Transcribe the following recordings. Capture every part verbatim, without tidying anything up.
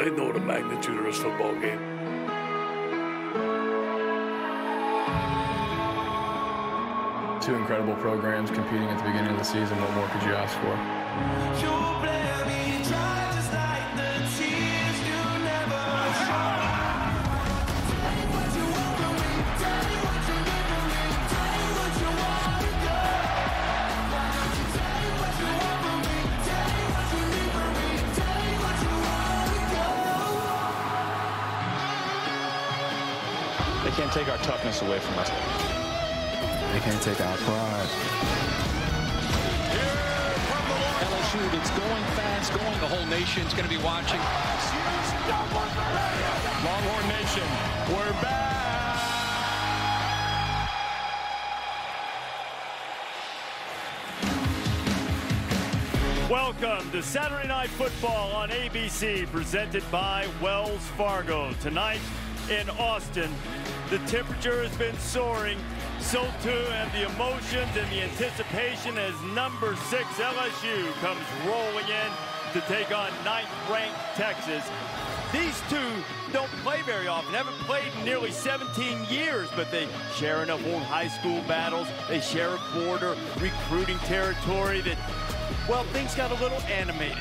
They know the magnitude of this football game. Two incredible programs competing at the beginning of the season. What more could you ask for? They can't take our toughness away from us. They can't take our pride. L S U, it's going fast, going. The whole nation's going to be watching. Longhorn Nation, we're back. Welcome to Saturday Night Football on A B C, presented by Wells Fargo. Tonight in Austin, the temperature has been soaring. So too have the emotions and the anticipation as number six L S U comes rolling in to take on ninth-ranked Texas. These two don't play very often, haven't played in nearly seventeen years, but they share enough old high school battles. They share a border recruiting territory that, well, things got a little animated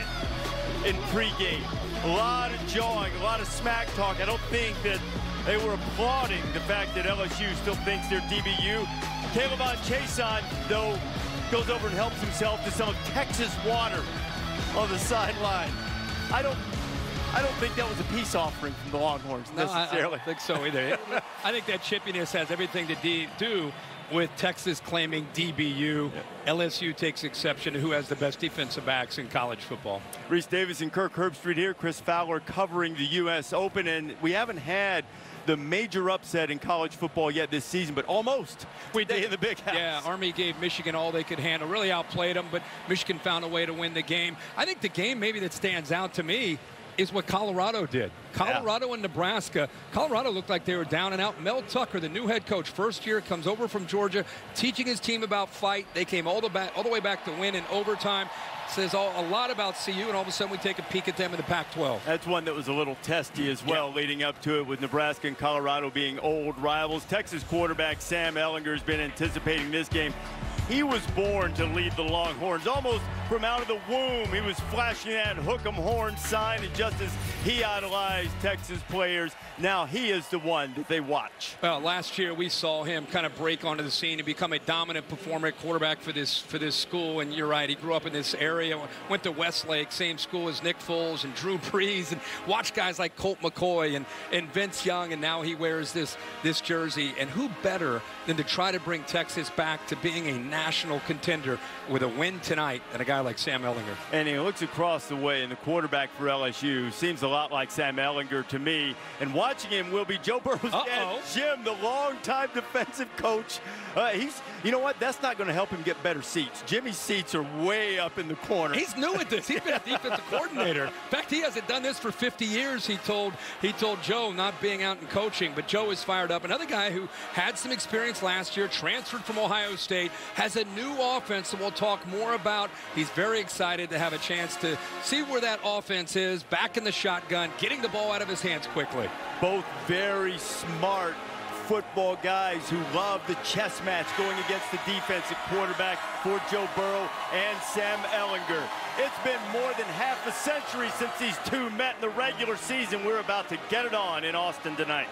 in pregame. A lot of jawing, a lot of smack talk. I don't think that they were applauding the fact that L S U still thinks they're D B U. Caleb Chason, though, goes over and helps himself to some of Texas water on the sideline. I don't, I don't think that was a peace offering from the Longhorns necessarily. No, I, I don't think so either. I think that chippiness has everything to do with Texas claiming D B U. Yeah. L S U takes exception to who has the best defensive backs in college football. Reese Davis and Kirk Herbstreit here. Chris Fowler covering the U S Open, and we haven't had the major upset in college football yet this season, but almost. We did in the big house. Yeah, Army gave Michigan all they could handle, really outplayed them, but Michigan found a way to win the game. I think the game maybe that stands out to me is what Colorado did. Colorado yeah. and Nebraska. Colorado looked like they were down and out. Mel Tucker, the new head coach, first year, comes over from Georgia, teaching his team about fight. They came all the, back, all the way back to win in overtime. Says all, a lot about C U, and all of a sudden we take a peek at them in the Pac twelve. That's one that was a little testy as well, yeah. leading up to it, with Nebraska and Colorado being old rivals. Texas quarterback Sam Ehlinger has been anticipating this game. He was born to lead the Longhorns. Almost from out of the womb, he was flashing that hook 'em horn sign, and just as he idolized Texas players, now he is the one that they watch. Well, last year we saw him kind of break onto the scene and become a dominant performer at quarterback for this for this school. And you're right, he grew up in this area, went to Westlake, same school as Nick Foles and Drew Brees, and watched guys like Colt McCoy and, and Vince Young, and now he wears this, this jersey. And who better than to try to bring Texas back to being a national contender with a win tonight than a guy like Sam Ehlinger. And he looks across the way, and the quarterback for L S U seems a lot like Sam Ehlinger to me. And watching him will be Joe Burrow's dad, Jim, the longtime defensive coach. Uh, he's, you know what? That's not going to help him get better seats. Jimmy's seats are way up in the corner. He's new at this. He's been a defensive coordinator. In fact, he hasn't done this for fifty years. He told he told Joe, not being out and coaching, but Joe is fired up. Another guy who had some experience last year, transferred from Ohio State, has a new offense that we'll talk more about. He's very excited to have a chance to see where that offense is, back in the shotgun, getting the ball out of his hands quickly. Both very smart football guys who love the chess match going against the defensive quarterback for Joe Burrow and Sam Ehlinger. It's been more than half a century since these two met in the regular season. We're about to get it on in Austin tonight.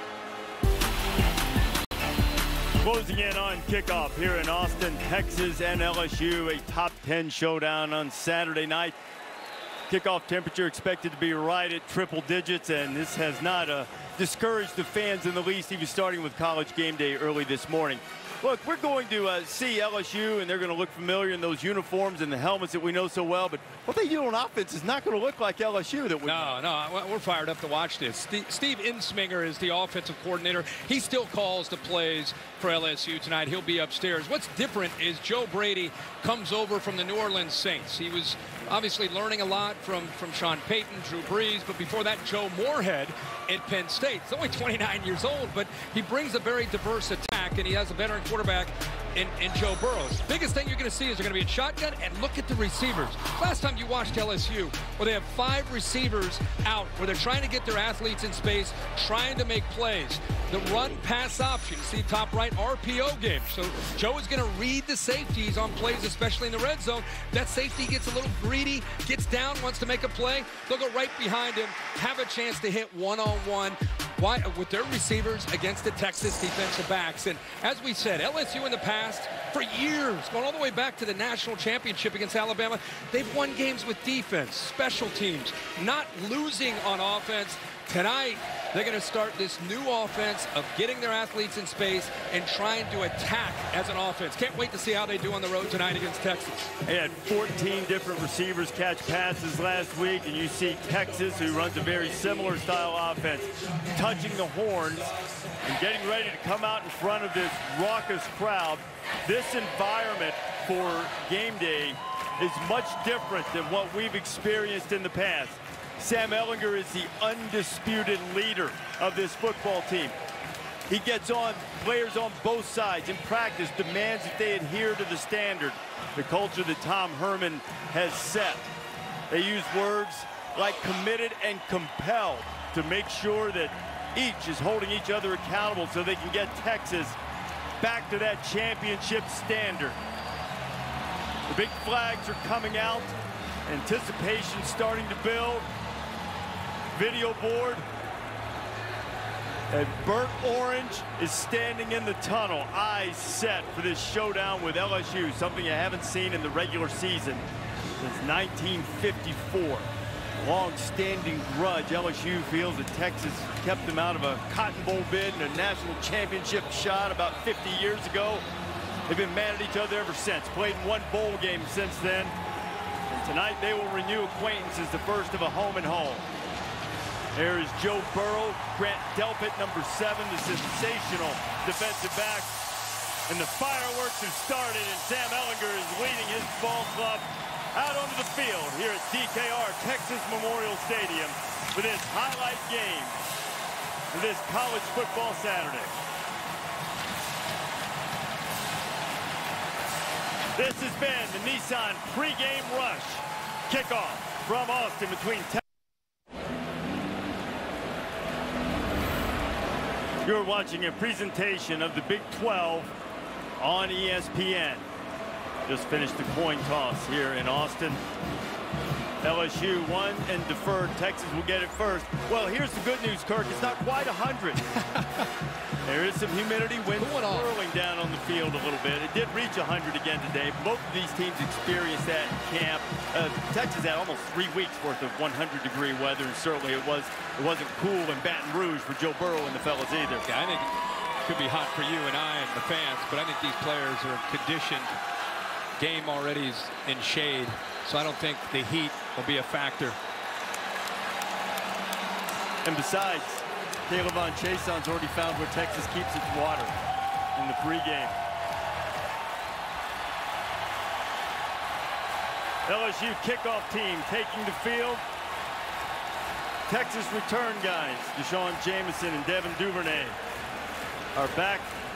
Closing in on kickoff here in Austin, Texas and L S U, a top ten showdown on Saturday night. Kickoff temperature expected to be right at triple digits, and this has not uh, discouraged the fans in the least, even starting with College game day early this morning. Look, we're going to uh, see L S U, and they're going to look familiar in those uniforms and the helmets that we know so well, but what they do on offense is not going to look like L S U. That we No, no, we're fired up to watch this. Steve, Steve Insminger is the offensive coordinator. He still calls the plays for L S U tonight. He'll be upstairs. What's different is Joe Brady comes over from the New Orleans Saints. He was obviously learning a lot from, from Sean Payton, Drew Brees, but before that, Joe Moorhead at Penn State. He's only twenty-nine years old, but he brings a very diverse attack, and he has a veteran quarterback in, in Joe Burrow. Biggest thing you're going to see is they're going to be in shotgun, and look at the receivers. Last time you watched L S U, where they have five receivers out, where they're trying to get their athletes in space, trying to make plays. The run-pass option, you see top right, R P O game. So Joe is going to read the safeties on plays, especially in the red zone. That safety gets a little greedy, gets down, wants to make a play. They'll go right behind him, have a chance to hit one-on-one. Why, with their receivers against the Texas defensive backs. And as we said, L S U in the past, for years, going all the way back to the national championship against Alabama, they've won games with defense, special teams, not losing on offense. Tonight, they're going to start this new offense of getting their athletes in space and trying to attack as an offense. Can't wait to see how they do on the road tonight against Texas. They had fourteen different receivers catch passes last week, and you see Texas, who runs a very similar style offense, touching the horns and getting ready to come out in front of this raucous crowd. This environment for game day is much different than what we've experienced in the past. Sam Ehlinger is the undisputed leader of this football team. He gets on players on both sides in practice, demands that they adhere to the standard, the culture that Tom Herman has set. They use words like committed and compelled to make sure that each is holding each other accountable so they can get Texas back to that championship standard. The big flags are coming out. Anticipation starting to build. Video board. And Burnt Orange is standing in the tunnel, eyes set for this showdown with L S U, something you haven't seen in the regular season since nineteen fifty-four. Long-standing grudge. L S U feels that Texas kept them out of a Cotton Bowl bid and a national championship shot about fifty years ago. They've been mad at each other ever since. Played in one bowl game since then. And tonight they will renew acquaintances, the first of a home and home. There is Joe Burrow, Grant Delpit, number seven, the sensational defensive back. And the fireworks have started, and Sam Ehlinger is leading his ball club out onto the field here at D K R, Texas Memorial Stadium, for this highlight game for this college football Saturday. This has been the Nissan pregame rush. Kickoff from Austin between Texas. You're watching a presentation of the Big twelve on E S P N. Just finished the coin toss here in Austin. L S U won and deferred. Texas will get it first. Well, here's the good news, Kirk. It's not quite one hundred. There is some humidity, wind swirling down on the field a little bit. It did reach one hundred again today. Both of these teams experienced that in camp. Uh, Texas had almost three weeks worth of one hundred degree weather, and certainly it was it wasn't cool in Baton Rouge for Joe Burrow and the fellas either. Yeah, I think it could be hot for you and I and the fans, but I think these players are conditioned. Game already is in shade, so I don't think the heat will be a factor. And besides, Caleb Von Chason's already found where Texas keeps its water in the pregame. L S U kickoff team taking the field. Texas return guys, Deshaun Jameson and Devin Duvernay, are back.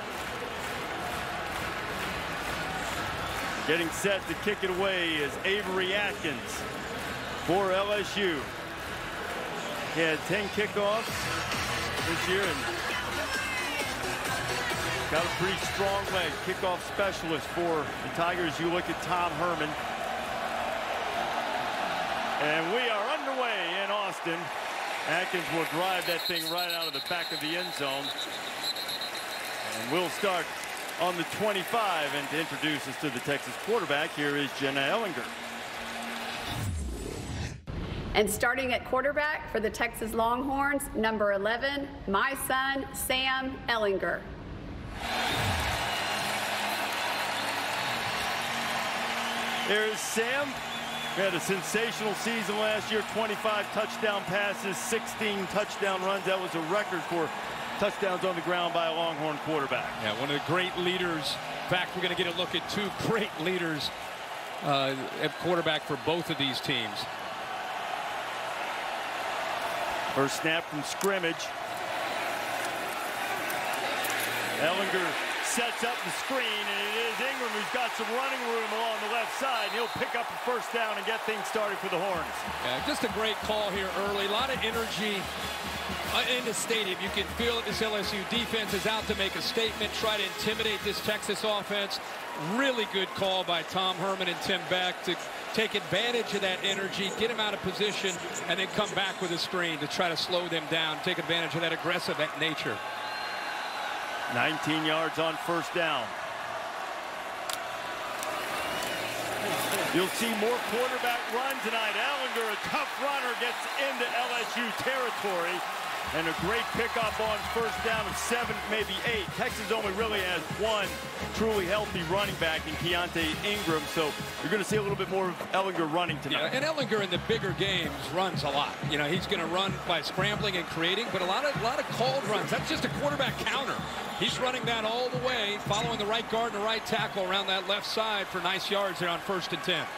Getting set to kick it away is Avery Atkins for L S U. He had ten kickoffs this year and got a pretty strong leg. Kickoff specialist for the Tigers. You look at Tom Herman. And we are underway in Austin. Atkins will drive that thing right out of the back of the end zone. And we'll start on the twenty-five, and to introduce us to the Texas quarterback, here is Jenna Ehlinger. And starting at quarterback for the Texas Longhorns, number eleven, my son, Sam Ehlinger. There's Sam. He had a sensational season last year, twenty-five touchdown passes, sixteen touchdown runs. That was a record for touchdowns on the ground by a Longhorn quarterback. Yeah, one of the great leaders. In fact, we're going to get a look at two great leaders uh, at quarterback for both of these teams. First snap from scrimmage. Ehlinger sets up the screen, and it is Ingram who's got some running room along the left side. He'll pick up a first down and get things started for the Horns. Yeah, just a great call here early. A lot of energy in the stadium. You can feel that this L S U defense is out to make a statement, try to intimidate this Texas offense. Really good call by Tom Herman and Tim Beck to take advantage of that energy, get him out of position, and then come back with a screen to try to slow them down, take advantage of that aggressive nature. nineteen yards on first down. You'll see more quarterback run tonight. Ellinger, a tough runner, gets into L S U territory. And a great pickup on first down of seven, maybe eight. Texas only really has one truly healthy running back in Keontae Ingram, so you're going to see a little bit more of Ellinger running tonight. Yeah, and Ellinger in the bigger games runs a lot. You know, he's going to run by scrambling and creating, but a lot of a lot of called runs. That's just a quarterback counter. He's running that all the way, following the right guard and the right tackle around that left side for nice yards there on first and ten.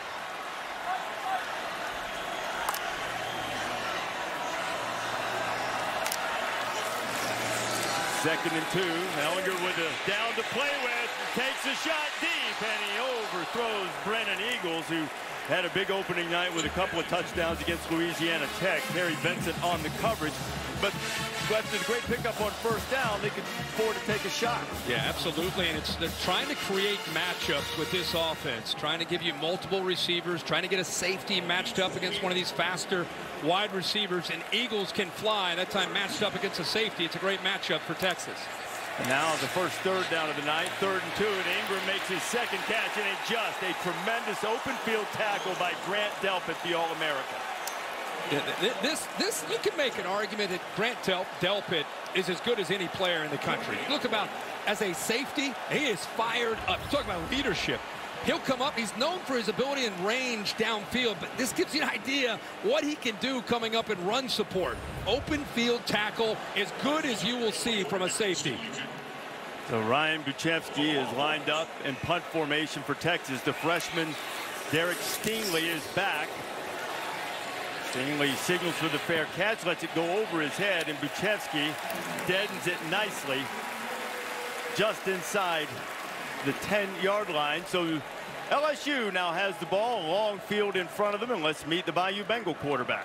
Second and two. Ellinger with a down to play with. Takes a shot deep, and he overthrows Brennan Eagles, who had a big opening night with a couple of touchdowns against Louisiana Tech. Terry Vincent on the coverage. But after the great pickup on first down, they could afford to take a shot. Yeah, absolutely. And it's they're trying to create matchups with this offense, trying to give you multiple receivers, trying to get a safety matched up against one of these faster wide receivers. And Eagles can fly. That time matched up against a safety. It's a great matchup for Texas. And now the first third down of the night, third and two, and Ingram makes his second catch, and it just a tremendous open field tackle by Grant Delpit, the All-American. Yeah, this, this, you can make an argument that Grant Del Delpit is as good as any player in the country. Look about, as a safety, he is fired up. Talk about leadership. He'll come up. He's known for his ability and range downfield, but this gives you an idea what he can do coming up in run support. Open field tackle, as good as you will see from a safety. So Ryan Buchevsky is lined up in punt formation for Texas. The freshman Derek Stingley is back. Stingley signals for the fair catch, lets it go over his head, and Buchevsky deadens it nicely just inside the ten yard line. So L S U now has the ball, a long field in front of them, and let's meet the Bayou Bengal quarterback.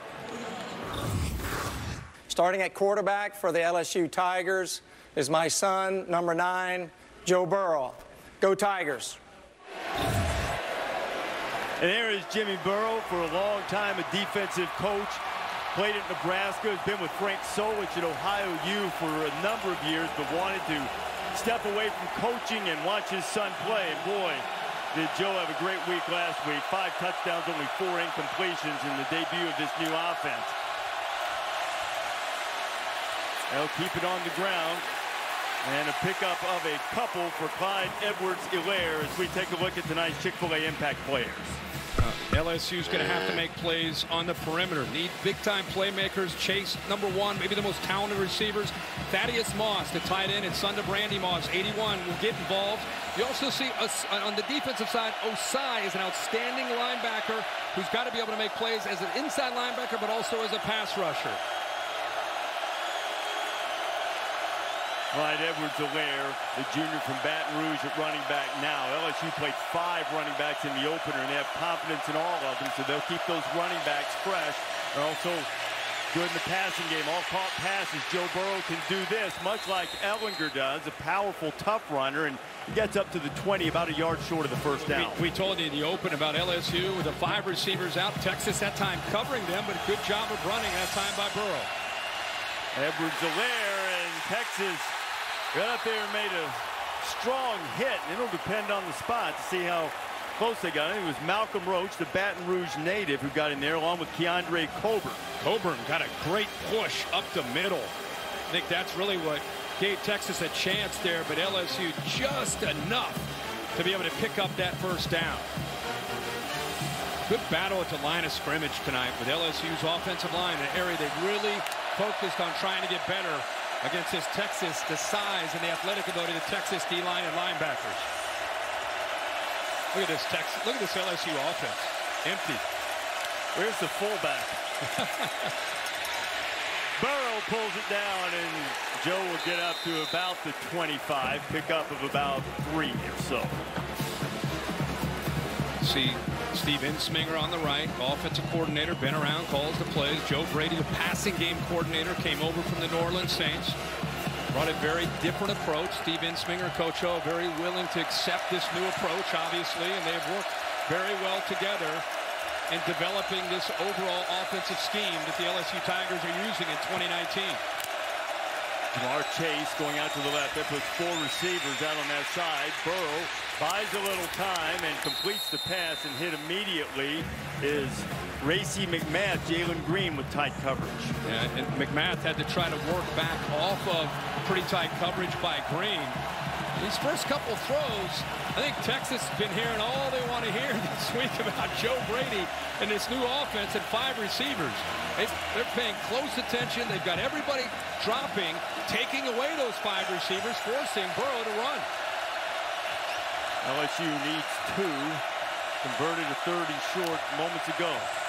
Starting at quarterback for the L S U Tigers is my son, number nine, Joe Burrow. Go Tigers. And there is Jimmy Burrow, for a long time a defensive coach. Played at Nebraska, has been with Frank Solich at Ohio U for a number of years, but wanted to step away from coaching and watch his son play. And boy, did Joe have a great week last week. Five touchdowns, only four incompletions in the debut of this new offense. They'll keep it on the ground. And a pickup of a couple for Clyde Edwards-Helaire as we take a look at tonight's Chick-fil-A impact players. Uh, L S U's going to have to make plays on the perimeter. Need big-time playmakers. Chase, number one, maybe the most talented receivers. Thaddeus Moss, the tight end, and son to Brandy Moss, eighty-one, will get involved. You also see us on the defensive side, Osai is an outstanding linebacker who's got to be able to make plays as an inside linebacker, but also as a pass rusher. Clyde Edwards-Helaire, the junior from Baton Rouge at running back now. L S U played five running backs in the opener, and they have confidence in all of them, so they'll keep those running backs fresh. They're also good in the passing game. All caught passes. Joe Burrow can do this, much like Ellinger does, a powerful, tough runner, and he gets up to the twenty, about a yard short of the first down. We, we told you in the open about L S U with the five receivers out. Texas that time covering them, but a good job of running that time by Burrow. Edwards-Helaire, and Texas got up there and made a strong hit. It'll depend on the spot to see how close they got. It was Malcolm Roach, the Baton Rouge native, who got in there, along with Keandre Coburn. Coburn got a great push up the middle. I think that's really what gave Texas a chance there, but L S U just enough to be able to pick up that first down. Good battle at the line of scrimmage tonight with L S U's offensive line, an area they really focused on trying to get better against this Texas, the size and the athletic ability of the Texas D-line and linebackers. Look at this Texas, look at this L S U offense. Empty. Where's the fullback? Burrow pulls it down, and Joe will get up to about the twenty-five, pickup of about three or so. See Steve Insminger on the right, offensive coordinator, been around, calls the plays. Joe Brady, the passing game coordinator, came over from the New Orleans Saints. Brought a very different approach. Steve Insminger, Coach O, very willing to accept this new approach, obviously, and they have worked very well together in developing this overall offensive scheme that the L S U Tigers are using in twenty nineteen. Jamar Chase going out to the left. That puts four receivers out on that side. Burrow buys a little time and completes the pass, and hit immediately is Racy McMath, Jalen Green with tight coverage. Yeah, and McMath had to try to work back off of pretty tight coverage by Green. These first couple throws, I think Texas has been hearing all they want to hear this week about Joe Brady and this new offense and five receivers. They, they're paying close attention. They've got everybody dropping, taking away those five receivers, forcing Burrow to run. L S U needs two. Converted a thirty short moments ago.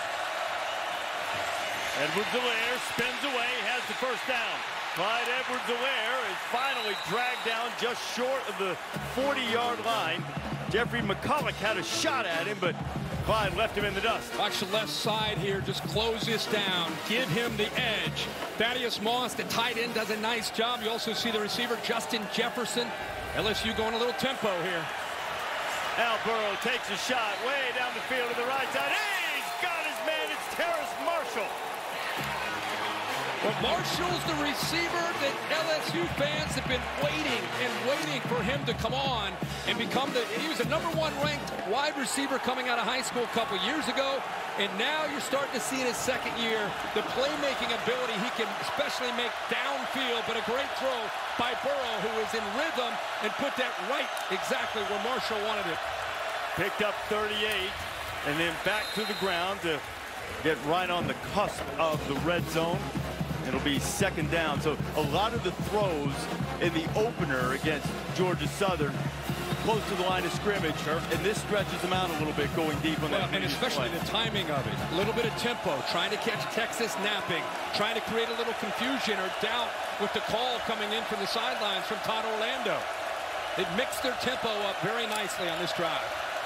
Edwards-Helaire spins away, has the first down. Clyde Edwards-Helaire is finally dragged down just short of the forty-yard line. Jeffrey McCulloch had a shot at him, but Clyde left him in the dust. Watch the left side here. Just close this down. Give him the edge. Thaddeus Moss, the tight end, does a nice job. You also see the receiver, Justin Jefferson. L S U going a little tempo here. Al Burrow takes a shot way down the field to the right side. Hey, he's got his man. It's Terrace Marshall. Well, Marshall's the receiver that L S U fans have been waiting and waiting for him to come on and become the, he was the number one ranked wide receiver coming out of high school a couple years ago, and now you're starting to see in his second year the playmaking ability. He can especially make downfield, but a great throw by Burrow, who is in rhythm and put that right exactly where Marshall wanted it. Picked up thirty-eight and then back to the ground to get right on the cusp of the red zone. It'll be second down. So a lot of the throws in the opener against Georgia Southern close to the line of scrimmage, and this stretches them out a little bit going deep on well, that. And especially play. the timing of it. A little bit of tempo, trying to catch Texas napping, trying to create a little confusion or doubt with the call coming in from the sidelines from Todd Orlando. They've mixed their tempo up very nicely on this drive.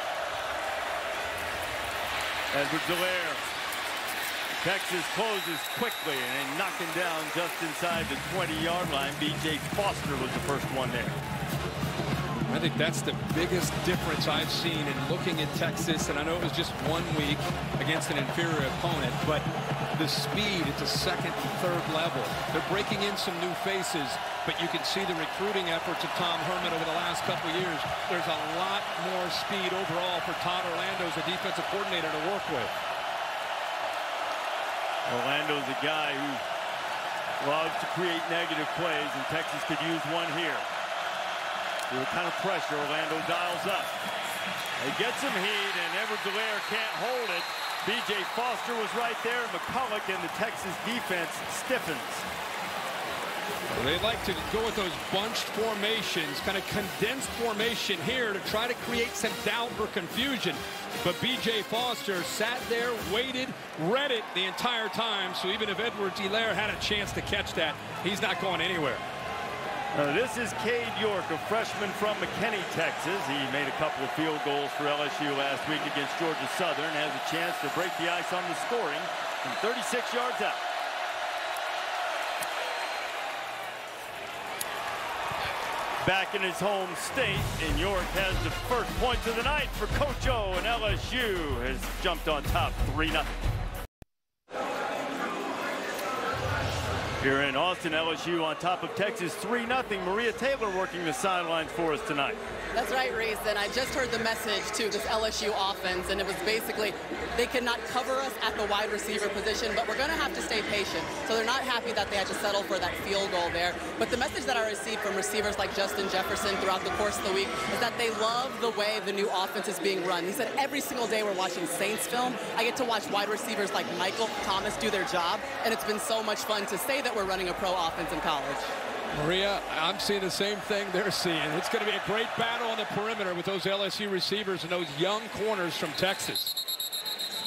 Edwards-Helaire. Texas closes quickly and knocking down just inside the twenty-yard line. B J Foster was the first one there. I think that's the biggest difference I've seen in looking at Texas, and I know it was just one week against an inferior opponent, but the speed at the second and third level. They're breaking in some new faces, but you can see the recruiting efforts of Tom Herman over the last couple of years. There's a lot more speed overall for Todd Orlando as a defensive coordinator to work with. Orlando's a guy who loves to create negative plays, and Texas could use one here. With the kind of pressure, Orlando dials up. He gets some heat, and Edwards-Helaire can't hold it. B J Foster was right there, and McCulloch, and the Texas defense stiffens. They like to go with those bunched formations, kind of condensed formation here to try to create some doubt or confusion. But B J Foster sat there, waited, read it the entire time. So even if Edwards-Helaire had a chance to catch that, he's not going anywhere. Uh, this is Cade York, a freshman from McKinney, Texas. He made a couple of field goals for L S U last week against Georgia Southern. Has a chance to break the ice on the scoring from thirty-six yards out. Back in his home state, and York has the first points of the night for Coach O, and L S U has jumped on top three nothing. Here in Austin, L S U on top of Texas three nothing. Maria Taylor working the sidelines for us tonight. That's right, Reese, and I just heard the message to this L S U offense, and it was basically they cannot cover us at the wide receiver position, but we're going to have to stay patient. So they're not happy that they had to settle for that field goal there. But the message that I received from receivers like Justin Jefferson throughout the course of the week is that they love the way the new offense is being run. He said every single day we're watching Saints film, I get to watch wide receivers like Michael Thomas do their job, and it's been so much fun to say that we're running a pro offense in college. Maria, I'm seeing the same thing they're seeing. It's going to be a great battle on the perimeter with those L S U receivers and those young corners from Texas.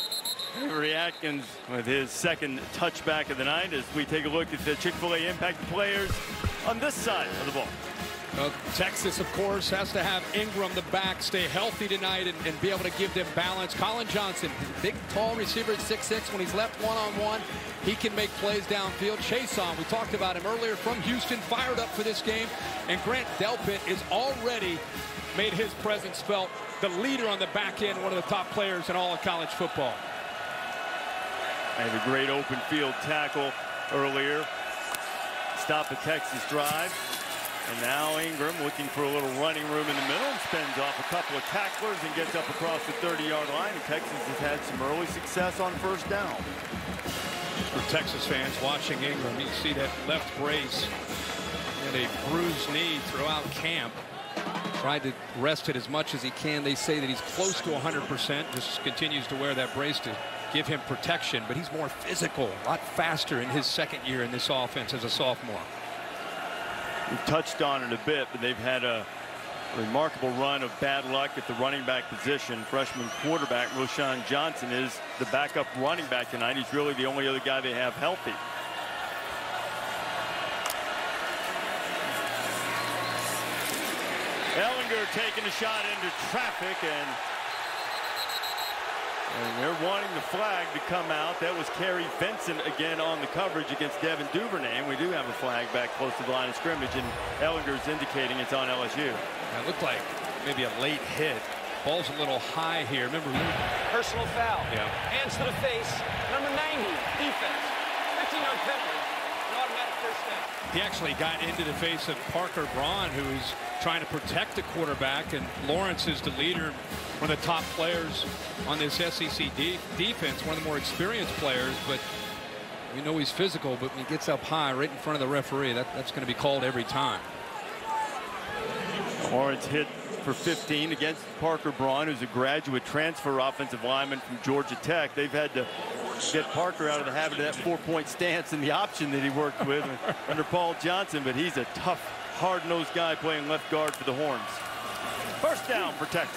Avery Atkins with his second touchback of the night as we take a look at the Chick-fil-A impact players on this side of the ball. Well, Texas, of course, has to have Ingram, the back, stay healthy tonight and, and be able to give them balance. Colin Johnson, big, tall receiver at six six. When he's left one-on-one, he can make plays downfield. Chason, we talked about him earlier from Houston, fired up for this game. And Grant Delpit is already made his presence felt. The leader on the back end, one of the top players in all of college football. And a great open field tackle earlier. Stop the Texas drive. And now Ingram looking for a little running room in the middle and spins off a couple of tacklers and gets up across the thirty yard line. And Texas has had some early success on first down. For Texas fans watching Ingram, you see that left brace and a bruised knee throughout camp. Tried to rest it as much as he can. They say that he's close to one hundred percent. Just continues to wear that brace to give him protection, but he's more physical, a lot faster in his second year in this offense as a sophomore. We've touched on it a bit, but they've had a remarkable run of bad luck at the running back position. Freshman quarterback Roshan Johnson is the backup running back tonight. He's really the only other guy they have healthy. Ellinger taking a shot into traffic, and And they're wanting the flag to come out. That was Kerry Benson again on the coverage against Devin Duvernay. And we do have a flag back close to the line of scrimmage, and Ellinger's indicating it's on L S U. That looked like maybe a late hit. Ball's a little high here. Remember, personal foul. Yeah. Hands to the face. Number ninety, defense. fifteen yard penalty. An automatic first down. He actually got into the face of Parker Braun, who is trying to protect the quarterback, and Lawrence is the leader, one of the top players on this S E C de defense, one of the more experienced players, but we know he's physical, but when he gets up high right in front of the referee, that, that's going to be called every time. Lawrence hit for fifteen against Parker Braun, who's a graduate transfer offensive lineman from Georgia Tech. They've had to get Parker out of the habit of that four-point stance and the option that he worked with under Paul Johnson, but he's a tough, hard-nosed guy playing left guard for the Horns. First down for Texas.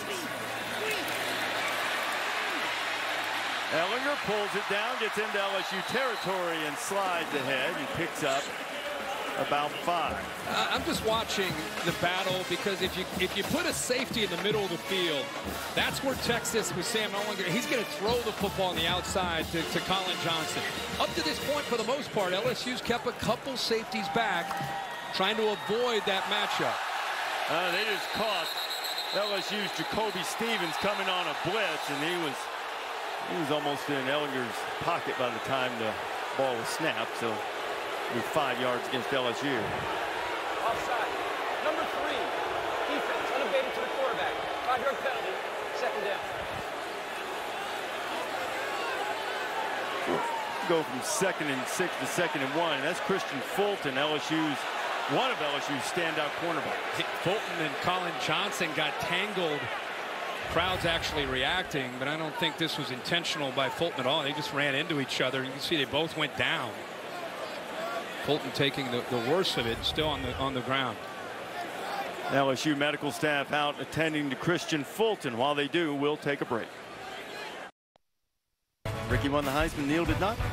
Ellinger pulls it down, gets into L S U territory and slides ahead and picks up about five. Uh, I'm just watching the battle because if you if you put a safety in the middle of the field, that's where Texas with Sam Ellinger, he's going to throw the football on the outside to, to Colin Johnson. Up to this point, for the most part, L S U's kept a couple safeties back, trying to avoid that matchup. Uh, they just caught L S U's Jacoby Stevens coming on a blitz, and he was he was almost in Ellinger's pocket by the time the ball was snapped. So with five yards against L S U. Offside. Number three, defense, unabated to the quarterback. Five yard penalty, second down. Go from second and six to second and one. And that's Christian Fulton, L S U's one of L S U's standout cornerbacks. Fulton and Colin Johnson got tangled. Crowd's actually reacting, but I don't think this was intentional by Fulton at all. They just ran into each other. You can see they both went down. Fulton taking the, the worst of it, still on the on the ground. L S U medical staff out attending to Christian Fulton. While they do, we'll take a break. Ricky won the Heisman. Neil did not.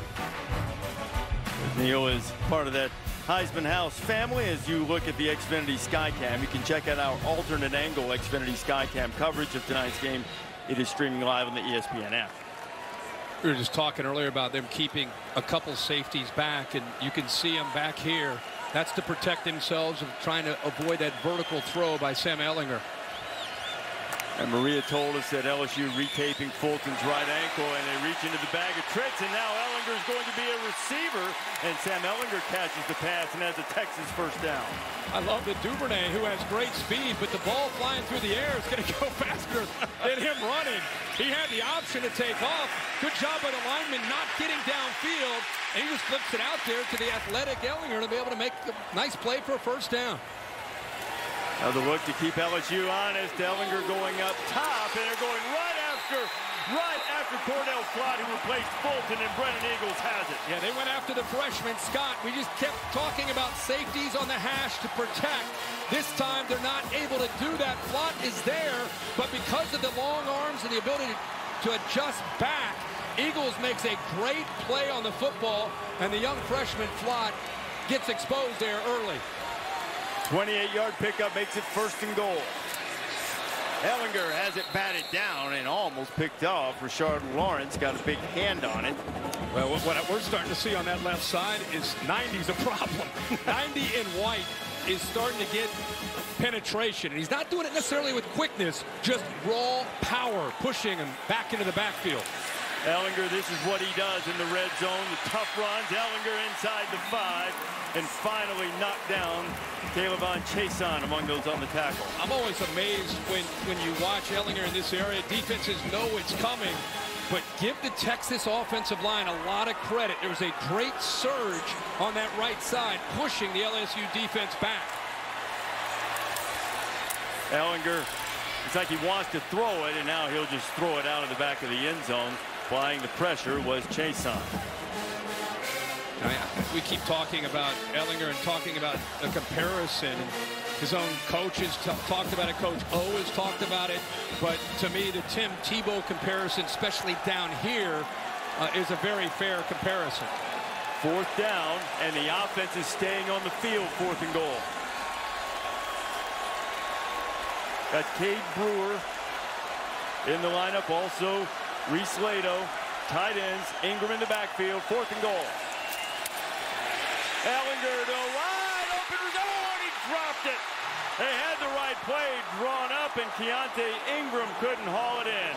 Neil is part of that Heisman House family. As you look at the Xfinity Skycam, you can check out our alternate angle Xfinity Skycam coverage of tonight's game. It is streaming live on the E S P N app. We were just talking earlier about them keeping a couple safeties back, and you can see them back here. That's to protect themselves and trying to avoid that vertical throw by Sam Ellinger. And Maria told us that L S U retaping Fulton's right ankle, and they reach into the bag of tricks, and now Ellinger is going to be a receiver, and Sam Ellinger catches the pass and has a Texas first down. I love the Duvernay, who has great speed, but the ball flying through the air is going to go faster than him running. He had the option to take off. Good job by the lineman not getting downfield, and he just flips it out there to the athletic Ellinger to be able to make a nice play for a first down. Now the look to keep L S U honest. Ellinger going up top, and they're going right after, right after Cordell Flott, who replaced Fulton, and Brennan Eagles has it. Yeah, they went after the freshman, Scott. We just kept talking about safeties on the hash to protect. This time, they're not able to do that. Flott is there, but because of the long arms and the ability to, to adjust back, Eagles makes a great play on the football, and the young freshman Flott gets exposed there early. twenty-eight yard pickup makes it first and goal. Ellinger has it batted down and almost picked off. Rashard Lawrence got a big hand on it. Well, what we're starting to see on that left side is ninety's a problem. ninety in white is starting to get penetration, and he's not doing it necessarily with quickness, just raw power, pushing him back into the backfield. Ellinger, this is what he does in the red zone. The tough runs. Ellinger inside the five, and finally knocked down Calebon Chason among those on the tackle. I'm always amazed when, when you watch Ellinger in this area. Defenses know it's coming, but give the Texas offensive line a lot of credit. There was a great surge on that right side, pushing the L S U defense back. Ellinger, it's like he wants to throw it, and now he'll just throw it out of the back of the end zone. Applying the pressure was Chason. We keep talking about Ellinger and talking about a comparison. His own coach has talked about it. Coach O has talked about it. But to me, the Tim Tebow comparison, especially down here, uh, is a very fair comparison. Fourth down, and the offense is staying on the field. Fourth and goal. Got Cade Brewer in the lineup. Also, Reese Lato. Tight ends. Ingram in the backfield. Fourth and goal. Ellinger to wide open zone. He dropped it. They had the right play drawn up, and Keontae Ingram couldn't haul it in.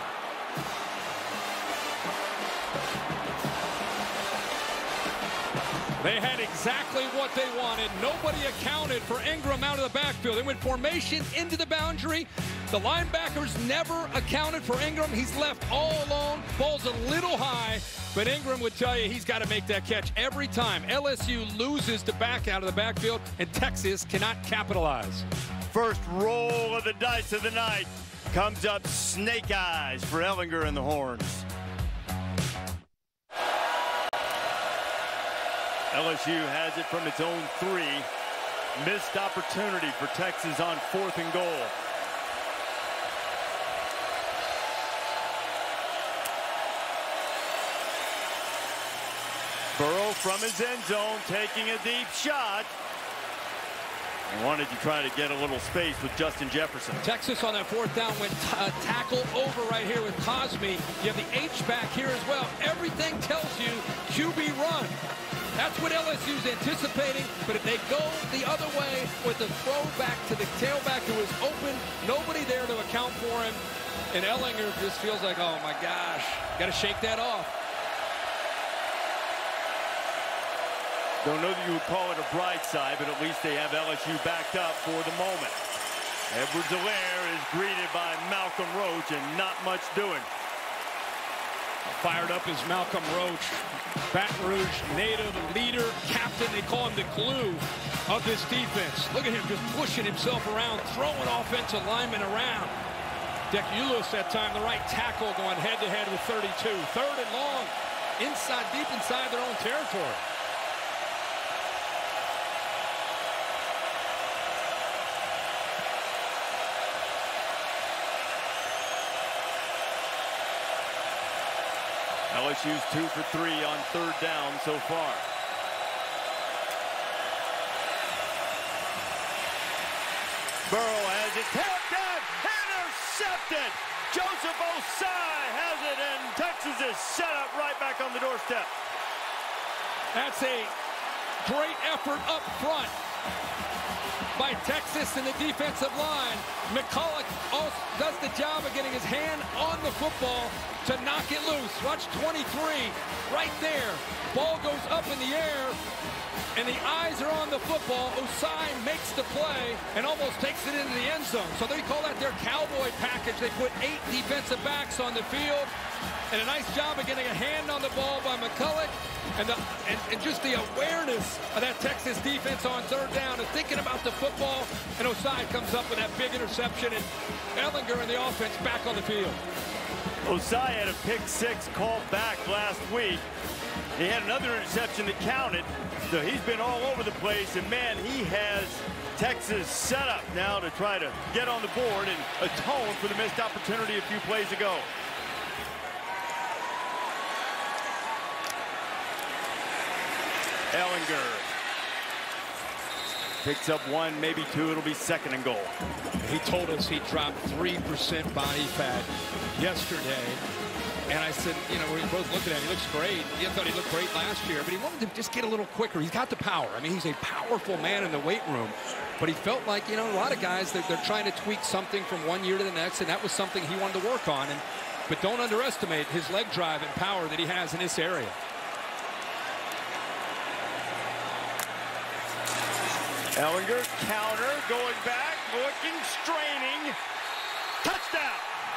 They had exactly what they wanted. Nobody accounted for Ingram out of the backfield. They went formation into the boundary. The linebackers never accounted for Ingram. He's left all alone. Ball's a little high, but Ingram would tell you he's got to make that catch every time. L S U loses the back out of the backfield, and Texas cannot capitalize. First roll of the dice of the night comes up snake eyes for Ellinger and the Horns. L S U has it from its own three. Missed opportunity for Texas on fourth and goal. Burrow from his end zone taking a deep shot. He wanted to try to get a little space with Justin Jefferson. Texas on that fourth down went uh, tackle over right here with Cosme. You have the H back here as well. Everything tells you Q B run. That's what L S U's anticipating, but if they go the other way with the throw back to the tailback who is open, nobody there to account for him, and Ellinger just feels like, oh my gosh, got to shake that off. Don't know that you would call it a bright side, but at least they have L S U backed up for the moment. Edwards-Helaire is greeted by Malcolm Roach, and not much doing. Fired up is Malcolm Roach, Baton Rouge native, leader, captain. They call him the glue of this defense. Look at him just pushing himself around, throwing offensive linemen around. Dekulos that time, the right tackle, going head-to-head with thirty-two. Third and long, inside, deep inside their own territory. L S U's two for three on third down so far. Burrow has it tapped out, intercepted. Joseph Osai has it, and Texas is set up right back on the doorstep. That's a great effort up front by Texas and the defensive line. McCulloch also does the job of getting his hand on the football to knock it loose. Watch twenty-three right there. Ball goes up in the air, and the eyes are on the football. Osai makes the play and almost takes it into the end zone. So they call that their cowboy package. They put eight defensive backs on the field, and a nice job of getting a hand on the ball by McCulloch. And, the, and, and just the awareness of that Texas defense on third down and thinking about the football. And Osai comes up with that big interception, and Ellinger and the offense back on the field. Osai had a pick six called back last week. He had another interception that counted. So he's been all over the place, and man, he has Texas set up now to try to get on the board and atone for the missed opportunity a few plays ago. Ellinger picks up one, maybe two. It'll be second and goal. He told us he dropped three percent body fat yesterday. And I said, you know, we were both looking at him. He looks great. He thought he looked great last year, but he wanted to just get a little quicker. He's got the power. I mean, he's a powerful man in the weight room. But he felt like, you know, a lot of guys, they're, they're trying to tweak something from one year to the next, and that was something he wanted to work on. And but don't underestimate his leg drive and power that he has in this area. Ellinger, counter, going back, looking, straining. Touchdown!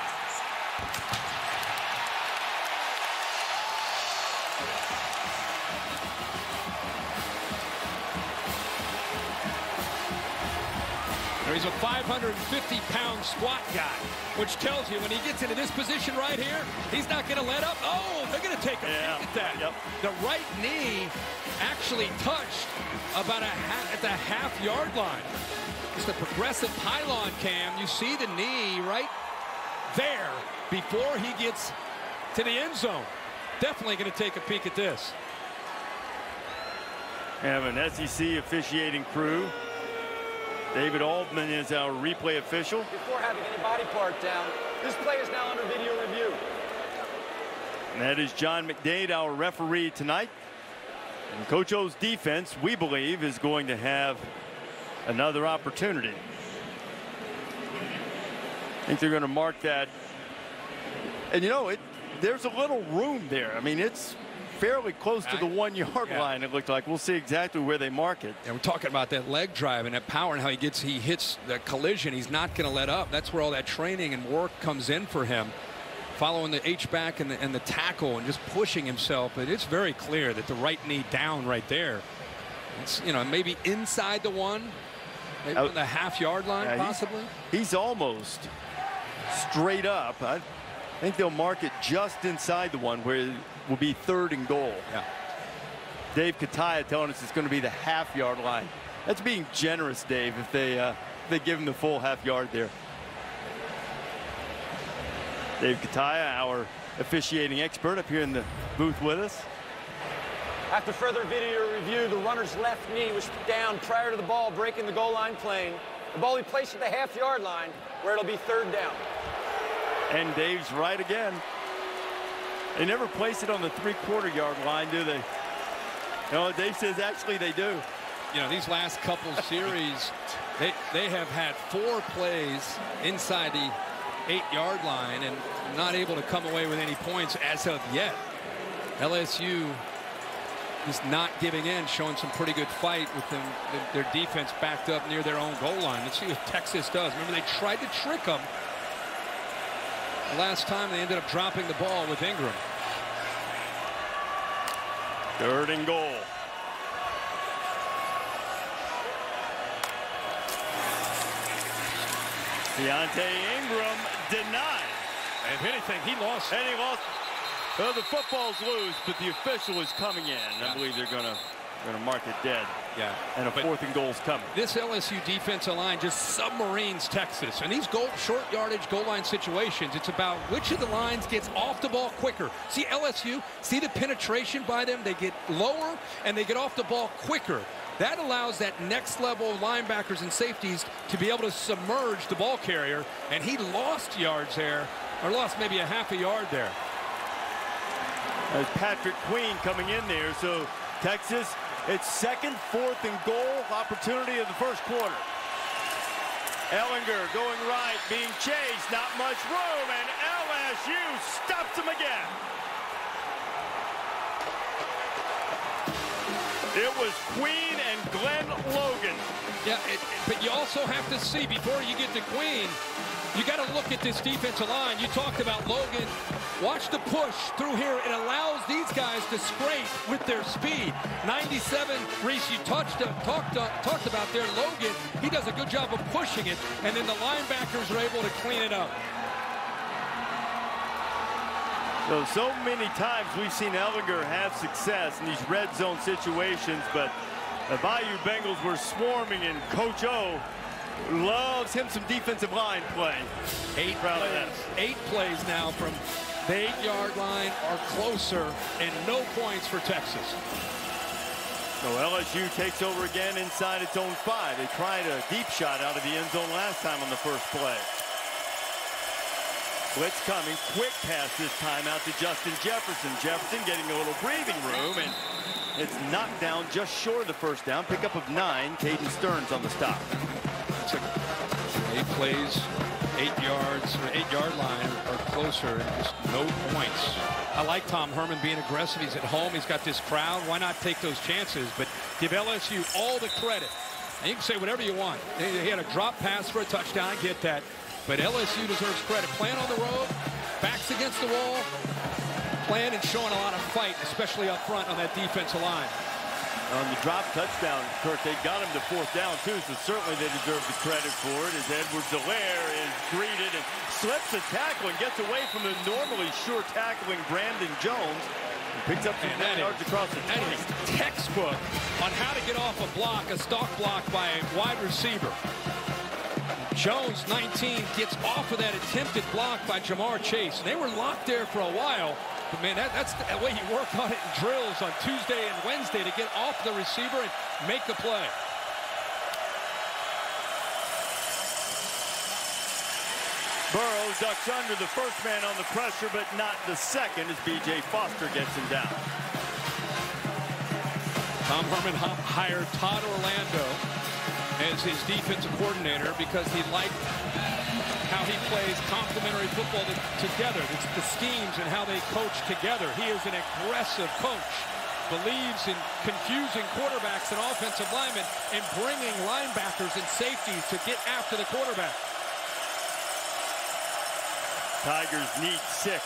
He's a five hundred fifty pound squat guy, which tells you when he gets into this position right here, he's not going to let up. Oh, they're going to take a yeah. peek at that. Yep. The right knee actually touched about a half, at the half-yard line. It's the progressive pylon cam. You see the knee right there before he gets to the end zone. Definitely going to take a peek at this. We have an S E C officiating crew. David Altman is our replay official. Before having any body part down, this play is now under video review. And that is John McDade, our referee tonight. And Coach O's defense, we believe, is going to have another opportunity. I think they're going to mark that. And, you know, it there's a little room there. I mean, it's fairly close to the one-yard yeah. line, it looked like. We'll see exactly where they mark it. And we're talking about that leg drive and that power and how he gets he hits the collision. He's not going to let up. That's where all that training and work comes in for him. Following the H-back and the, and the tackle and just pushing himself. But it's very clear that the right knee down right there. It's, you know, maybe inside the one, maybe uh, on the half-yard line, yeah, possibly. He's, he's almost straight up. I think they'll mark it just inside the one where it will be third and goal. Yeah. Dave Kataya telling us it's going to be the half-yard line. That's being generous, Dave, if they, uh, if they give him the full half-yard there. Dave Kataya, our officiating expert, up here in the booth with us. After further video review, the runner's left knee was down prior to the ball breaking the goal line plane. The ball he placed at the half-yard line, where it'll be third down. And Dave's right again. They never place it on the three-quarter yard line, do they? No, Dave says actually they do. You know, these last couple series, they, they have had four plays inside the eight-yard line and not able to come away with any points as of yet. L S U is not giving in, showing some pretty good fight with them, their defense backed up near their own goal line. Let's see what Texas does. Remember, they tried to trick them. The last time they ended up dropping the ball with Ingram. Third and goal. Deontay Ingram denied. If anything, he lost. And he lost. Well, the football's loose, but the official is coming in. Yeah. I believe they're going to going to mark it dead. Yeah. And a but fourth and goal's coming. This L S U defensive line just submarines Texas. And these goal, short yardage goal line situations, it's about which of the lines gets off the ball quicker. See L S U, see the penetration by them? They get lower and they get off the ball quicker. That allows that next level of linebackers and safeties to be able to submerge the ball carrier. And he lost yards there, or lost maybe a half a yard there. There's Patrick Queen coming in there. So Texas, it's second, fourth and goal opportunity of the first quarter. Ellinger going right, being chased, not much room, and L S U stops him again. It was Queen and Glenn Logan. Yeah, it, but you also have to see, before you get to Queen, you got to look at this defensive line. You talked about Logan. Watch the push through here. It allows these guys to scrape with their speed. ninety-seven, Reese, you touched, uh, talked, uh, talked about there. Logan, he does a good job of pushing it, and then the linebackers are able to clean it up. So, so many times we've seen Ellinger have success in these red zone situations, but the Bayou Bengals were swarming, and Coach O loves him some defensive line play. Eight plays, eight plays now from the eight-yard line or closer, and no points for Texas. So L S U takes over again inside its own five. They tried a deep shot out of the end zone last time on the first play. Blitz coming, quick pass this time out to Justin Jefferson. Jefferson getting a little breathing room, and it's knocked down just short of the first down. Pickup of nine. Caden Stearns on the stop. It's a, eight plays, eight yards, or eight yard line or closer, and just no points. I like Tom Herman being aggressive. He's at home. He's got this crowd. Why not take those chances? But give L S U all the credit. And you can say whatever you want. He had a drop pass for a touchdown. I get that. But L S U deserves credit. Playing on the road, backs against the wall, playing and showing a lot of fight, especially up front on that defensive line. On the drop touchdown, Kurt, they got him to fourth down, too, so certainly they deserve the credit for it as Edwards-Helaire is greeted and slips a tackle and gets away from the normally sure tackling Brandon Jones. And picks up some yards across the twenty. That is textbook on how to get off a block, a stalk block by a wide receiver. Jones, nineteen, gets off of that attempted block by Jamar Chase. And they were locked there for a while. But, man, that, that's the way he worked on it in drills on Tuesday and Wednesday to get off the receiver and make the play. Burrow ducks under the first man on the pressure, but not the second as B J Foster gets him down. Tom Herman hired Todd Orlando as his defensive coordinator because he liked how he plays complementary football together. It's the schemes and how they coach together. He is an aggressive coach. Believes in confusing quarterbacks and offensive linemen and bringing linebackers and safeties to get after the quarterback. Tigers need six.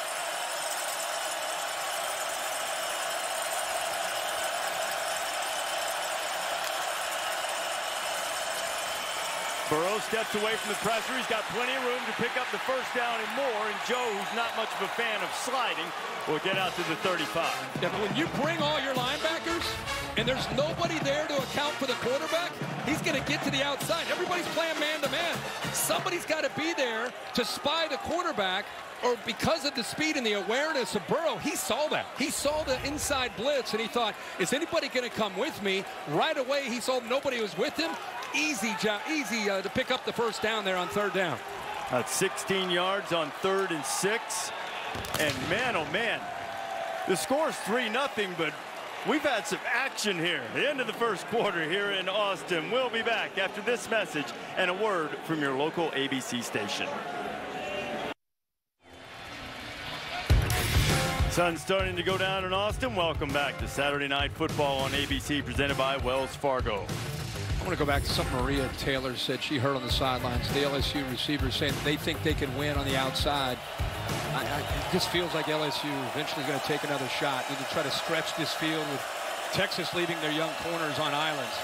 Burrow steps away from the pressure. He's got plenty of room to pick up the first down and more. And Joe, who's not much of a fan of sliding, will get out to the thirty-five. Yeah, but when you bring all your linebackers and there's nobody there to account for the quarterback, he's going to get to the outside. Everybody's playing man-to-man. Somebody's got to be there to spy the quarterback, or because of the speed and the awareness of Burrow, he saw that. He saw the inside blitz, and he thought, is anybody going to come with me? Right away, he saw nobody was with him. Easy job, easy uh, to pick up the first down there on third down. That's sixteen yards on third and six. And man, oh man, the score is three nothing, but we've had some action here. The end of the first quarter here in Austin. We'll be back after this message and a word from your local A B C station. Sun's starting to go down in Austin. Welcome back to Saturday Night Football on A B C, presented by Wells Fargo. I want to go back to something Maria Taylor said she heard on the sidelines. The L S U receivers saying they think they can win on the outside. I, I, it just feels like L S U eventually going to take another shot. Need to try to stretch this field with Texas leaving their young corners on islands.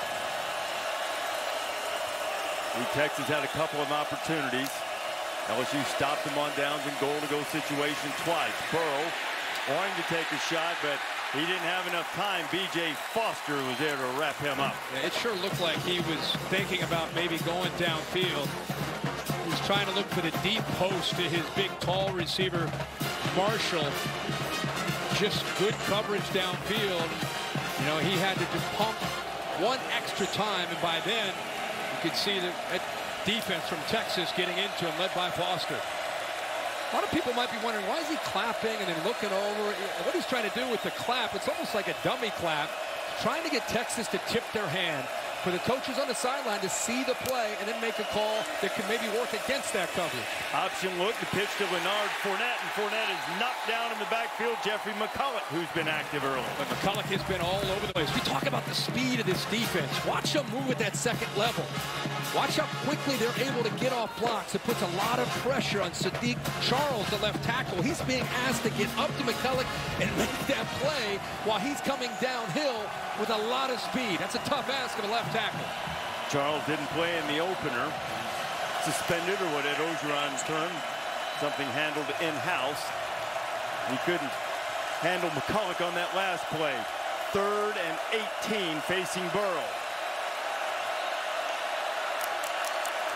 Texas had a couple of opportunities. L S U stopped them on downs and goal-to-go situation twice. Burrow wanting to take a shot, but he didn't have enough time. B J Foster was there to wrap him up. Yeah, it sure looked like he was thinking about maybe going downfield. He was trying to look for the deep post to his big, tall receiver, Marshall. Just good coverage downfield. You know, he had to just pump one extra time, and by then, you could see the defense from Texas getting into him, led by Foster. A lot of people might be wondering, why is he clapping and then looking over? What he's trying to do with the clap, it's almost like a dummy clap, trying to get Texas to tip their hand for the coaches on the sideline to see the play and then make a call that could maybe work against that coverage. Option look, the pitch to Leonard Fournette, and Fournette is knocked down in the backfield. Jeffrey McCulloch, who's been active early. But McCulloch has been all over the place. We talk about the speed of this defense. Watch them move at that second level. Watch how quickly they're able to get off blocks. It puts a lot of pressure on Sadiq Charles, the left tackle. He's being asked to get up to McCulloch and make that play while he's coming downhill with a lot of speed. That's a tough ask of a left tackle. Charles didn't play in the opener. Suspended, or what Ed Ogeron termed, something handled in-house. He couldn't handle McCulloch on that last play. Third and eighteen facing Burrow.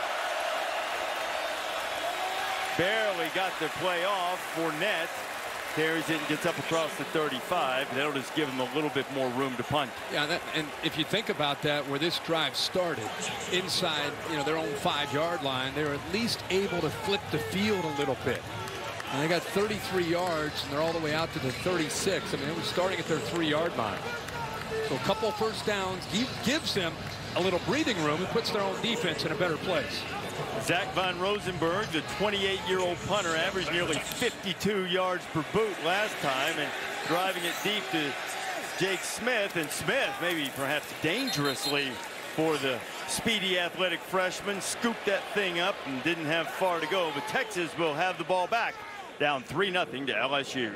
Barely got the play off. Fournette carries it and gets up across the thirty-five. That'll just give them a little bit more room to punt. Yeah, that, and if you think about that, where this drive started, inside, you know, their own five-yard line, they were at least able to flip the field a little bit. And they got thirty-three yards, and they're all the way out to the thirty-six. I mean, it was starting at their three-yard line. So a couple first downs gives them a little breathing room and puts their own defense in a better place. Zach Von Rosenberg, the twenty-eight-year-old punter, averaged nearly fifty-two yards per boot last time, and driving it deep to Jake Smith. And Smith, maybe perhaps dangerously for the speedy athletic freshman, scooped that thing up and didn't have far to go. But Texas will have the ball back, down three nothing to L S U.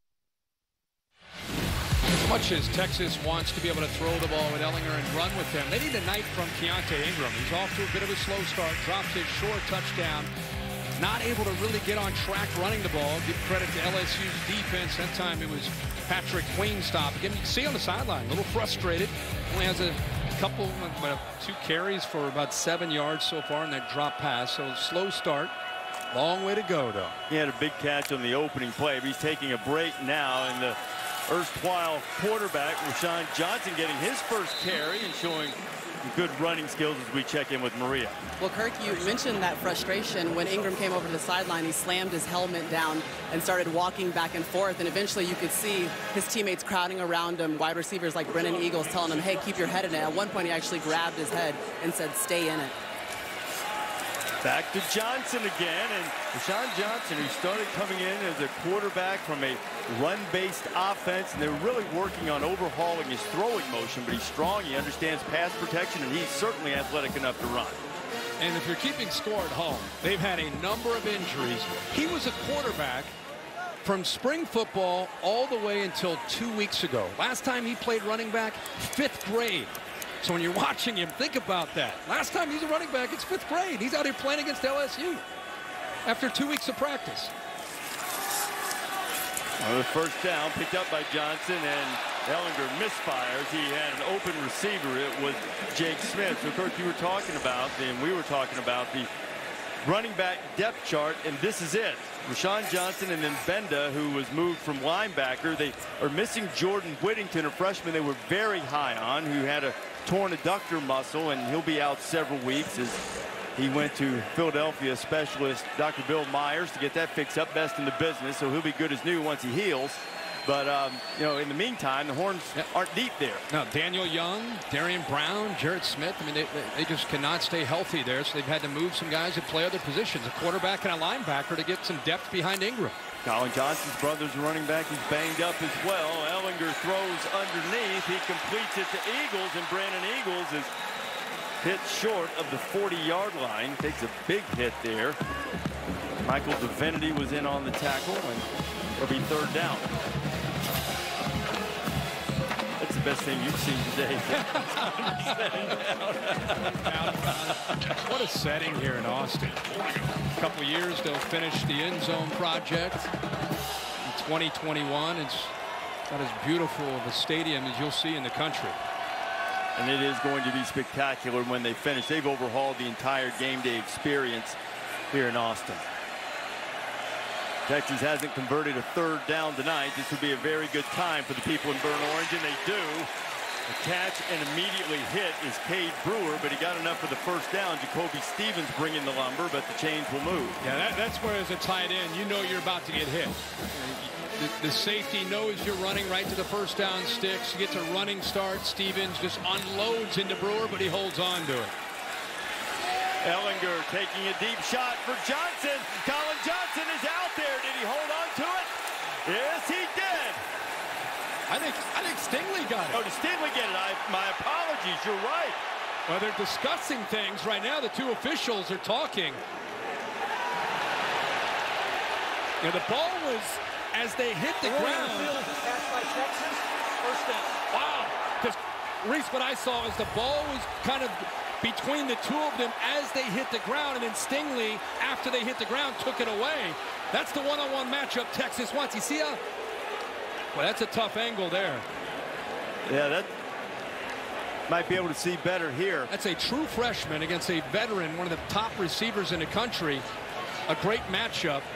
As much as Texas wants to be able to throw the ball with Ellinger and run with them, they need a night from Keontae Ingram. He's off to a bit of a slow start, drops his short touchdown, not able to really get on track running the ball. Give credit to L S U's defense. That time it was Patrick Queenstop. Again, you can see on the sideline, a little frustrated. Only has a couple, uh, two carries for about seven yards so far in that drop pass. So slow start. Long way to go, though. He had a big catch on the opening play, but he's taking a break now, and the erstwhile quarterback, Rashawn Johnson, getting his first carry and showing good running skills as we check in with Maria. Well, Kirk, you mentioned that frustration. When Ingram came over to the sideline, he slammed his helmet down and started walking back and forth, and eventually you could see his teammates crowding around him, wide receivers like Brennan Eagles telling him, hey, keep your head in it. At one point, he actually grabbed his head and said, stay in it. Back to Johnson again, and Rashawn Johnson, who started coming in as a quarterback from a run-based offense, and they're really working on overhauling his throwing motion, but he's strong, he understands pass protection, and he's certainly athletic enough to run. And if you're keeping score at home, they've had a number of injuries. He was a quarterback from spring football all the way until two weeks ago. Last time he played running back, fifth grade. So when you're watching him, think about that. Last time he's a running back, it's fifth grade. He's out here playing against L S U after two weeks of practice. Well, the first down picked up by Johnson, and Ellinger misfires. He had an open receiver. It was Jake Smith. So, Kirk, you were talking about, and we were talking about the running back depth chart, and this is it. Rashawn Johnson and then Benda, who was moved from linebacker. They are missing Jordan Whittington, a freshman they were very high on, who had a torn adductor muscle, and he'll be out several weeks as he went to Philadelphia specialist Doctor Bill Myers to get that fixed up, best in the business, so he'll be good as new once he heals. But, um, you know, in the meantime, the Horns yep. aren't deep there. No, Daniel Young, Darian Brown, Jarrett Smith, I mean, they, they just cannot stay healthy there, so they've had to move some guys that play other positions, a quarterback and a linebacker, to get some depth behind Ingram. Colin Johnson's brother's running back. He's banged up as well. Ellinger throws underneath. He completes it to Eagles, and Brandon Eagles is hit short of the forty-yard line. Takes a big hit there. Michael Divinity was in on the tackle, and it'll be third down. That's the best thing you've seen today. What a setting here in Austin. A couple years they'll finish the end zone project in twenty twenty-one. It's not as beautiful of a stadium as you'll see in the country. And it is going to be spectacular when they finish. They've overhauled the entire game day experience here in Austin. Texas hasn't converted a third down tonight. This would be a very good time for the people in Burnt Orange, and they do. The catch and immediately hit is Cade Brewer, but he got enough for the first down. Jacoby Stevens bringing the lumber, but the chains will move. Yeah, that, that's where as a tight end, you know you're about to get hit. The, the safety knows you're running right to the first down sticks. He gets a running start. Stevens just unloads into Brewer, but he holds on to it. Ellinger taking a deep shot for Johnson. Colin Johnson is out there. Did he hold on to it? Yes, he did. I think I think Stingley got it. Oh, did Stingley get it? I, my apologies. You're right. Well, they're discussing things right now. The two officials are talking. Yeah, the ball was as they hit the ground. Catch by Texas. First down. Wow. Because Reese, what I saw is the ball was kind of between the two of them as they hit the ground, and then Stingley, after they hit the ground, took it away. That's the one-on-one matchup Texas wants. You see how? Well, that's a tough angle there. Yeah, that might be able to see better here. That's a true freshman against a veteran, one of the top receivers in the country. A great matchup.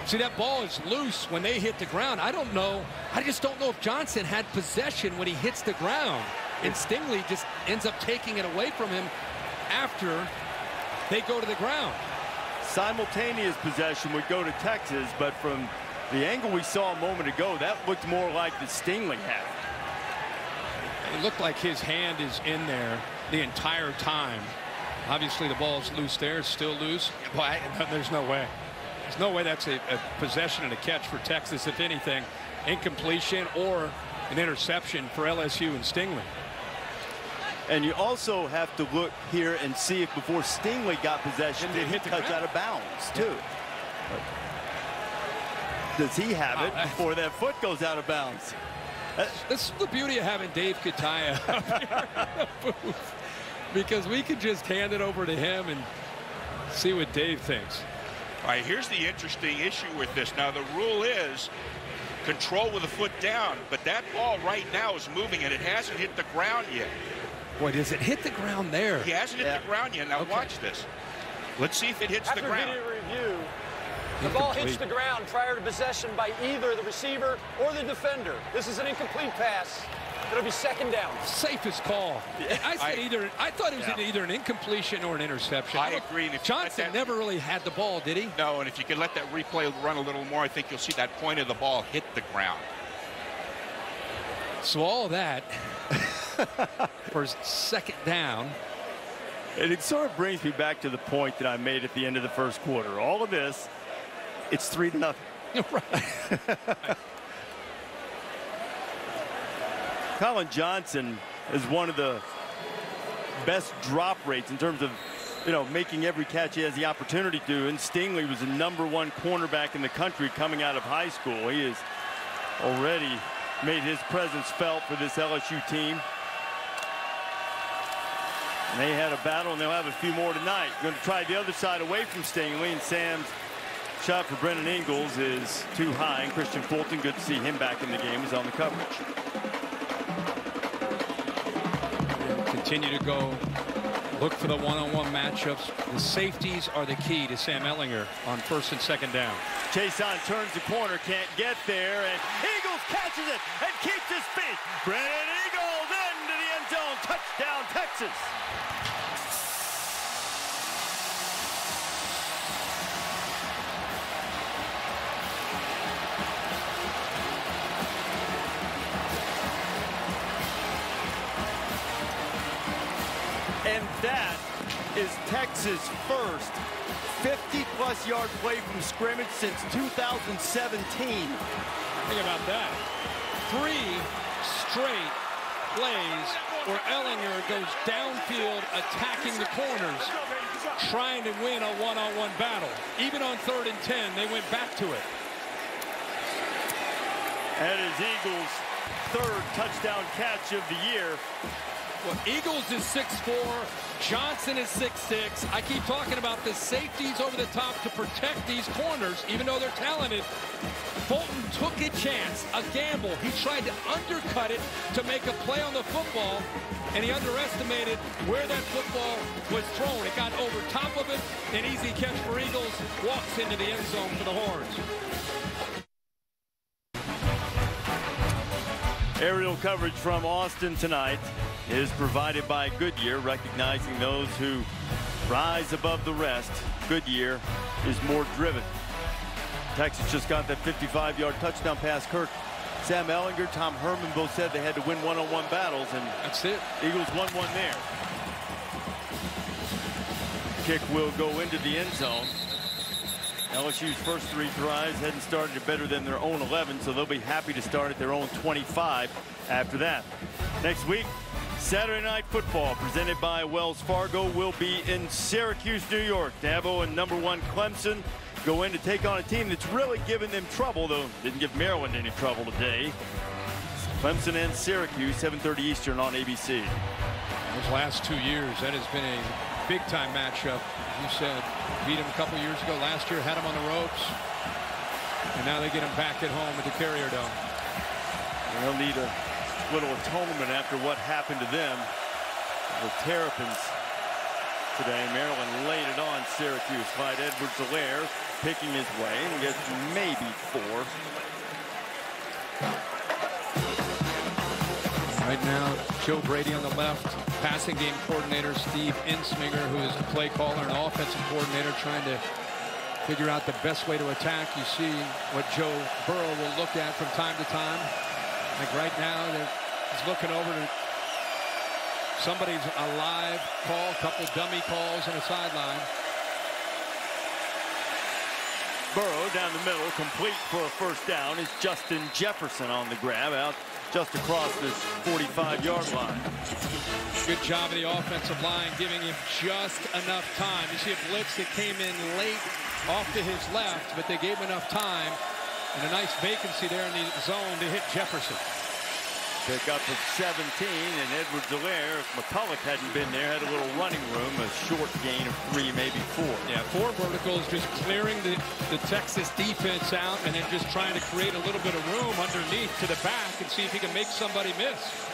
See, that ball is loose when they hit the ground. I don't know. I just don't know if Johnson had possession when he hits the ground. And Stingley just ends up taking it away from him after they go to the ground. Simultaneous possession would go to Texas, but from the angle we saw a moment ago, that looked more like the Stingley had. It looked like his hand is in there the entire time. Obviously, the ball's loose there. It's still loose. But there's no way. There's no way that's a, a possession and a catch for Texas. If anything, incompletion or an interception for L S U and Stingley. And you also have to look here and see if before Stingley got possession, did he touch out of bounds too? Yeah. Does he have wow, it before that foot goes out of bounds? This is the beauty of having Dave Kataya up here in the booth, because we could just hand it over to him and see what Dave thinks. All right, here's the interesting issue with this. Now, the rule is control with the foot down, but that ball right now is moving, and it hasn't hit the ground yet. Boy, does it hit the ground there? He hasn't hit yeah. the ground yet. Now, okay. watch this. Let's see if it hits After the ground. After video review, the ball hits the ground prior to possession by either the receiver or the defender. This is an incomplete pass. It'll be second down. Safest call. I, I, either, I thought it was yeah. either an incompletion or an interception. I agree. And if Johnson that, never really had the ball, did he? No, and if you could let that replay run a little more, I think you'll see that point of the ball hit the ground. So all of that for second down. And it sort of brings me back to the point that I made at the end of the first quarter. All of this, it's three to nothing. Right. Colin Johnson is one of the best drop rates in terms of, you know, making every catch he has the opportunity to. And Stingley was the number one cornerback in the country coming out of high school. He has already made his presence felt for this L S U team. And they had a battle, and they'll have a few more tonight. Going to try the other side away from Stingley, and Sam's shot for Brennan Ingalls is too high. And Christian Fulton, good to see him back in the game, is on the coverage. Continue to go look for the one-on-one matchups. The safeties are the key to Sam Ehlinger on first and second down. Chason turns the corner, can't get there, and Eagles catches it and keeps his feet. Brennan Ingalls into the end zone. Touchdown, Texas. And that is Texas' first fifty plus yard play from scrimmage since two thousand seventeen. Think about that. Three straight plays where Ehlinger goes downfield attacking the corners, trying to win a one-on-one battle. Even on third and ten, they went back to it. That is Eagles' third touchdown catch of the year. Well, Eagles is six four, Johnson is six six. I keep talking about the safeties over the top to protect these corners, even though they're talented. Fulton took a chance, a gamble. He tried to undercut it to make a play on the football, and he underestimated where that football was thrown. It got over top of it, an easy catch for Eagles, walks into the end zone for the Horns. Aerial coverage from Austin tonight is provided by Goodyear, recognizing those who rise above the rest. Goodyear is more driven. Texas just got that fifty-five yard touchdown pass. Kirk, Sam Ehlinger, Tom Herman both said they had to win one-on-one battles, and that's it. Eagles won one there. Kick will go into the end zone. L S U's first three drives hadn't started better than their own eleven, so they'll be happy to start at their own twenty-five after that. Next week, Saturday Night Football, presented by Wells Fargo, will be in Syracuse, New York. Dabo and number one Clemson go in to take on a team that's really given them trouble, though didn't give Maryland any trouble today. Clemson and Syracuse, seven thirty Eastern on A B C. Those last two years, that has been a big-time matchup. You said, beat him a couple years ago. Last year, had him on the ropes. And now they get him back at home at the Carrier Dome. They'll need a little atonement after what happened to them. The Terrapins today. Maryland laid it on Syracuse. Clyde Edwards-Helaire picking his way and gets maybe four. Right now, Joe Brady on the left, passing game coordinator Steve Insminger, who is a play caller and offensive coordinator, trying to figure out the best way to attack. You see what Joe Burrow will look at from time to time. Like right now, he's looking over to somebody's a live call, a couple dummy calls on a sideline. Burrow down the middle, complete for a first down, is Justin Jefferson on the grab out just across this forty-five yard line. Good job of the offensive line, giving him just enough time. You see a blitz that came in late off to his left, but they gave him enough time. And a nice vacancy there in the zone to hit Jefferson. Pick up at seventeen, and Edwards-Helaire, if McCulloch hadn't been there, had a little running room, a short gain of three, maybe four. Yeah, four verticals, just clearing the, the Texas defense out and then just trying to create a little bit of room underneath to the back and see if he can make somebody miss.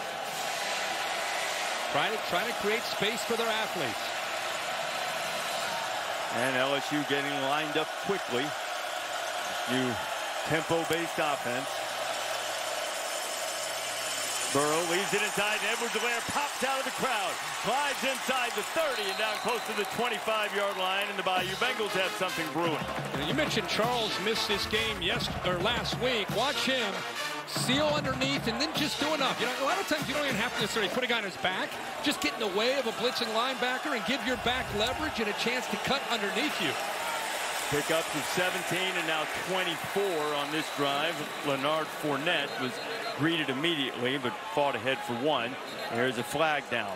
Trying to, trying to create space for their athletes. And L S U getting lined up quickly. New tempo-based offense. Burrow leaves it inside, and Edwards-Helaire pops out of the crowd. Glides inside the thirty and down close to the twenty-five yard line, and the Bayou Bengals have something brewing. You mentioned Charles missed this game yesterday or last week. Watch him seal underneath and then just do enough. You know, a lot of times you don't even have to necessarily put a guy on his back. Just get in the way of a blitzing linebacker and give your back leverage and a chance to cut underneath you. Pick up to seventeen and now twenty-four on this drive. Leonard Fournette was greeted immediately, but fought ahead for one. There's a flag down.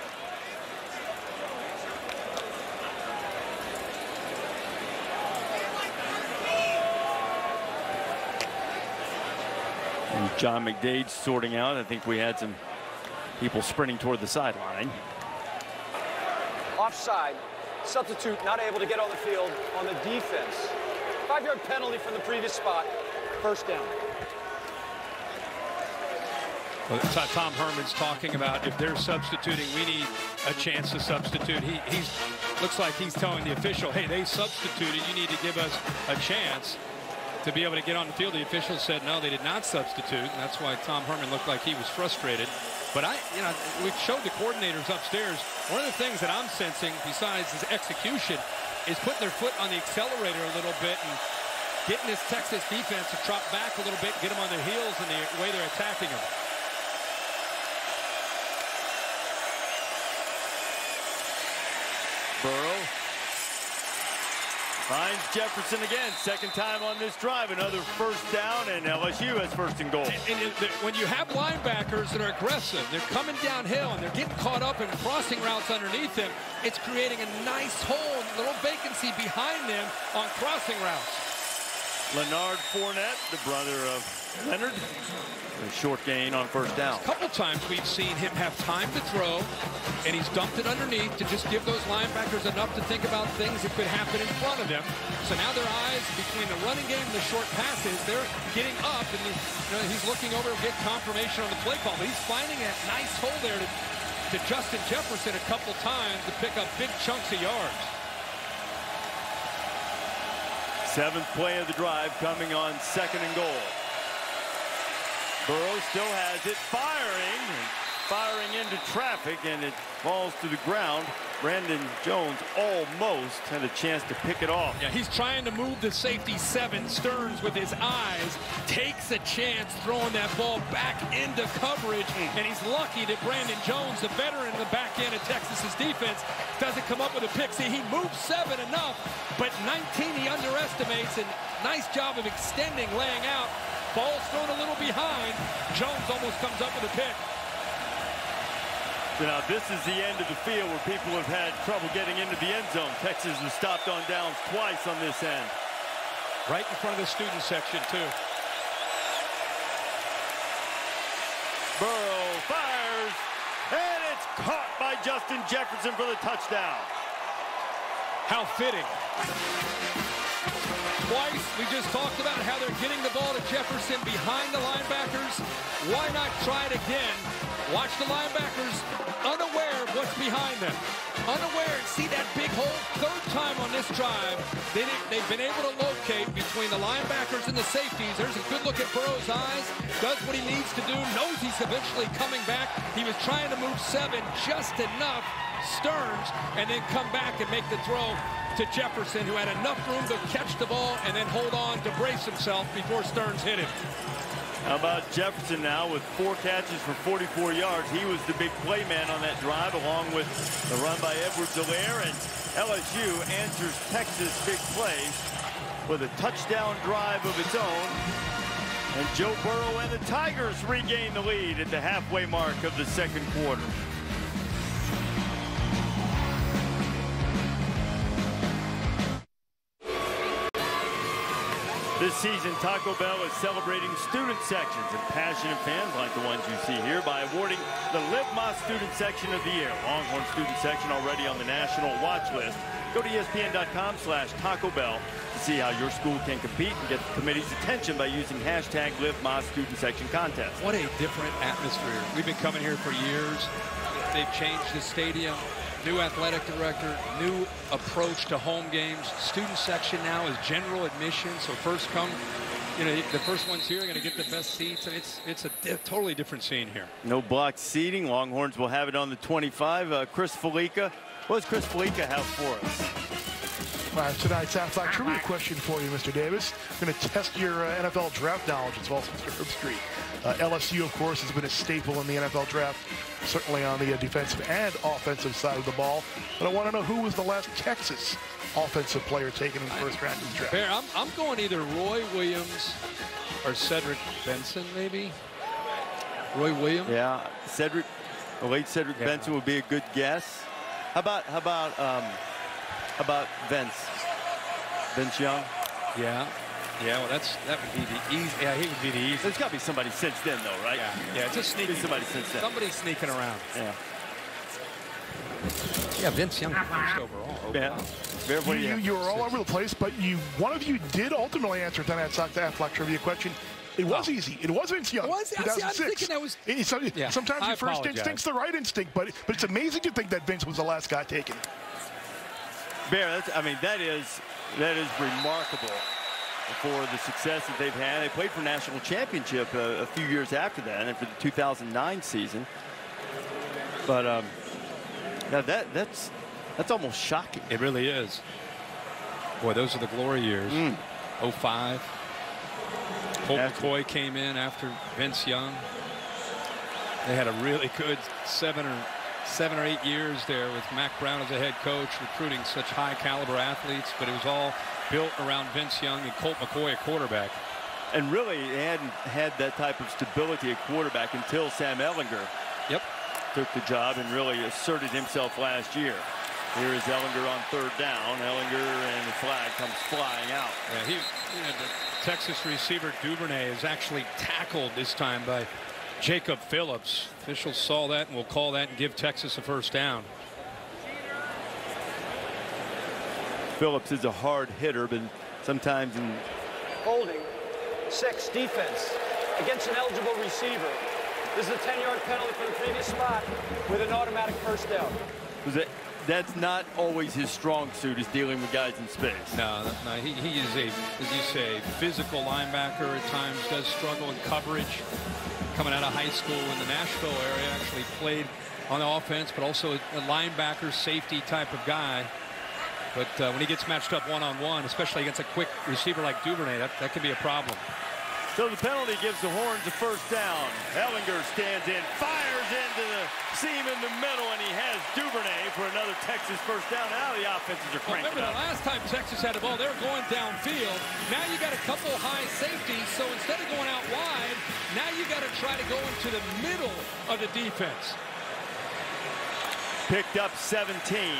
And John McDade sorting out. I think we had some people sprinting toward the sideline. Offside. Substitute not able to get on the field on the defense. Five yard penalty from the previous spot. First down. Well, Tom Herman's talking about if they're substituting, we need a chance to substitute. He he's looks like he's telling the official, hey, they substituted. You need to give us a chance to be able to get on the field. The official said no, they did not substitute, and that's why Tom Herman looked like he was frustrated. But I, you know, we showed the coordinators upstairs. One of the things that I'm sensing, besides his execution, is putting their foot on the accelerator a little bit and getting this Texas defense to drop back a little bit, get them on their heels in the way they're attacking them. Burrow finds Jefferson again, second time on this drive, another first down, and L S U has first and goal. And, and it, the, when you have linebackers that are aggressive, they're coming downhill and they're getting caught up in crossing routes underneath them, it's creating a nice hole, a little vacancy behind them on crossing routes. Leonard Fournette, the brother of Leonard, a short gain on first down. A couple times we've seen him have time to throw, and he's dumped it underneath to just give those linebackers enough to think about things that could happen in front of them. So now their eyes between the running game and the short passes, they're getting up, and he, you know, he's looking over to get confirmation on the play call. But he's finding a nice hole there to, to Justin Jefferson a couple times to pick up big chunks of yards. Seventh play of the drive coming on second and goal. Burrow still has it, firing, firing into traffic, and it falls to the ground. Brandon Jones almost had a chance to pick it off. Yeah, he's trying to move the safety seven. Stearns with his eyes takes a chance throwing that ball back into coverage, and he's lucky that Brandon Jones, the veteran in the back end of Texas's defense, doesn't come up with a pick. See, he moved seven enough, but nineteen he underestimates, and nice job of extending, laying out. Ball's thrown a little behind. Jones almost comes up with a pick. So now this is the end of the field where people have had trouble getting into the end zone. Texas has stopped on downs twice on this end. Right in front of the student section, too. Burrow fires, and it's caught by Justin Jefferson for the touchdown. How fitting. Twice, we just talked about how they're getting the ball to Jefferson behind the linebackers. Why not try it again? Watch the linebackers unaware of what's behind them. unaware and see that big hole. Third time on this drive, they didn't, they've been able to locate between the linebackers and the safeties. There's a good look at Burrow's eyes. Does what he needs to do. Knows he's eventually coming back. He was trying to move seven just enough. Stearns, and then come back and make the throw to Jefferson, who had enough room to catch the ball and then hold on to brace himself before Stearns hit him. How about Jefferson now with four catches for forty-four yards? He was the big play man on that drive, along with the run by Edwards-Helaire, and L S U answers Texas' big plays with a touchdown drive of its own. And Joe Burrow and the Tigers regain the lead at the halfway mark of the second quarter. This season, Taco Bell is celebrating student sections and passionate fans like the ones you see here by awarding the Live Más Student Section of the Year. Longhorn Student Section already on the national watch list. Go to E S P N dot com slash Taco Bell to see how your school can compete and get the committee's attention by using hashtag Live Más Student Section Contest. What a different atmosphere. We've been coming here for years. They've changed the stadium. New athletic director, new approach to home games. Student section now is general admission, so first come, you know, the first ones here are going to get the best seats, and it's it's a di totally different scene here. No blocked seating. Longhorns will have it on the twenty-five. Uh, Chris Felica, what does Chris Felica have for us? All right, tonight's Aflac Trivia question for you, Mister Davis. I'm going to test your uh, N F L draft knowledge as well as Mister Herbstreit. Uh, L S U, of course, has been a staple in the N F L draft, certainly on the uh, defensive and offensive side of the ball. But I want to know who was the last Texas offensive player taken in the first round of the draft. Bear, I'm, I'm going either Roy Williams or Cedric Benson, maybe. Roy Williams? Yeah, Cedric, the late Cedric yeah. Benson would be a good guess. How about, how about, um, how about Vince? Vince Young? Yeah. Yeah, well, that's that would be the easy. Yeah, he would be the easy. There's got to be somebody since then, though, right? Yeah, yeah, it's a sneaking. Somebody since then. Somebody sneaking around. Yeah. Yeah, Vince Young first overall. Oh, yeah. Wow. You, you, you were all over the place, but you one of you did ultimately answer tonight's Aflac Trivia question. It was oh. easy. It was Vince Young. Was, two thousand six. I'm thinking that was. It, so, yeah. Sometimes I your first apologize. instinct's the right instinct, but but it's amazing to think that Vince was the last guy taken. Bear, that's, I mean, that is that is remarkable for the success that they've had. They played for national championship a, a few years after that, and for the two thousand nine season. But um, now that that's that's almost shocking. It really is. Boy, those are the glory years. Mm. oh five. Colt McCoy came in after Vince Young. They had a really good seven or seven or eight years there with Mac Brown as a head coach, recruiting such high caliber athletes, but it was all built around Vince Young and Colt McCoy at quarterback. And really, they hadn't had that type of stability at quarterback until Sam Ehlinger yep. took the job and really asserted himself last year. Here is Ehlinger on third down. Ehlinger and the flag comes flying out. Yeah, he, you know, the Texas receiver Duvernay is actually tackled this time by Jacob Phillips. Officials saw that and will call that and give Texas a first down. Phillips is a hard hitter, but sometimes in holding six defense against an eligible receiver. This is a ten yard penalty for the previous spot with an automatic first down. Was it? That's not always his strong suit, is dealing with guys in space. No, no, he, he is a, as you say, physical linebacker. At times does struggle in coverage. Coming out of high school in the Nashville area, actually played on the offense, but also a linebacker, safety type of guy. But uh, when he gets matched up one-on-one, especially against a quick receiver like Duvernay, that, that can be a problem. So the penalty gives the Horns a first down. Ehlinger stands in, fires into the seam in the middle, and he has Duvernay for another Texas first down. Now the offenses are cranking well, remember up. the last time Texas had the ball, they were going downfield. Now you got a couple high safeties, so instead of going out wide, now you got to try to go into the middle of the defense. Picked up seventeen.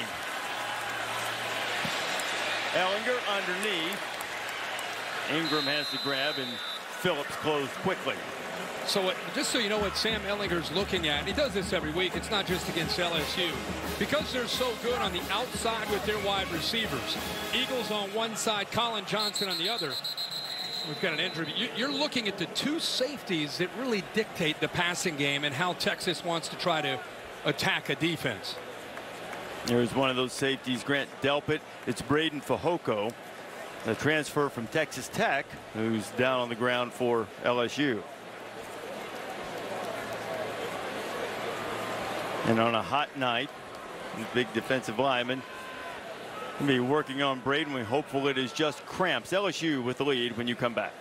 Ehlinger underneath. Ingram has the grab, and Phillips closed quickly. So what, just so you know what Sam Ehlinger's looking at, and he does this every week, it's not just against L S U. Because they're so good on the outside with their wide receivers, Eagles on one side, Colin Johnson on the other. We've got an injury. You're looking at the two safeties that really dictate the passing game and how Texas wants to try to attack a defense. Here's one of those safeties, Grant Delpit. It's Braden Fajoko, the transfer from Texas Tech, who's down on the ground for L S U. And on a hot night, the big defensive lineman will be working on Braden. We're hopeful it is just cramps. L S U with the lead when you come back.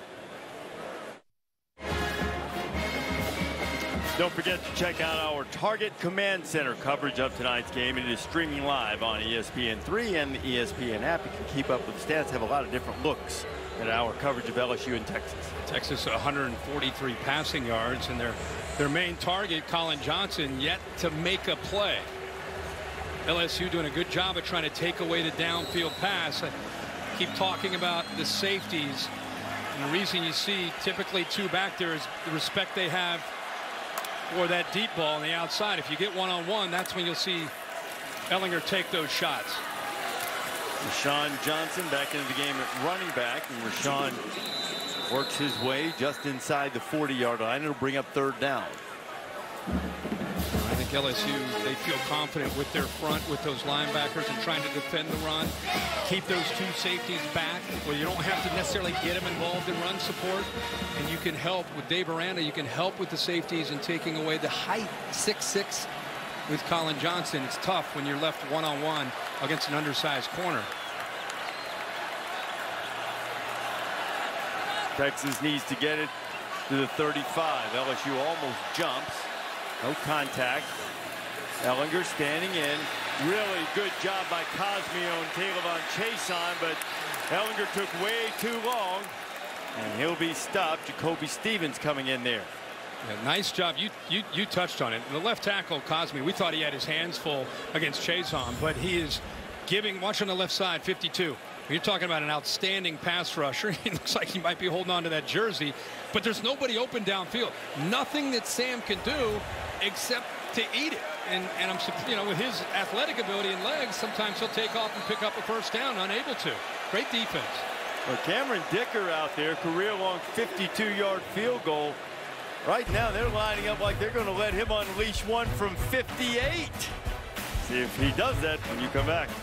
Don't forget to check out our Target Command Center coverage of tonight's game. It is streaming live on E S P N three and the E S P N app. You can keep up with stats, have a lot of different looks at our coverage of L S U in Texas. Texas one hundred forty-three passing yards, and their their main target, Colin Johnson, yet to make a play. L S U doing a good job of trying to take away the downfield pass. I keep talking about the safeties, and the reason you see typically two back there is the respect they have for that deep ball on the outside. If you get one-on-one, that's when you'll see Ehlinger take those shots. Rashawn Johnson back into the game at running back, and Rashawn works his way just inside the forty yard line. It'll bring up third down. I think L S U, they feel confident with their front, with those linebackers, and trying to defend the run. Keep those two safeties back where you don't have to necessarily get them involved in run support. And you can help with Dave Aranda. You can help with the safeties and taking away the height. six six with Colin Johnson. It's tough when you're left one-on-one against an undersized corner. Texas needs to get it to the thirty-five. L S U almost jumps. No contact. Ehlinger standing in. Really good job by Cosmeo and Taylor Chason, but Ehlinger took way too long, and he'll be stopped. Jacoby Stevens coming in there. Yeah, nice job. You, you you touched on it. The left tackle, Cosme, we thought he had his hands full against Chason, but he is giving, watch on the left side, fifty-two. You're talking about an outstanding pass rusher. He looks like he might be holding on to that jersey, but there's nobody open downfield. Nothing that Sam can do except to eat it. And, and I'm, you know, with his athletic ability and legs, sometimes he'll take off and pick up a first down, unable to. Great defense. Well, Cameron Dicker out there, career-long fifty-two yard field goal. Right now, they're lining up like they're going to let him unleash one from fifty-eight. See if he does that when you come back.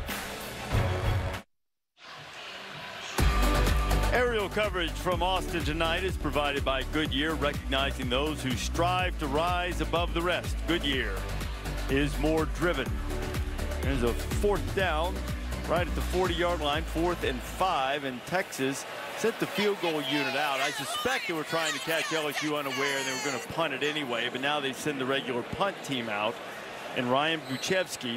Aerial coverage from Austin tonight is provided by Goodyear, recognizing those who strive to rise above the rest. Goodyear is more driven. There's a fourth down right at the forty yard line, fourth and five, and Texas sent the field goal unit out. I suspect they were trying to catch L S U unaware and they were going to punt it anyway, but now they send the regular punt team out, and Ryan Buchevsky,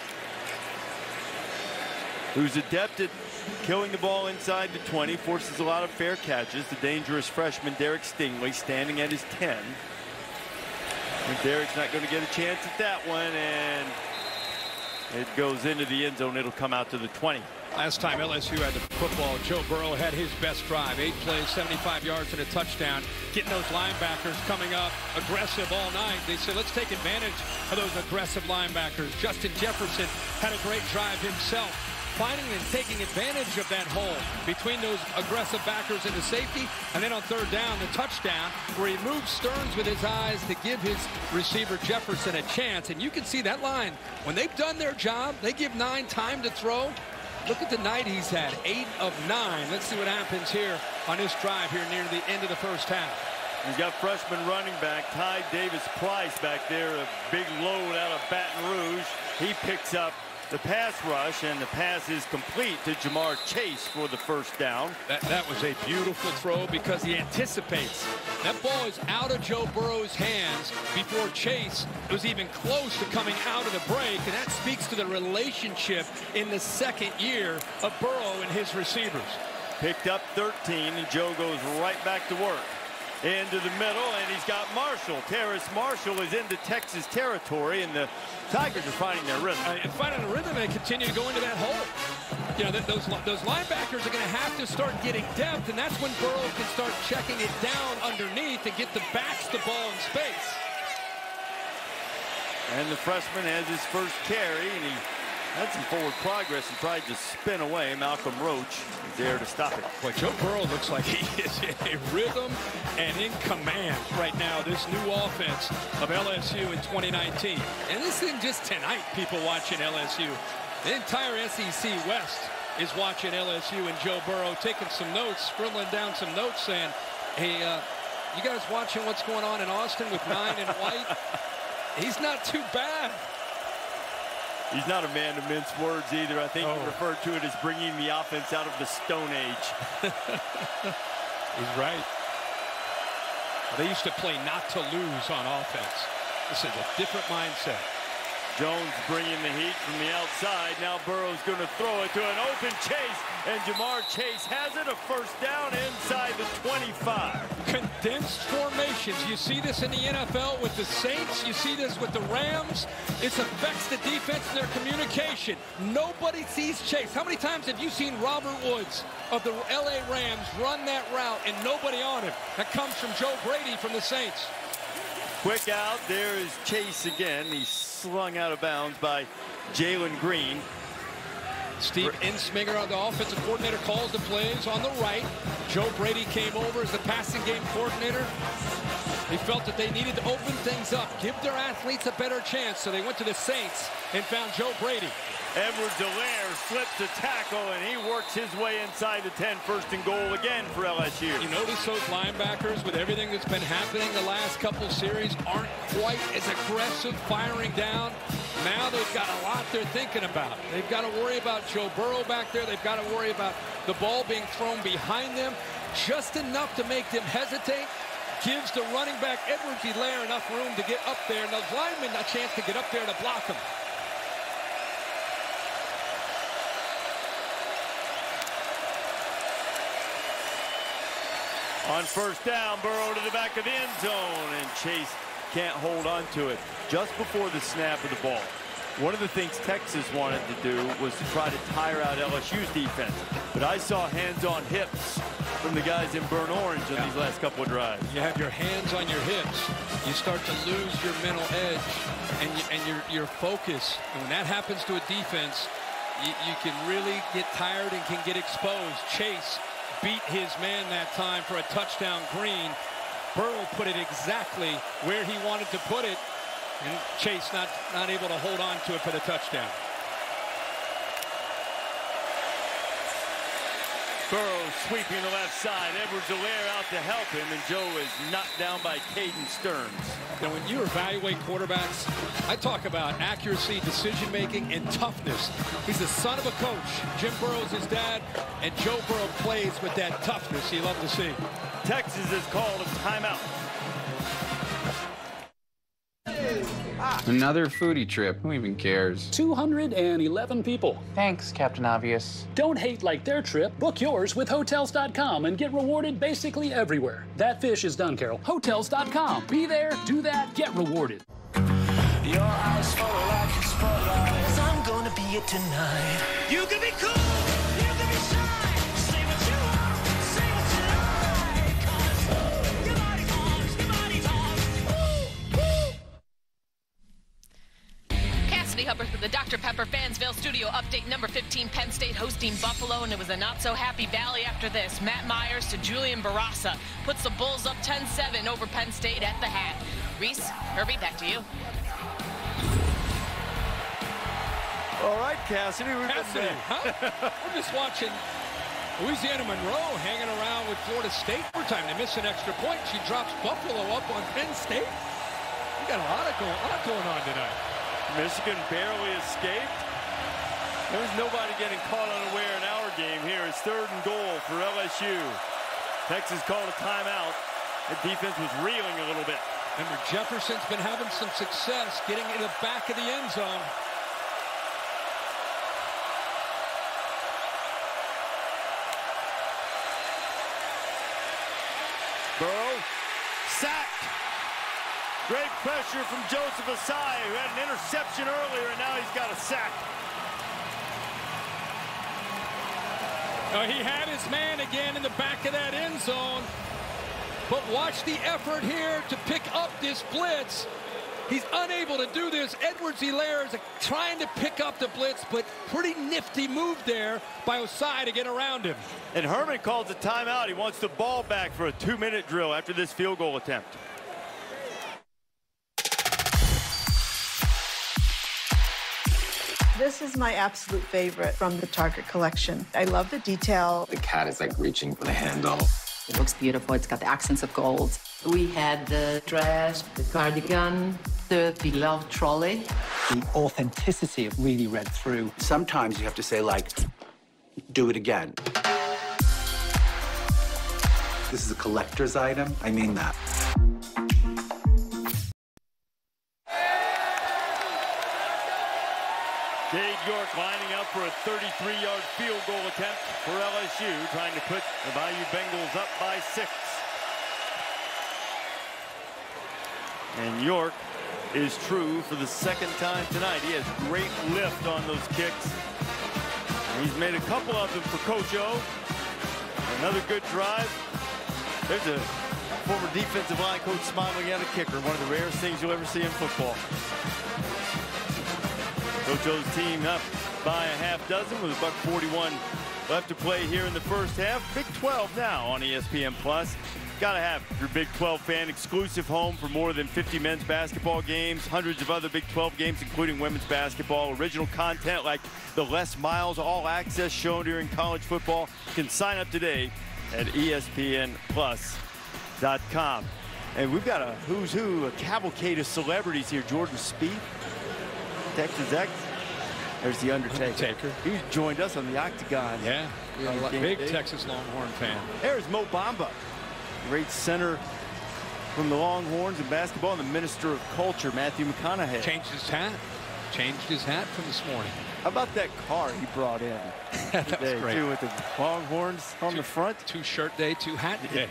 who's adept at killing the ball inside the twenty, forces a lot of fair catches. The dangerous freshman Derek Stingley standing at his ten. And Derek's not going to get a chance at that one, and it goes into the end zone. It'll come out to the twenty. Last time L S U had the football, Joe Burrow had his best drive. Eight plays, seventy-five yards and a touchdown. Getting those linebackers coming up aggressive all night. They said, let's take advantage of those aggressive linebackers. Justin Jefferson had a great drive himself, finding and taking advantage of that hole between those aggressive backers and the safety. And then on third down, the touchdown, where he moves Stearns with his eyes to give his receiver Jefferson a chance. And you can see that line, when they've done their job, they give nine time to throw. Look at the night he's had, eight of nine. Let's see what happens here on this drive here near the end of the first half. He's got freshman running back Ty Davis-Price back there, a big load out of Baton Rouge. He picks up the pass rush, and the pass is complete to Jamar Chase for the first down. That, that was a beautiful throw because he anticipates. That ball is out of Joe Burrow's hands before Chase was even close to coming out of the break, and that speaks to the relationship in the second year of Burrow and his receivers. Picked up thirteen, and Joe goes right back to work. Into the middle, and he's got Marshall. Terrace Marshall is into Texas territory, and the Tigers are finding their rhythm. Uh, and finding the rhythm, and continue to go into that hole. You know, th those, those linebackers are going to have to start getting depth, and that's when Burrow can start checking it down underneath and get the backs the ball in space. And the freshman has his first carry, and he Had some forward progress and tried to spin away. Malcolm Roach is there to stop it. Boy, Joe Burrow looks like he is in a rhythm and in command right now, this new offense of L S U in twenty nineteen. And this isn't just tonight, people watching L S U. The entire S E C West is watching L S U and Joe Burrow, taking some notes, scribbling down some notes, saying, hey, uh, you guys watching what's going on in Austin with nine and White? He's not too bad. He's not a man to mince words either. I think oh. he referred to it as bringing the offense out of the Stone Age. He's right. Well, they used to play not to lose on offense. This is a different mindset. Jones bringing the heat from the outside. Now Burrow's going to throw it to an open Chase, and Jamar Chase has it. A first down inside the twenty-five. Condensed formations. You see this in the N F L with the Saints. You see this with the Rams. It affects the defense and their communication. Nobody sees Chase. How many times have you seen Robert Woods of the L A Rams run that route and nobody on him? That comes from Joe Brady from the Saints. Quick out. There is Chase again. He's slung out of bounds by Jalen Green. Steve Insminger, the offensive coordinator, calls the plays on the right. Joe Brady came over as the passing game coordinator. He felt that they needed to open things up, give their athletes a better chance, so they went to the Saints and found Joe Brady. Edwards-Helaire slips a tackle, and he works his way inside the ten, first and goal again for L S U. You notice those linebackers, with everything that's been happening the last couple series, aren't quite as aggressive firing down. Now they've got a lot they're thinking about. They've got to worry about Joe Burrow back there. They've got to worry about the ball being thrown behind them, just enough to make them hesitate. Gives the running back Edwards-Helaire enough room to get up there, and the lineman a chance to get up there to block him. On first down, Burrow to the back of the end zone, and Chase can't hold on to it just before the snap of the ball. One of the things Texas wanted to do was to try to tire out L S U's defense, but I saw hands on hips from the guys in burnt orange on yeah. these last couple of drives. You have your hands on your hips, you start to lose your mental edge and, you, and your, your focus. And when that happens to a defense, you, you can really get tired and can get exposed. Chase beat his man that time for a touchdown. Green. Burrow put it exactly where he wanted to put it, and Chase not, not able to hold on to it for the touchdown. Burrow sweeping the left side. Edwards-Helaire out to help him, and Joe is knocked down by Caden Stearns. Now, when you evaluate quarterbacks, I talk about accuracy, decision-making, and toughness. He's the son of a coach. Jim Burrow's his dad, and Joe Burrow plays with that toughness you love to see. Texas has called a timeout. Another foodie trip. Who even cares? two hundred eleven people. Thanks, Captain Obvious. Don't hate like their trip. Book yours with Hotels dot com and get rewarded basically everywhere. That fish is done, Carol. Hotels dot com. Be there, do that, get rewarded. Your eyes fall like a spotlight. 'Cause I'm gonna be it tonight. You can be cool. You can be shy. Say what you want. Say what you like. 'Cause your body talks. Your body talks. Woo, woo. Cassidy Hubbard with the Doctor Pepper Fansville studio update. Number fifteen, Penn State hosting Buffalo, and it was a not-so-happy Valley after this. Matt Myers to Julian Barraza puts the Bulls up ten seven over Penn State at the half. Reese, Herbie, back to you. All right, Cassidy. We're Cassidy, huh? We're just watching Louisiana Monroe hanging around with Florida State for time. They miss an extra point. She drops Buffalo up on Penn State. We got a lot, of go a lot going on tonight. Michigan barely escaped. There's nobody getting caught unaware in our game here. It's third and goal for L S U. Texas called a timeout. The defense was reeling a little bit. Remember, Jefferson's been having some success getting in the back of the end zone. Burrow, sacked. Great pressure from Joseph Asai, who had an interception earlier, and now he's got a sack. Uh, he had his man again in the back of that end zone. But watch the effort here to pick up this blitz. He's unable to do this. Edwards-Helaire is trying to pick up the blitz, but pretty nifty move there by Osai to get around him. And Herman calls a timeout. He wants the ball back for a two-minute drill after this field goal attempt. This is my absolute favorite from the Target collection. I love the detail. The cat is like reaching for the handle. It looks beautiful. It's got the accents of gold. We had the dress, the cardigan, the beloved trolley. The authenticity of really read through. Sometimes you have to say, like, do it again. This is a collector's item. I mean that. Dave York lining up for a thirty-three yard field goal attempt for L S U, trying to put the Bayou Bengals up by six. And York is true for the second time tonight. He has great lift on those kicks. And he's made a couple of them for Coach O. Another good drive. There's a former defensive line coach smiling at a kicker, one of the rarest things you'll ever see in football. Coach O's team up by a half dozen with a buck forty-one left to play here in the first half. Big twelve now on E S P N Plus. Gotta have your Big twelve fan exclusive home for more than fifty men's basketball games, hundreds of other Big twelve games, including women's basketball, original content like the Les Miles All Access show during college football. You can sign up today at E S P N plus dot com. And we've got a who's who, a cavalcade of celebrities here. Jordan Spieth, Texas X. There's the Undertaker. Undertaker. He's joined us on the Octagon. Yeah, yeah big day. Texas Longhorn fan. There's Mo Bamba, great center from the Longhorns in basketball, and the Minister of Culture, Matthew McConaughey. Changed his hat. Changed his hat from this morning. How about that car he brought in? That today, was great. Too, with the Longhorns on two, the front. Two shirt day, two hat day.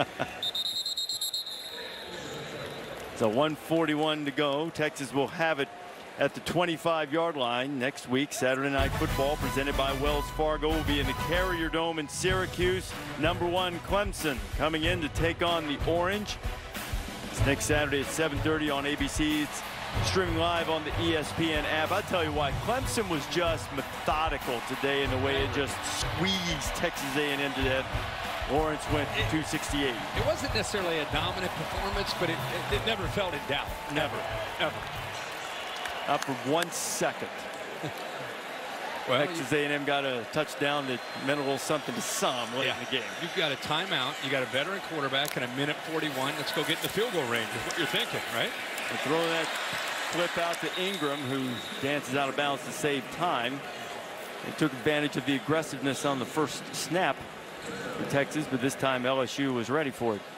So one forty-one to go. Texas will have it at the twenty-five yard line next week. Saturday Night Football presented by Wells Fargo will be in the Carrier Dome in Syracuse. Number one Clemson coming in to take on the Orange. It's next Saturday at seven thirty on A B C. It's streaming live on the E S P N app. I'll tell you why. Clemson was just methodical today in the way it just squeezed Texas A and M to death. Lawrence went to two sixty-eight. It wasn't necessarily a dominant performance, but it, it, it never felt in doubt. Never, ever. Up for one second. Well, Texas A and M got a touchdown that meant a little something to some late yeah. in the game. You've got a timeout. You got a veteran quarterback and a minute forty-one. Let's go get in the field goal range is what you're thinking, right? And throwing that flip out to Ingram, who dances out of bounds to save time. They took advantage of the aggressiveness on the first snap for Texas, but this time L S U was ready for it.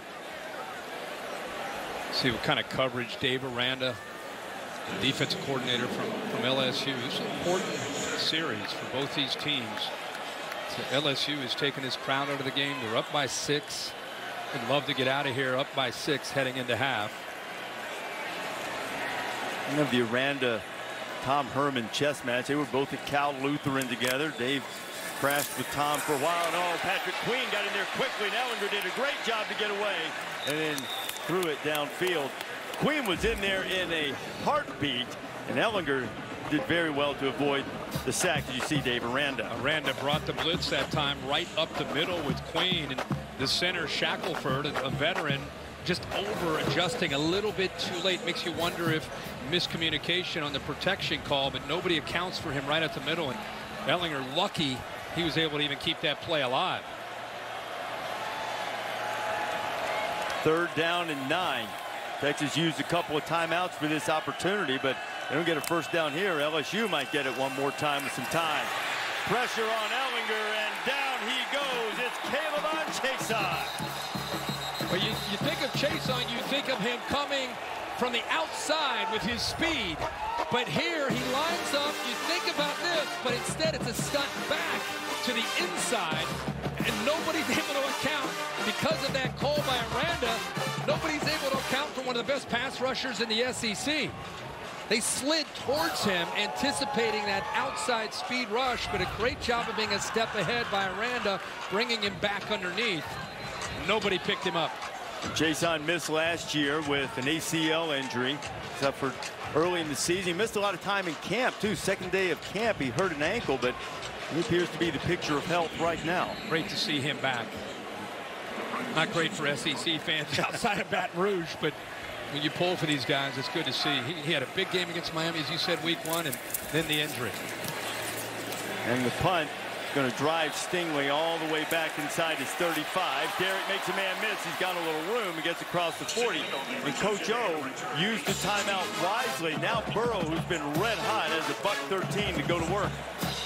See what kind of coverage Dave Aranda, the defensive coordinator from, from L S U. It's an important series for both these teams. So L S U is taking his crowd out of the game. They're up by six. Would love to get out of here up by six heading into half. You have the Aranda Tom Herman chess match. They were both at Cal Lutheran together. Dave crashed with Tom for a while, and oh, Patrick Queen got in there quickly, and Ellinger did a great job to get away and then threw it downfield. Queen was in there in a heartbeat, and Ellinger did very well to avoid the sack. Did you see Dave Aranda? Aranda brought the blitz that time right up the middle with Queen, and the center Shackelford, a veteran, just over adjusting a little bit too late. Makes you wonder if miscommunication on the protection call, but nobody accounts for him right at the middle, and Ellinger lucky he was able to even keep that play alive. Third down and nine. Texas used a couple of timeouts for this opportunity, but they don't get a first down here. L S U might get it one more time with some time. Pressure on Ellinger, and down he goes. It's Caleb on Chason. Well, you, you think of Chason, you think of him coming from the outside with his speed. But here he lines up, you think about this, but instead it's a stunt back to the inside, and nobody's able to account because of that call by Aranda. Nobody's able to account for one of the best pass rushers in the S E C. They slid towards him, anticipating that outside speed rush, but a great job of being a step ahead by Aranda, bringing him back underneath. Nobody picked him up. Jason missed last year with an A C L injury. Suffered early in the season. He missed a lot of time in camp, too. Second day of camp, he hurt an ankle, but he appears to be the picture of health right now. Great to see him back. Not great for S E C fans outside of Baton Rouge, but when you pull for these guys, it's good to see. He, he had a big game against Miami, as you said, week one, and then the injury. And the punt is going to drive Stingley all the way back inside his thirty-five. Derrick makes a man miss. He's got a little room. He gets across the forty. And Coach O used the timeout wisely. Now Burrow, who's been red hot, has a buck thirteen to go to work.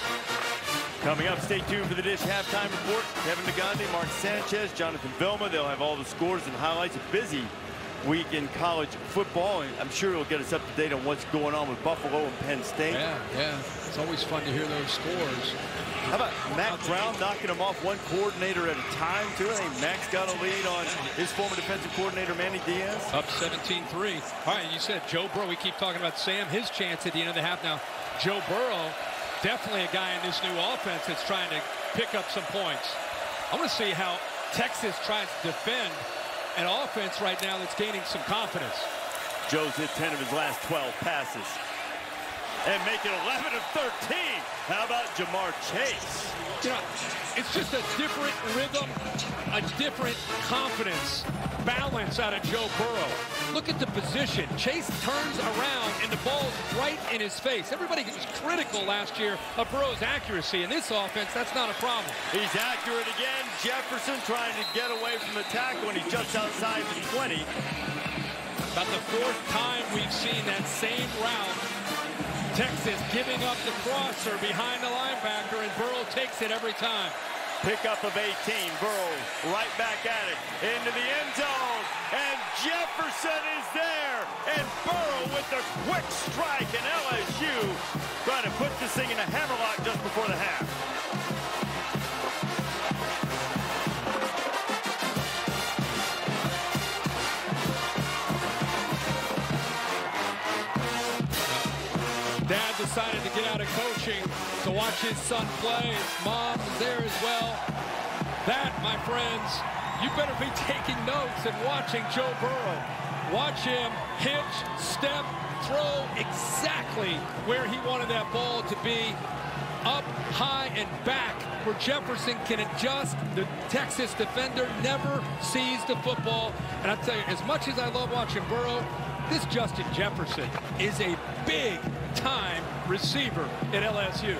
Coming up, stay tuned for the Dish halftime report. Kevin Negandhi, Mark Sanchez, Jonathan Vilma. They'll have all the scores and highlights. A busy week in college football, and I'm sure he'll get us up to date on what's going on with Buffalo and Penn State. Yeah, yeah. It's always fun to hear those scores. How about Matt Brown knocking them off one coordinator at a time, too? I think Max got a lead on his former defensive coordinator, Manny Diaz. Up seventeen three. All right, you said Joe Burrow. We keep talking about Sam, his chance at the end of the half. Now, Joe Burrow, definitely a guy in this new offense that's trying to pick up some points. I want to see how Texas tries to defend an offense right now that's gaining some confidence. Joe's hit ten of his last twelve passes. And make it eleven of thirteen. How about Jamar Chase? You know, it's just a different rhythm, a different confidence, balance out of Joe Burrow. Look at the position. Chase turns around and the ball's right in his face. Everybody was critical last year of Burrow's accuracy. In this offense, that's not a problem. He's accurate again. Jefferson trying to get away from the tackle, and he's just outside the twenty. About the fourth time we've seen that same route. Texas giving up the crosser behind the linebacker, and Burrow takes it every time. Pickup of eighteen. Burrow right back at it. Into the end zone. And Jefferson is there. And Burrow with the quick strike. And L S U trying to put this thing in a hammerlock just before the half. Dad decided to get out of coaching to watch his son play. His mom is there as well. That, my friends, you better be taking notes and watching Joe Burrow. Watch him hitch, step, throw exactly where he wanted that ball to be. Up, high, and back where Jefferson can adjust. The Texas defender never sees the football. And I tell you, as much as I love watching Burrow, this Justin Jefferson is a big-time receiver at L S U.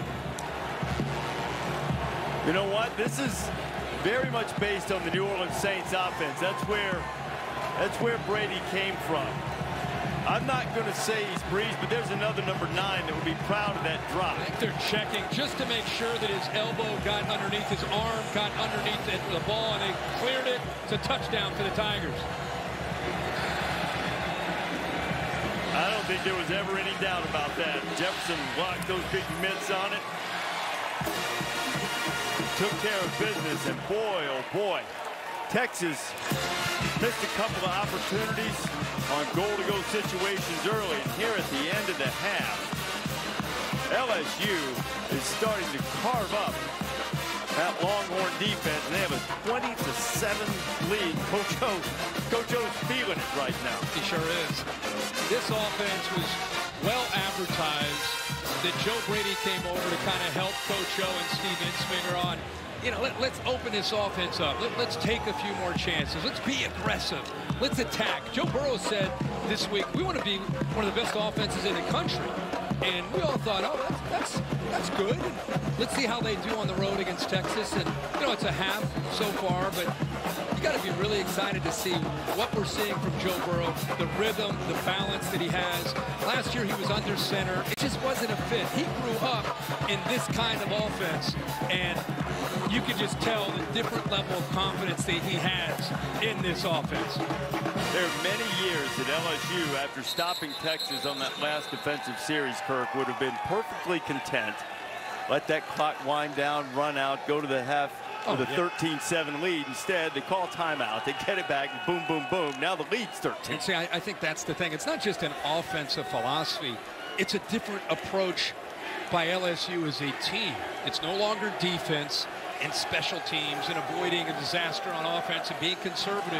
You know what? This is very much based on the New Orleans Saints offense. That's where, that's where Brady came from. I'm not going to say he's breezed, but there's another number nine that would be proud of that drop. I think they're checking just to make sure that his elbow got underneath, his arm got underneath the ball, and they cleared it. It's a touchdown for the Tigers. I don't think there was ever any doubt about that. Jefferson blocked those big mitts on it. Took care of business, and boy, oh boy, Texas missed a couple of opportunities on goal-to-go situations early. And here at the end of the half, L S U is starting to carve up that Longhorn defense, and they have a twenty to seven lead. Coach O, Coach O's feeling it right now. He sure is. This offense was well advertised that Joe Brady came over to kind of help Coach O and Steve Ensminger on, you know, let, let's open this offense up. Let, let's take a few more chances. Let's be aggressive. Let's attack. Joe Burrow said this week, we want to be one of the best offenses in the country. And we all thought, oh, that's, that's, that's good. Let's see how they do on the road against Texas. And, you know, it's a half so far, but you got to be really excited to see what we're seeing from Joe Burrow, the rhythm, the balance that he has. Last year he was under center. It just wasn't a fit. He grew up in this kind of offense, and you could just tell the different level of confidence that he has in this offense. There are many years that L S U, after stopping Texas on that last defensive series, Kirk, would have been perfectly content. Let that clock wind down, run out, go to the half with a thirteen seven lead. Instead, they call timeout. They get it back, and boom, boom, boom. Now the lead's thirteen. And see, I, I think that's the thing. It's not just an offensive philosophy. It's a different approach by L S U as a team. It's no longer defense and special teams and avoiding a disaster on offense and being conservative.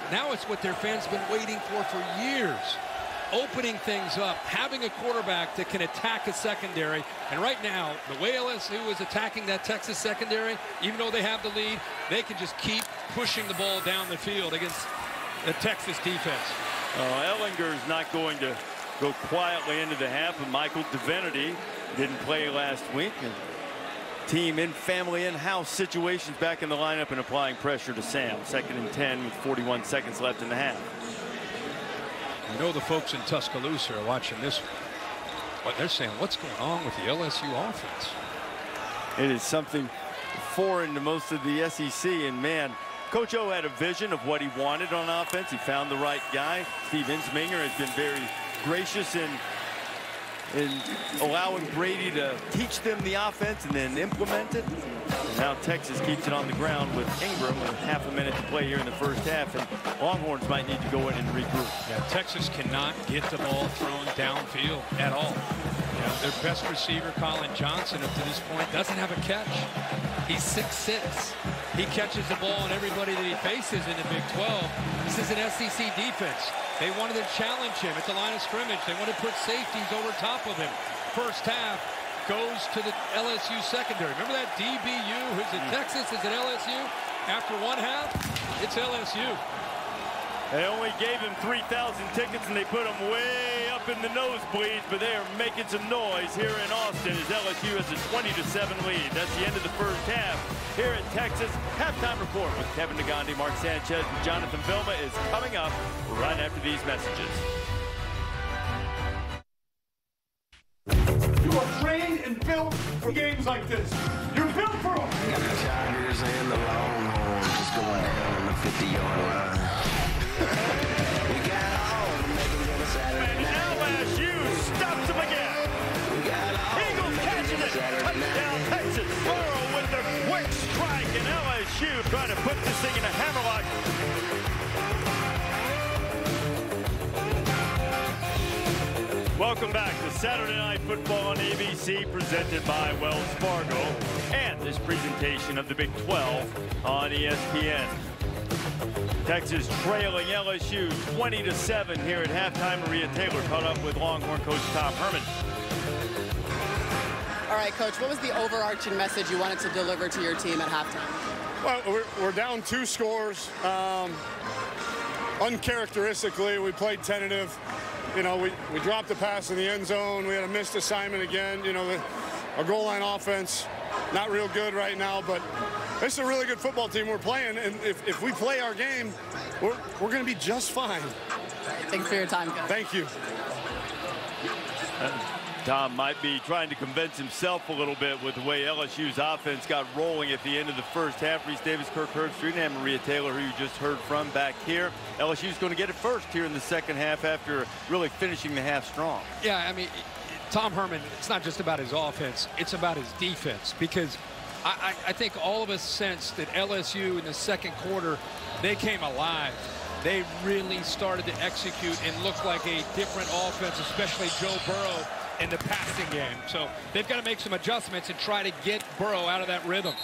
now it's what their fans have been waiting for for years. Opening things up, having a quarterback that can attack a secondary. And right now, the way L S U is attacking that Texas secondary, even though they have the lead, they can just keep pushing the ball down the field against the Texas defense. Uh, Ellinger is not going to go quietly into the half, and Michael Divinity didn't play last week. And team in family in-house situations back in the lineup and applying pressure to Sam. Second and ten with forty-one seconds left in the half. I know the folks in Tuscaloosa are watching this one, but they're saying, what's going on with the L S U offense? It is something foreign to most of the S E C, and man, Coach O had a vision of what he wanted on offense. He found the right guy. Steve Insminger has been very gracious in, in allowing Brady to teach them the offense and then implement it. And now Texas keeps it on the ground with Ingram with half a minute to play here in the first half, and Longhorns might need to go in and regroup. Yeah, Texas cannot get the ball thrown downfield at all. You know, their best receiver, Colin Johnson, up to this point, doesn't have a catch. He's six six. He catches the ball, and everybody that he faces in the Big twelve. This is an S E C defense. They wanted to challenge him at the line of scrimmage. They wanted to put safeties over top of him. First half goes to the L S U secondary. Remember that D B U who's at Texas is at L S U? After one half, it's L S U. They only gave him three thousand tickets, and they put him way up in the nosebleeds, but they are making some noise here in Austin as L S U has a twenty to seven lead. That's the end of the first half here in Texas. Halftime report with Kevin Nagandi, Mark Sanchez, and Jonathan Vilma is coming up right after these messages. You are trained and built for games like this. You're built for them. Got the Tigers and the Longhorns just going down on the fifty-yard line. We got all the makings of a Saturday night. And L S U stops them again. We got all Eagles catching it. Touchdown Texas. Burrow with the quick strike, and L S U trying to put this thing in a hammerlock. Welcome back to Saturday Night Football on A B C, presented by Wells Fargo, and this presentation of the Big twelve on E S P N. Texas trailing L S U twenty to seven here at halftime. Maria Taylor caught up with Longhorn coach Tom Herman. All right, Coach, what was the overarching message you wanted to deliver to your team at halftime? Well, we're, we're down two scores. Um, uncharacteristically, we played tentative. You know, we, we dropped the pass in the end zone. We had a missed assignment again. You know, the, our goal line offense, not real good right now, but it's a really good football team we're playing. And if, if we play our game, we're, we're going to be just fine. Thanks for your time, Coach. Thank you. Uh, Tom might be trying to convince himself a little bit with the way L S U's offense got rolling at the end of the first half. Reese Davis, Kirk Herbstreit, and Maria Taylor, who you just heard from back here. L S U's going to get it first here in the second half after really finishing the half strong. Yeah, I mean, Tom Herman, it's not just about his offense, it's about his defense, because I, I, I think all of us sensed that L S U in the second quarter, they came alive. They really started to execute and look like a different offense, especially Joe Burrow in the passing game. So they've got to make some adjustments and try to get Burrow out of that rhythm.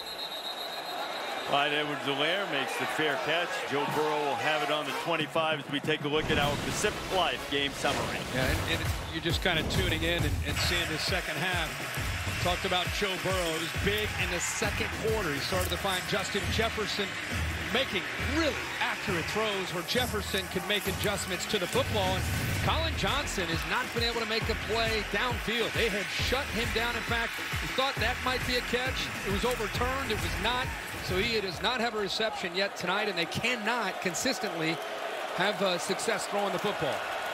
Clyde Edwards-Helaire makes the fair catch. Joe Burrow will have it on the twenty-five as we take a look at our Pacific Life game summary. Yeah, and, and you're just kind of tuning in and, and seeing the second half. Talked about Joe Burrow. It was big in the second quarter. He started to find Justin Jefferson making really accurate throws where Jefferson could make adjustments to the football. And Colin Johnson has not been able to make a play downfield. They had shut him down. In fact, he thought that might be a catch. It was overturned. It was not. So he does not have a reception yet tonight, and they cannot consistently have uh, success throwing the football.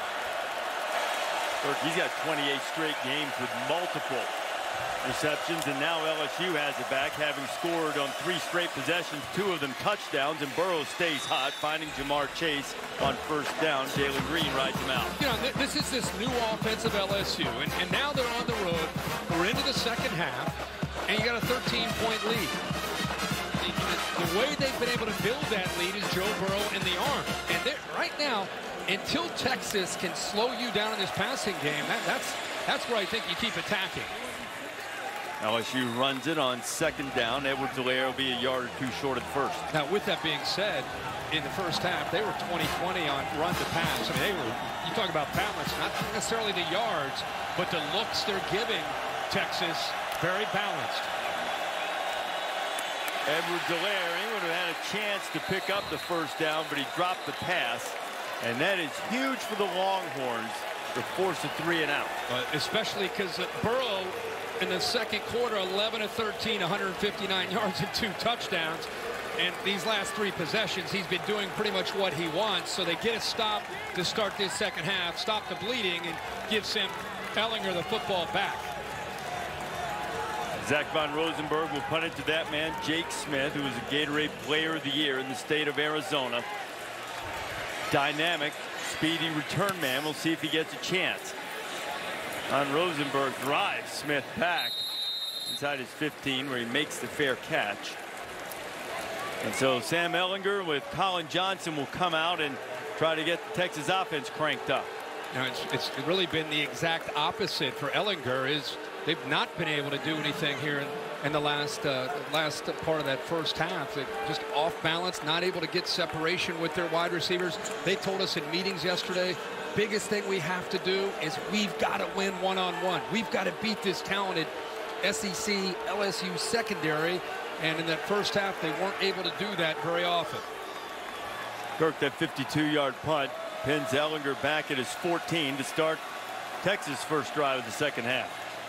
Look, he's got twenty-eight straight games with multiple receptions, and now L S U has it back, having scored on three straight possessions, two of them touchdowns, and Burrow stays hot, finding Jamar Chase on first down. Jalen Green rides him out. You know, th this is this new offense of L S U, and, and now they're on the road. We're into the second half, and you got a thirteen point lead. The, the way they've been able to build that lead is Joe Burrow and the arm. And right now, until Texas can slow you down in this passing game, that, that's, that's where I think you keep attacking. L S U runs it on second down. Edwards-Helaire will be a yard or two short at first. Now, with that being said, in the first half, they were twenty twenty on run to pass. I mean, they were, you talk about balance, not necessarily the yards, but the looks they're giving Texas, very balanced. Edwards-Helaire, he would have had a chance to pick up the first down, but he dropped the pass. And that is huge for the Longhorns to force a three and out. Uh, especially because Burrow in the second quarter, eleven of thirteen, one hundred fifty-nine yards and two touchdowns. And these last three possessions, he's been doing pretty much what he wants. So they get a stop to start this second half, stop the bleeding, and give Sam Ehlinger the football back. Zach Von Rosenberg will punt it to that man, Jake Smith, who was a Gatorade Player of the Year in the state of Arizona. Dynamic, speedy return man. We'll see if he gets a chance. Von Rosenberg drives Smith back inside his fifteen, where he makes the fair catch. And so Sam Ehlinger with Colin Johnson will come out and try to get the Texas offense cranked up. Now it's, it's really been the exact opposite for Ehlinger. Is they've not been able to do anything here in, in the last uh, last part of that first half. They're just off balance, not able to get separation with their wide receivers. They told us in meetings yesterday, biggest thing we have to do is we've got to win one-on-one. We've got to beat this talented S E C L S U secondary. And in that first half, they weren't able to do that very often. Kirk, that fifty-two yard punt pins Ehlinger back at his fourteen to start Texas' first drive of the second half.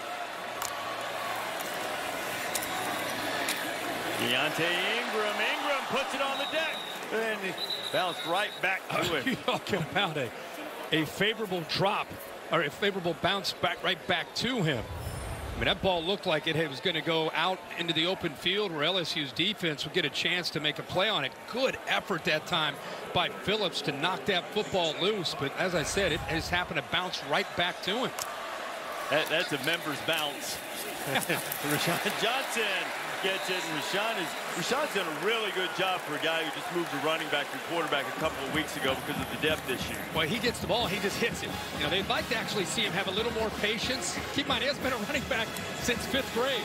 Deontay Ingram. Ingram puts it on the deck. And he bounced right back to him. You're talking about a, a favorable drop, or a favorable bounce back right back to him. I mean, that ball looked like it was going to go out into the open field where L S U's defense would get a chance to make a play on it. Good effort that time by Phillips to knock that football loose. But as I said, it has happened to bounce right back to him. That, that's a member's bounce. Rashawn Johnson gets it, and Rashawn is Rashawn's done a really good job for a guy who just moved to running back and quarterback a couple of weeks ago because of the depth issue. Well, he gets the ball, he just hits it. You know, they'd like to actually see him have a little more patience. Keep in mind, he has been a running back since fifth grade.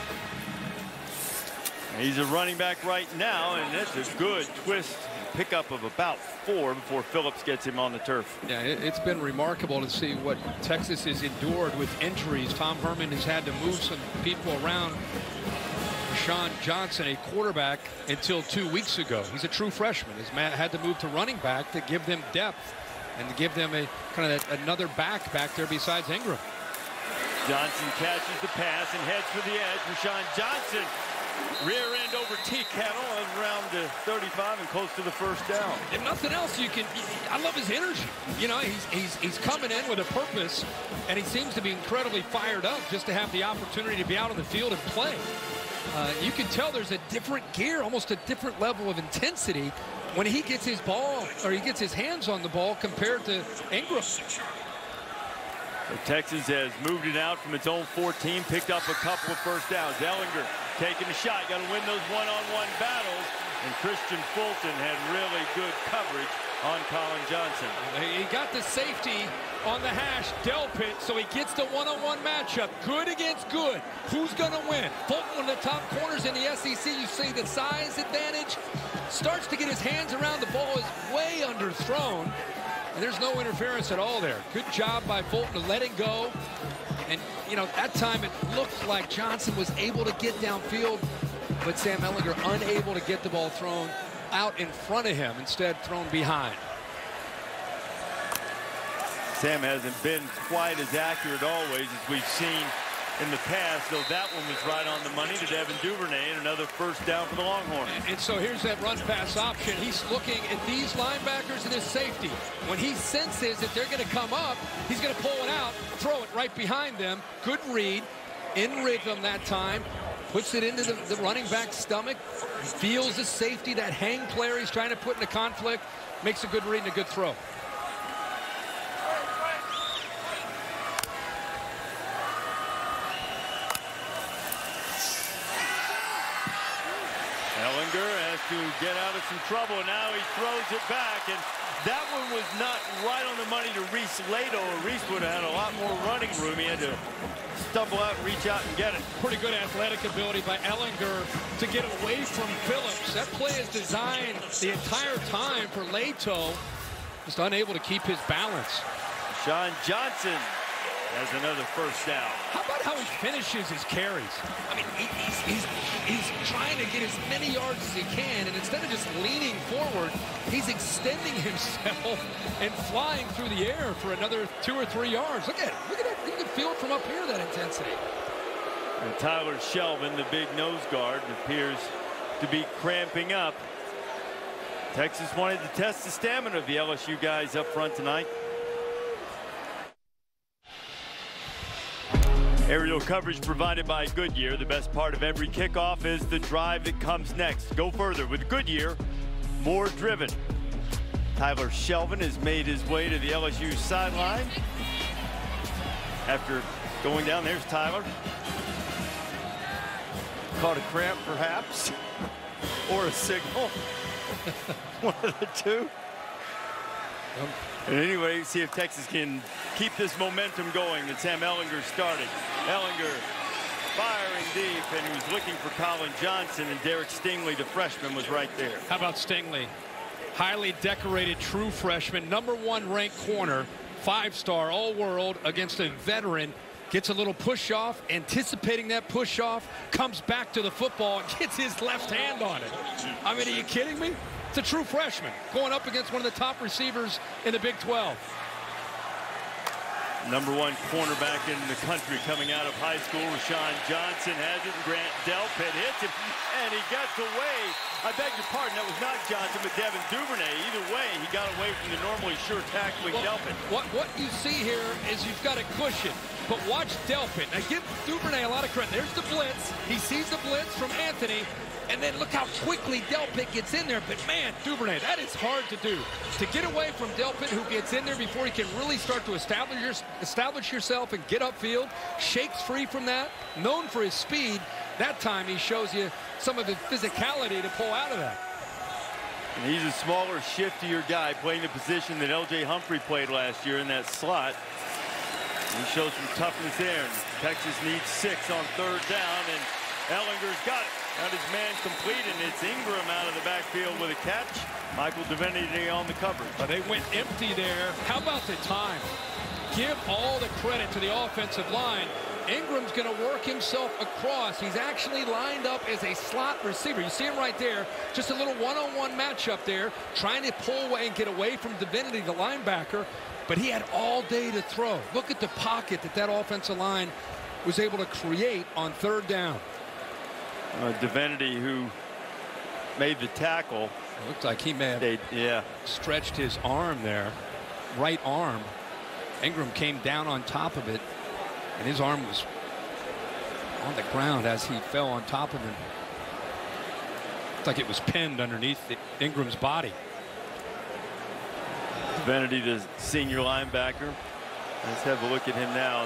He's a running back right now, and that's a good twist pickup of about four before Phillips gets him on the turf. Yeah, it, it's been remarkable to see what Texas has endured with injuries. Tom Herman has had to move some people around. Rashawn Johnson, a quarterback until two weeks ago. He's a true freshman. Has had to move to running back to give them depth and to give them a kind of a, another back back there besides Ingram. Johnson catches the pass and heads for the edge. Rashawn Johnson rear end over T. Kettle around the thirty-five and close to the first down. If nothing else, you can. I love his energy. You know, he's he's he's coming in with a purpose, and he seems to be incredibly fired up just to have the opportunity to be out on the field and play. Uh, you can tell there's a different gear, almost a different level of intensity when he gets his ball or he gets his hands on the ball compared to Ingram. So Texas has moved it out from its own fourteen, picked up a couple of first downs. Ehlinger taking a shot, got to win those one-on-one battles, and Christian Fulton had really good coverage on Colin Johnson. He got the safety on the hash, Delpit, so he gets the one-on-one matchup. Good against good. Who's going to win? Fulton, one of the top corners in the S E C. You see the size advantage. Starts to get his hands around the ball, is way underthrown. And there's no interference at all there. Good job by Fulton to let it go. And, you know, that time it looked like Johnson was able to get downfield, but Sam Ehlinger unable to get the ball thrown out in front of him, instead thrown behind. Sam hasn't been quite as accurate always as we've seen in the past, though that one was right on the money to Devin Duvernay, and another first down for the Longhorns. And, and so here's that run pass option. He's looking at these linebackers and his safety. When he senses that they're going to come up, he's going to pull it out, throw it right behind them. Good read, in rhythm that time. Puts it into the, the running back's stomach. Feels the safety, that hang player he's trying to put in a conflict. Makes a good read and a good throw. Ehlinger has to get out of some trouble. Now he throws it back, and That one was not right on the money to Reese Lato. Reese would have had a lot more running room. He had to stumble out and reach out and get it. Pretty good athletic ability by Ellinger to get away from Phillips. That play is designed the entire time for Lato. Just unable to keep his balance. Sean Johnson has another first down. How about how he finishes his carries? I mean, he, he's, he's, he's trying to get as many yards as he can, and instead of just leaning forward, he's extending himself and flying through the air for another two or three yards. Look at it. Look at that. You can feel it from up here, that intensity. And Tyler Shelvin, the big nose guard, appears to be cramping up. Texas wanted to test the stamina of the L S U guys up front tonight. Aerial coverage provided by Goodyear. The best part of every kickoff is the drive that comes next. Go further with Goodyear, more driven. Tyler Shelvin has made his way to the L S U sideline. After going down, there's Tyler. Caught a cramp, perhaps, or a signal. One of the two. And anyway, see if Texas can keep this momentum going that Sam Ellinger started. Ellinger firing deep, and he was looking for Colin Johnson, and Derek Stingley, the freshman, was right there. How about Stingley? Highly decorated true freshman, number one ranked corner, five-star all-world against a veteran. Gets a little push-off, anticipating that push-off, comes back to the football and gets his left hand on it. I mean, are you kidding me? It's a true freshman going up against one of the top receivers in the Big twelve. Number one cornerback in the country coming out of high school. Rashawn Johnson has it, and Grant Delpit hits him, and he gets away. I beg your pardon, that was not Johnson, but Devin Duvernay. Either way, he got away from the normally sure tackling well, Delpit. What, what you see here is you've got a cushion, but watch Delpit. Now, give Duvernay a lot of credit. There's the blitz. He sees the blitz from Anthony. And then look how quickly Delpit gets in there. But, man, Duvernay, that is hard to do. To get away from Delpit, who gets in there before he can really start to establish, your, establish yourself and get upfield, shakes free from that, known for his speed. That time he shows you some of his physicality to pull out of that. And he's a smaller, shiftier guy playing the position that L J Humphrey played last year in that slot. And he shows some toughness there. And Texas needs six on third down, and Ellinger's got it. Got his man complete, and it's Ingram out of the backfield with a catch. Michael Divinity on the coverage. But they went empty there. How about the time? Give all the credit to the offensive line. Ingram's going to work himself across. He's actually lined up as a slot receiver. You see him right there. Just a little one-on-one matchup there, trying to pull away and get away from Divinity, the linebacker. But he had all day to throw. Look at the pocket that that offensive line was able to create on third down. Uh, Divinity, who made the tackle. It looked like he may have they, yeah. stretched his arm there, right arm. Ingram came down on top of it, and his arm was on the ground as he fell on top of him. Looked like it was pinned underneath the, Ingram's body. Divinity, the senior linebacker. Let's have a look at him now.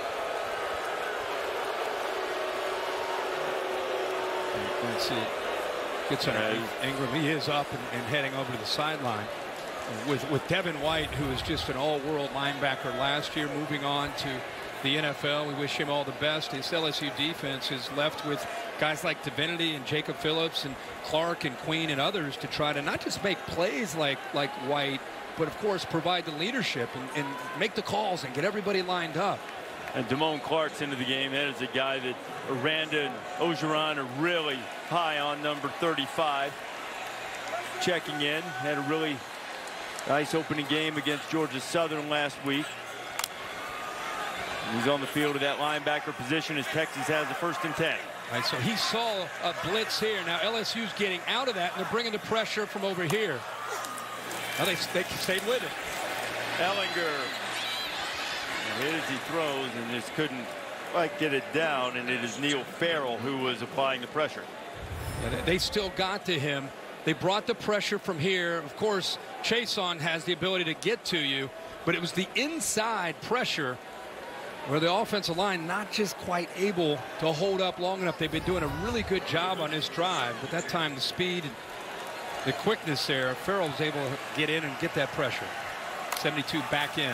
Let's see. Gets underneath Ingram. He is up and, and heading over to the sideline. With, with Devin White, who is just an all-world linebacker last year, moving on to the N F L. We wish him all the best. His L S U defense is left with guys like Divinity and Jacob Phillips and Clark and Queen and others to try to not just make plays like, like White, but, of course, provide the leadership and, and make the calls and get everybody lined up. And Damone Clark's into the game. That is a guy that Aranda and Ogeron are really high on, number thirty-five. Checking in. Had a really nice opening game against Georgia Southern last week. And he's on the field of that linebacker position as Texas has the first and ten. All right, so he saw a blitz here. Now L S U's getting out of that, and they're bringing the pressure from over here. Now they, they stayed with it. Ellinger hit as he throws and just couldn't quite get it down, and it is Neil Farrell who was applying the pressure. Yeah, they still got to him. They brought the pressure from here. Of course, Chason has the ability to get to you, but it was the inside pressure where the offensive line not just quite able to hold up long enough. They've been doing a really good job on this drive, but that time the speed the quickness there. Farrell's able to get in and get that pressure. seventy-two back in.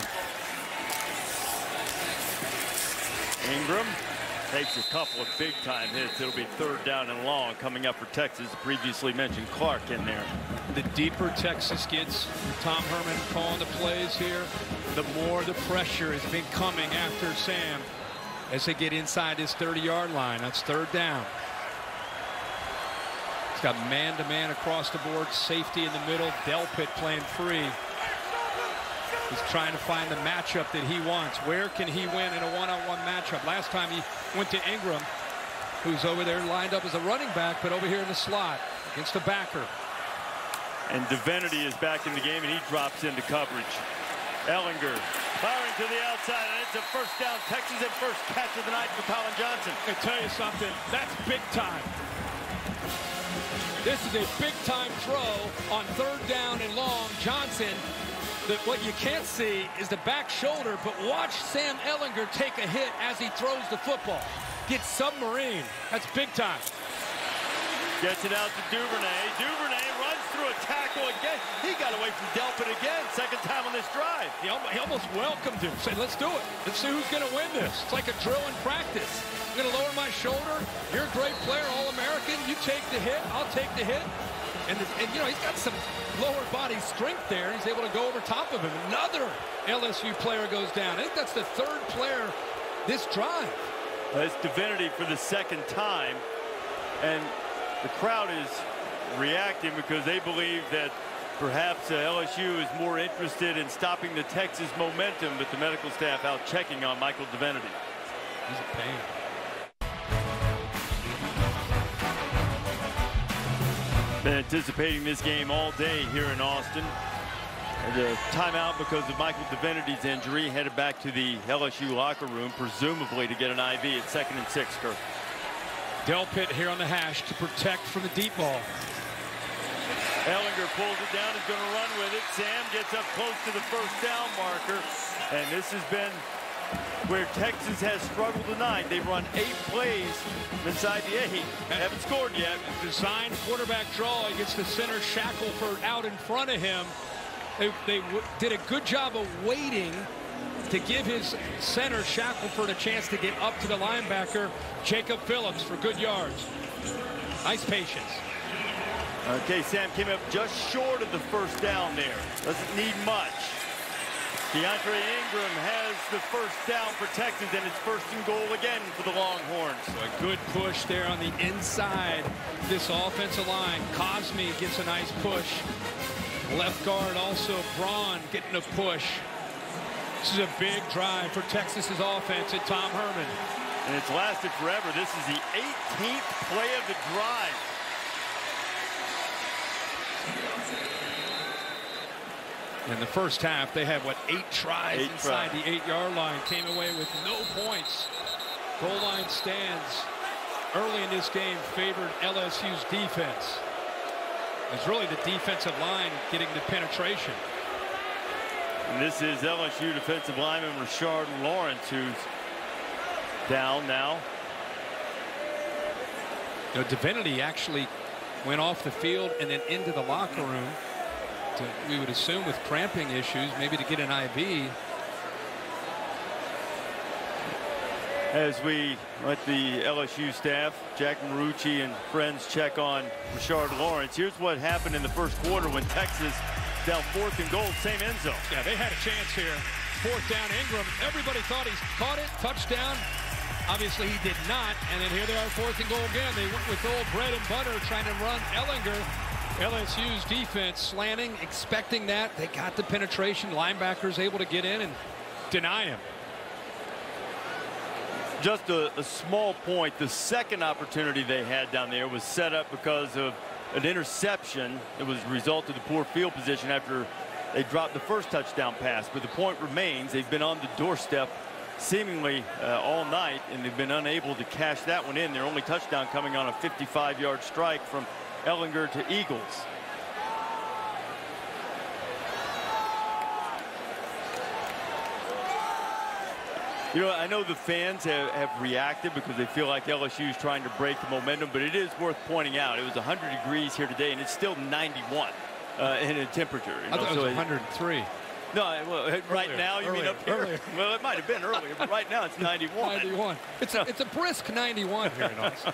Ingram takes a couple of big-time hits. It'll be third down and long coming up for Texas. Previously mentioned Clark in there. The deeper Texas gets, Tom Herman calling the plays here, the more the pressure has been coming after Sam as they get inside this thirty-yard line. That's third down. He's got man-to-man across the board, safety in the middle, Delpit playing free. He's trying to find the matchup that he wants. Where can he win in a one-on-one matchup? Last time he went to Ingram, who's over there lined up as a running back, but over here in the slot against a backer. And Divinity is back in the game, and he drops into coverage. Ellinger firing to the outside, and it's a first down. Texas and first catch of the night for Colin Johnson. I tell you something, that's big time. This is a big-time throw on third down and long. Johnson, that what you can't see is the back shoulder, but watch Sam Ellinger take a hit as he throws the football. Gets submarine. That's big time. Gets it out to Duvernay. Duvernay runs through a tackle again. He got away from Delpit again. Second time on this drive. He almost, he almost welcomed him. Said, let's do it. Let's see who's going to win this. It's like a drill in practice. I'm going to lower my shoulder. You're a great player, All-American. You take the hit. I'll take the hit. And, the, and, you know, he's got some lower body strength there. He's able to go over top of him. Another L S U player goes down. I think that's the third player this drive. That's Divinity for the second time. And the crowd is reacting because they believe that perhaps uh, L S U is more interested in stopping the Texas momentum, but the medical staff out checking on Michael Divinity. He's in pain. Been anticipating this game all day here in Austin. The timeout because of Michael Divinity's injury. Headed back to the L S U locker room, presumably to get an I V at second and six, Kirk. Delpit here on the hash to protect from the deep ball. Ellinger pulls it down, is going to run with it. Sam gets up close to the first down marker. And this has been where Texas has struggled tonight. They've run eight plays inside the eight. Haven't scored yet. Designed quarterback draw. He gets the center Shackelford out in front of him. They, they w did a good job of waiting to give his center Shackelford a chance to get up to the linebacker, Jacob Phillips, for good yards. Nice patience. Okay, Sam came up just short of the first down there. Doesn't need much. DeAndre Ingram has the first down for Texas, and it's first and goal again for the Longhorns. So a good push there on the inside. This offensive line. Cosme gets a nice push. Left guard also Braun getting a push. This is a big drive for Texas's offense at Tom Herman. And it's lasted forever. This is the eighteenth play of the drive. In the first half, they had, what, eight tries eight inside tries. the eight-yard line. Came away with no points. Goal line stands early in this game favored L S U's defense. It's really the defensive line getting the penetration. And this is L S U defensive lineman Rashard Lawrence, who's down now. You know, Divinity actually went off the field and then into the locker room. To, we would assume with cramping issues, maybe to get an I V. As we let the L S U staff, Jack Marucci and friends, check on Rashard Lawrence. Here's what happened in the first quarter when Texas down fourth and goal, same end zone. Yeah, they had a chance here. Fourth down, Ingram. Everybody thought he caught it, touchdown. Obviously, he did not. And then here they are, fourth and goal again. They went with old bread and butter, trying to run Ellinger. L S U's defense slanting, expecting that. They got the penetration. Linebackers able to get in and deny him. Just a, a small point. The second opportunity they had down there was set up because of an interception. It was a result of the poor field position after they dropped the first touchdown pass. But the point remains, they've been on the doorstep seemingly uh, all night, and they've been unable to cash that one in. Their only touchdown coming on a fifty-five yard strike from Ellinger to Eagles. You know, I know the fans have, have reacted because they feel like L S U is trying to break the momentum, but it is worth pointing out it was one hundred degrees here today, and it's still ninety-one uh, in a temperature. You know? I thought so it was one hundred three. No, well, right earlier, now you earlier, mean up here? Earlier. Well, it might have been earlier, but right now it's ninety-one. ninety-one. It's a, it's a brisk ninety-one here in Austin.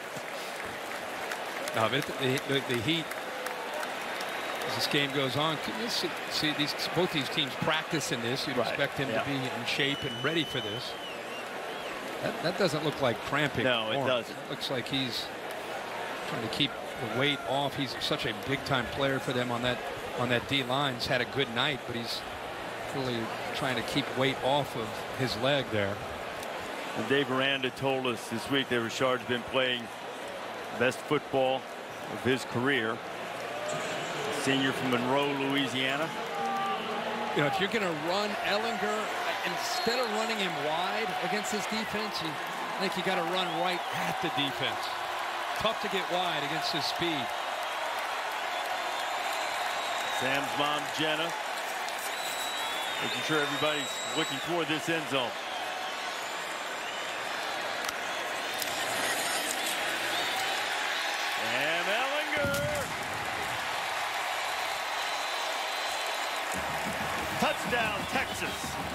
No, but the, the, the heat, as this game goes on, can you see, see these both these teams practicing this? You'd Right, expect him yeah. to be in shape and ready for this. That, that doesn't look like cramping. No, it form. doesn't. It looks like he's trying to keep the weight off. He's such a big-time player for them on that on that D line. He's had a good night, but he's really trying to keep weight off of his leg there. And Dave Aranda told us this week that Richard's been playing best football of his career. Senior from Monroe, Louisiana. You know, if you're going to run Ellinger, instead of running him wide against this defense, you, I think you got to run right at the defense. Tough to get wide against his speed. Sam's mom, Jenna, making sure everybody's looking toward this end zone. And Ellinger. Touchdown, Texas.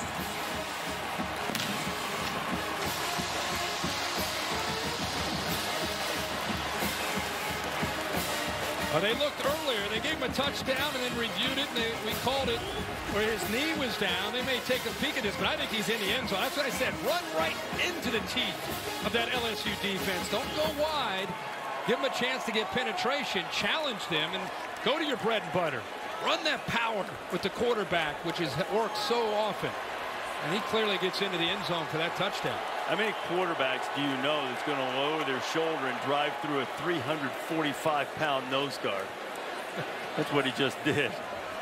Uh, they looked earlier. They gave him a touchdown and then reviewed it, and they, we called it where his knee was down. They may take a peek at this, but I think he's in the end zone. That's what I said. Run right into the teeth of that L S U defense. Don't go wide. Give them a chance to get penetration. Challenge them and go to your bread and butter. Run that power with the quarterback, which has worked so often. And he clearly gets into the end zone for that touchdown. How many quarterbacks do you know that's going to lower their shoulder and drive through a three hundred forty-five pound nose guard? That's what he just did.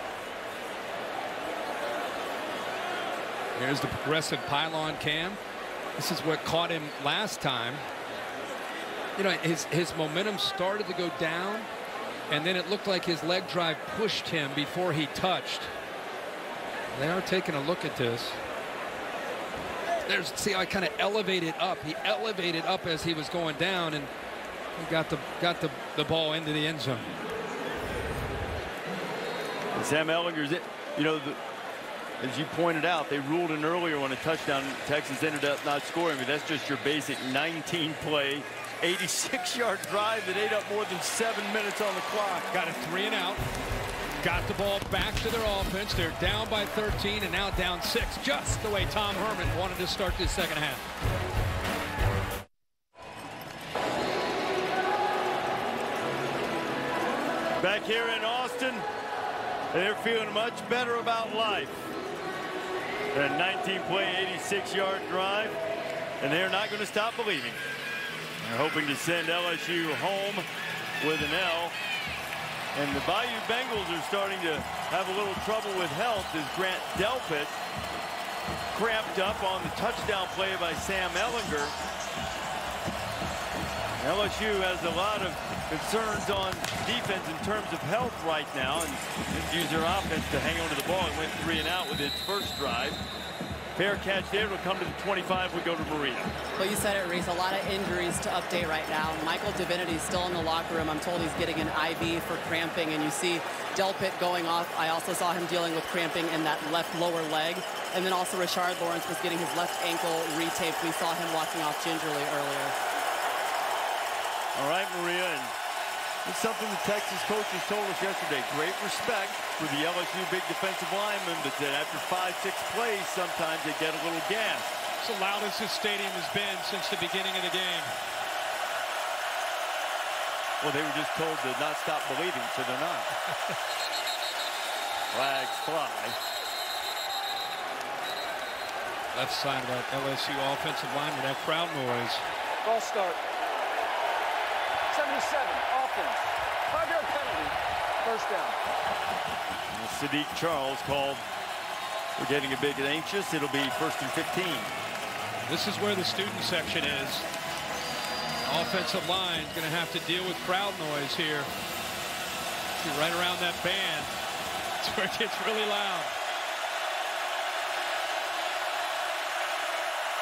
Here's the progressive pylon cam. This is what caught him last time. You know, his, his momentum started to go down, and then it looked like his leg drive pushed him before he touched. They are taking a look at this. There's, see, I kind of elevated up. He elevated up as he was going down, and he got the got the, the ball into the end zone. And Sam Ellinger's it. You know, the, as you pointed out, they ruled in earlier on a touchdown. Texas ended up not scoring, but that's just your basic nineteen play, eighty-six yard drive that ate up more than seven minutes on the clock. Got a three and out. Got the ball back to their offense. They're down by thirteen and now down six, just the way Tom Herman wanted to start this second half. Back here in Austin, they're feeling much better about life. A nineteen play, eighty-six yard drive, and they're not going to stop believing. They're hoping to send L S U home with an L. And the Bayou Bengals are starting to have a little trouble with health as Grant Delpit cramped up on the touchdown play by Sam Ellinger. L S U has a lot of concerns on defense in terms of health right now, and just use their offense to hang on to the ball. It went three and out with its first drive. Fair catch there. It'll come to the twenty-five. We go to Maria. Well, you said it, Reese. A lot of injuries to update right now. Michael Divinity is still in the locker room. I'm told he's getting an I V for cramping, and you see Delpit going off. I also saw him dealing with cramping in that left lower leg. And then also Rashard Lawrence was getting his left ankle retaped. We saw him walking off gingerly earlier. All right, Maria. And it's something the Texas coaches told us yesterday. Great respect for the L S U big defensive linemen, but then after five, six plays, sometimes they get a little gas. It's the loudest this stadium has been since the beginning of the game. Well, they were just told to not stop believing, so they're not. Flags fly. Left side of that L S U offensive line with that crowd noise. Ball start. seventy-seven, offense. Five-yard penalty. First down. And Sadiq Charles called for getting a bit anxious. It'll be first and fifteen. This is where the student section is. Offensive line is going to have to deal with crowd noise here. See, right around that band. It's where it gets really loud.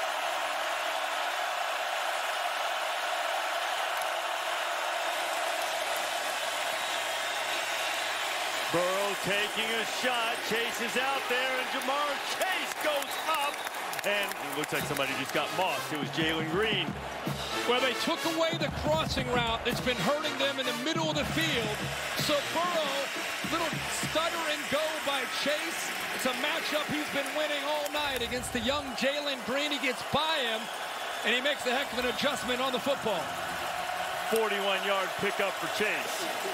Burrow taking a shot. Chase is out there, and Jamar Chase goes up. And it looks like somebody just got mossed. It was Jalen Green. Well, they took away the crossing route that's been hurting them in the middle of the field. So Burrow, little stutter and go by Chase. It's a matchup he's been winning all night against the young Jalen Green. He gets by him, and he makes a heck of an adjustment on the football. forty-one yard pickup for Chase.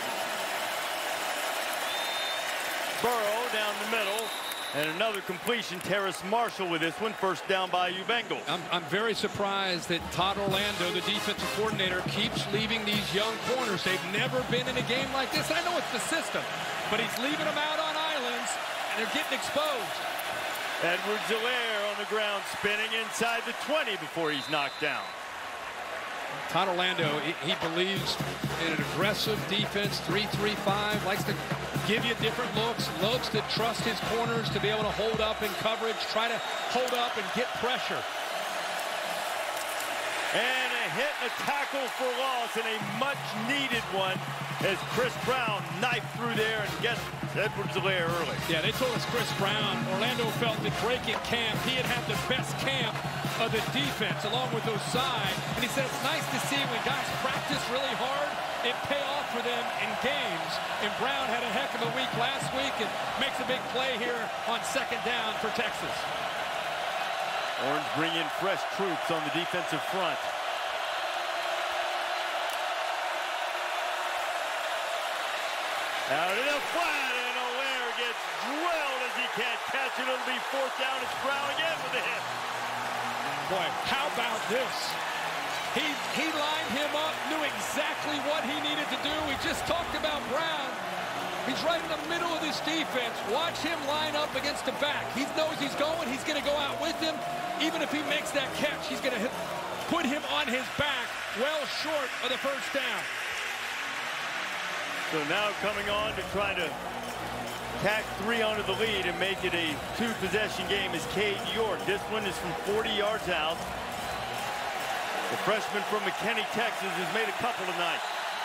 Burrow down the middle. And another completion, Terrace Marshall with this one. First down by you Bengals. I'm, I'm very surprised that Todd Orlando, the defensive coordinator, keeps leaving these young corners. They've never been in a game like this. I know it's the system, but he's leaving them out on islands, and they're getting exposed. Edwards-Helaire on the ground, spinning inside the twenty before he's knocked down. Todd Orlando, he, he believes in an aggressive defense, three three five, likes to give you different looks, loves to trust his corners to be able to hold up in coverage, try to hold up and get pressure. And a hit, a tackle for loss, and a much-needed one as Chris Brown knifed through there and gets Edwards-Helaire early. Yeah, they told us Chris Brown, Orlando felt that break at camp, he had had the best camp of the defense along with Osai. And he said it's nice to see when guys practice really hard, it pay off for them in games. And Brown had a heck of a week last week and makes a big play here on second down for Texas. Orange bring in fresh troops on the defensive front. Out in the flat, and Helaire gets drilled as he can't catch it. It'll be fourth down. It's Brown again with a hit. Boy, how about this? He, he lined him up, knew exactly what he needed to do. We just talked about Brown. He's right in the middle of this defense. Watch him line up against the back. He knows he's going. He's going to go out with him. Even if he makes that catch, he's going to put him on his back well short of the first down. So now coming on to try to tack three onto the lead and make it a two-possession game is Cade York. This one is from forty yards out. The freshman from McKinney, Texas, has made a couple tonight.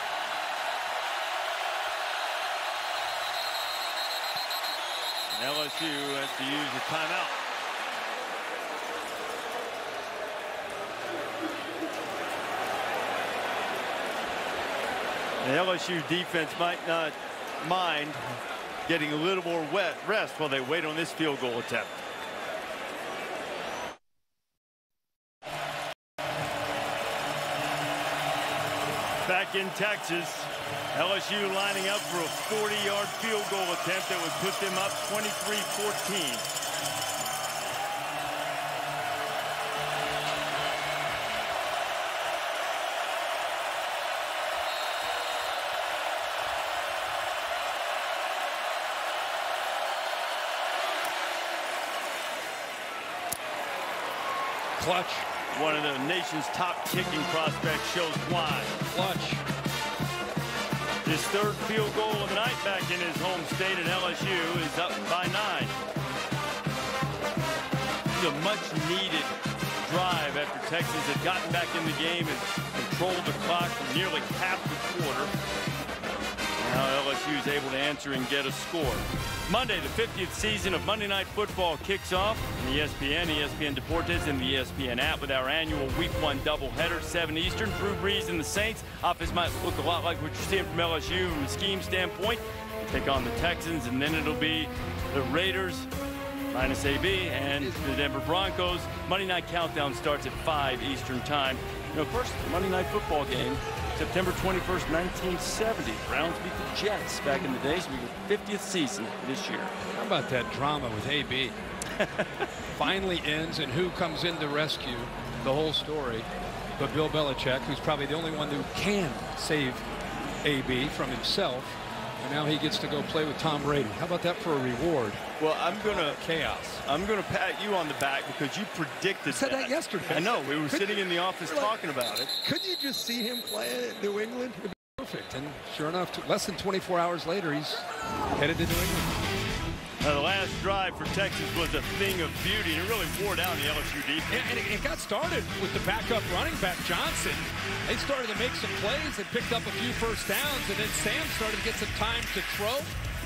And L S U has to use a timeout. The L S U defense might not mind getting a little more wet rest while they wait on this field goal attempt. Back in Texas, L S U lining up for a forty yard field goal attempt that would put them up twenty-three fourteen. Clutch. One of the nation's top kicking prospects shows why. Clutch. His third field goal of the night back in his home state, and L S U is up by nine. A much-needed drive after Texas had gotten back in the game and controlled the clock for nearly half the quarter. Now L S U is able to answer and get a score. Monday, the fiftieth season of Monday Night Football kicks off on E S P N, E S P N Deportes, and the E S P N app with our annual Week One doubleheader, seven Eastern. Drew Brees and the Saints. Offense might look a lot like what you're seeing from L S U from a scheme standpoint. Take on the Texans, and then it'll be the Raiders minus A B and the Denver Broncos. Monday Night Countdown starts at five Eastern time. You know, first Monday Night Football game, September twenty-first, nineteen seventy. Browns beat the Jets back in the day, so we get fiftieth season this year. How about that drama with A B? Finally ends, and who comes in to rescue the whole story but Bill Belichick, who's probably the only one who can save A B from himself. And now he gets to go play with Tom Brady. How about that for a reward? Well, I'm gonna chaos. I'm gonna pat you on the back because you predicted I said that, that yesterday. I know. We were Could sitting you, in the office like, talking about it. Could you just see him play at New England? It'd be perfect. And sure enough, less than twenty-four hours later, he's headed to New England. Now, the last drive for Texas was a thing of beauty. It really wore down the L S U defense. Yeah, and it, it got started with the backup running back, Johnson. They started to make some plays and picked up a few first downs, and then Sam started to get some time to throw.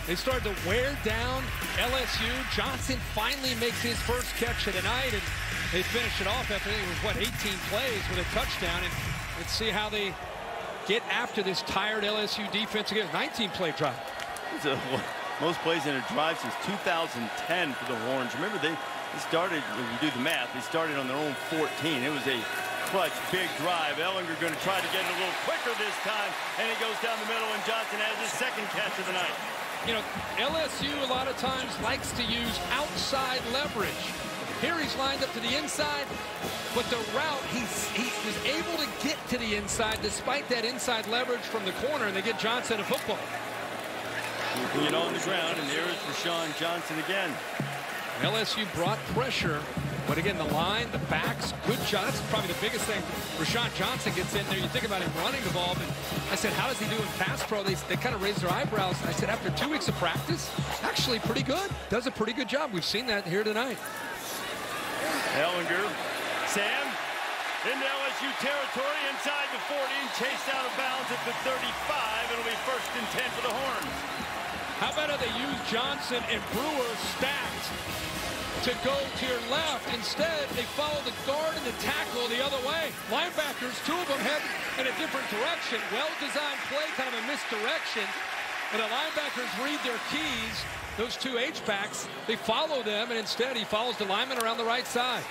They started to wear down L S U. Johnson finally makes his first catch of the night, and they finish it off after it was, what, eighteen plays with a touchdown. And let's see how they get after this tired L S U defense again. nineteen play drive. It's a, most plays in a drive since two thousand ten for the Horns. Remember, they, they started, if you do the math, they started on their own fourteen. It was a clutch, big drive. Ellinger going to try to get it a little quicker this time, and he goes down the middle, and Johnson has his second catch of the night. You know, L S U a lot of times likes to use outside leverage. Here he's lined up to the inside, but the route, he's, he was able to get to the inside despite that inside leverage from the corner, and they get Johnson a football. Keeping it on the ground, and there is Rashawn Johnson again. L S U brought pressure, but again, the line, the backs, good shot. That's probably the biggest thing. Rashawn Johnson gets in there. You think about him running the ball, but I said, how does he do in pass pro? They, they kind of raised their eyebrows. I said, after two weeks of practice, actually pretty good. Does a pretty good job. We've seen that here tonight. Ellinger, Sam, into L S U territory, inside the forty, and chased out of bounds at the thirty-five. It'll be first and ten for the Horns. How about how they use Johnson and Brewer stacked to go to your left? Instead, they follow the guard and the tackle the other way. Linebackers, two of them head in a different direction. Well-designed play, kind of a misdirection. And the linebackers read their keys. Those two H-backs, they follow them, and instead he follows the lineman around the right side.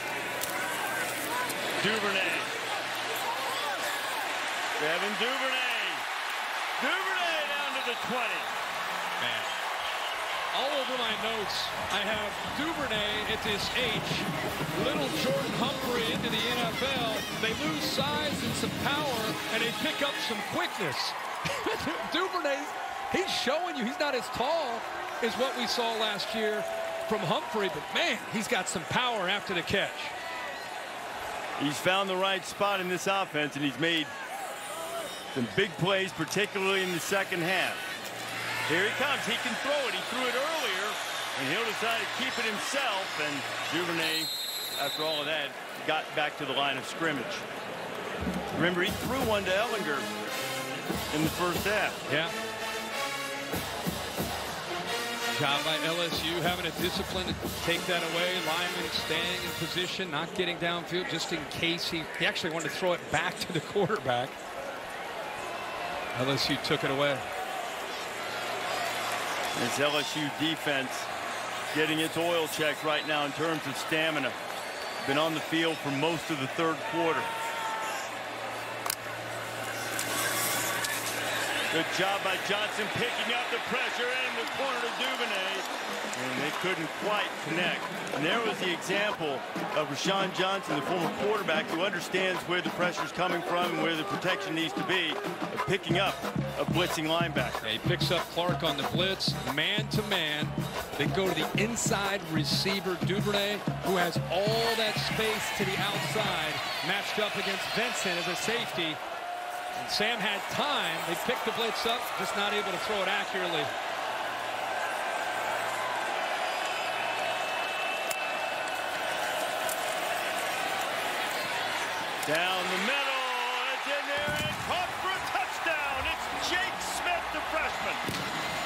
Duvernay. Kevin Duvernay. Duvernay down to the twenty. Man. All over my notes, I have Duvernay at this H. Little Jordan Humphrey into the N F L. They lose size and some power, and they pick up some quickness. Duvernay, he's showing you he's not as tall as what we saw last year from Humphrey, but man, he's got some power after the catch. He's found the right spot in this offense, and he's made some big plays, particularly in the second half. Here he comes. He can throw it. He threw it earlier, and he'll decide to keep it himself. And Duvernay, after all of that, got back to the line of scrimmage. Remember, he threw one to Ellinger in the first half. Yeah. Job by L S U having a discipline to take that away. Lyman staying in position, not getting downfield just in case he, he actually wanted to throw it back to the quarterback. L S U took it away. This L S U defense getting its oil checked right now in terms of stamina. Been on the field for most of the third quarter. Good job by Johnson picking up the pressure in the corner to Duvernay. And they couldn't quite connect. And there was the example of Rashawn Johnson, the former quarterback, who understands where the pressure's coming from and where the protection needs to be, of picking up a blitzing linebacker. Yeah, he picks up Clark on the blitz, man to man. They go to the inside receiver, Duvernay, who has all that space to the outside, matched up against Vincent as a safety. And Sam had time. They picked the blitz up, just not able to throw it accurately. Down the middle, it's in there and caught for a touchdown. It's Jake Smith, the freshman.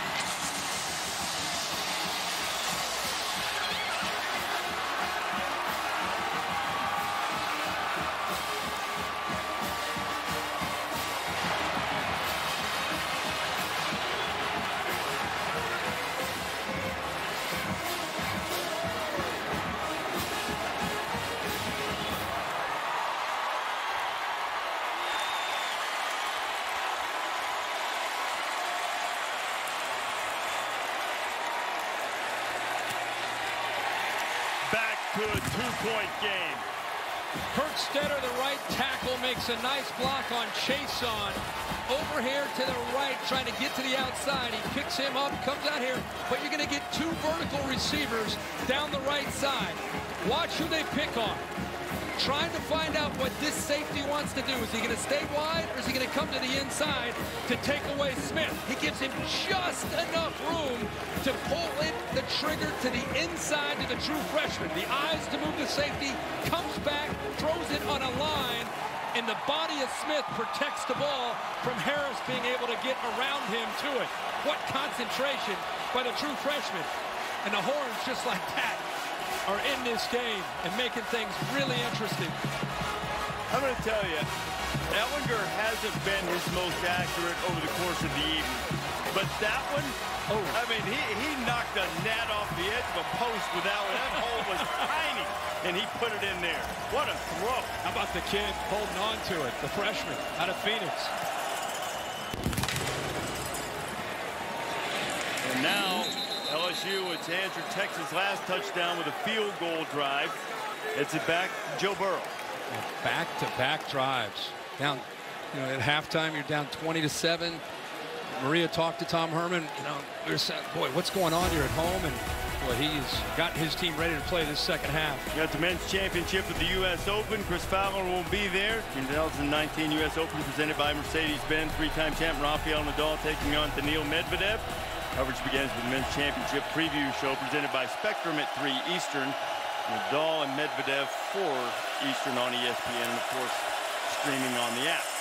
To a two-point game. Hertzstetter, the right tackle, makes a nice block on Chason. Over here to the right, trying to get to the outside. He picks him up, comes out here, but you're going to get two vertical receivers down the right side. Watch who they pick on. Trying to find out what this safety wants to do. Is he going to stay wide, or is he going to come to the inside to take away Smith? He gives him just enough room to pull it, the trigger to the inside to the true freshman. The eyes to move the safety, comes back, throws it on a line, and the body of Smith protects the ball from Harris being able to get around him to it. What concentration by the true freshman. And the Horns, just like that, are in this game and making things really interesting. I'm going to tell you, Ellinger hasn't been his most accurate over the course of the evening. But that one, oh, I mean, he, he knocked a net off the edge of a post without it. That hole was tiny, and he put it in there. What a throw. How about the kid holding on to it, the freshman out of Phoenix. And now L S U has answered Texas' last touchdown with a field goal drive. It's it back to Joe Burrow. Back-to-back drives. Down, you know, at halftime, you're down twenty to seven. Maria talked to Tom Herman. You know, we were saying, boy, what's going on here at home? And boy, he's got his team ready to play this second half. You got the men's championship at the U S Open. Chris Fowler will be there. two thousand nineteen U S Open presented by Mercedes-Benz. Three-time champ Rafael Nadal taking on Daniil Medvedev. Coverage begins with the men's championship preview show presented by Spectrum at three Eastern. Nadal and Medvedev four Eastern on E S P N, and of course streaming on the app.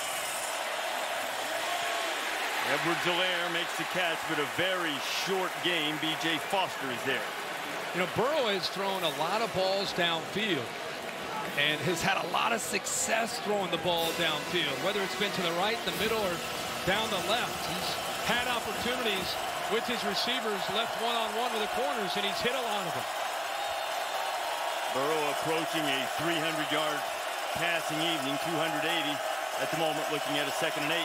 Edwards-Helaire makes the catch, but a very short game. B J Foster is there. You know, Burrow has thrown a lot of balls downfield and has had a lot of success throwing the ball downfield, whether it's been to the right, the middle, or down the left. He's had opportunities with his receivers left one-on-one with the corners, and he's hit a lot of them. Burrow approaching a three hundred yard passing evening, two hundred eighty at the moment, looking at a second and eight.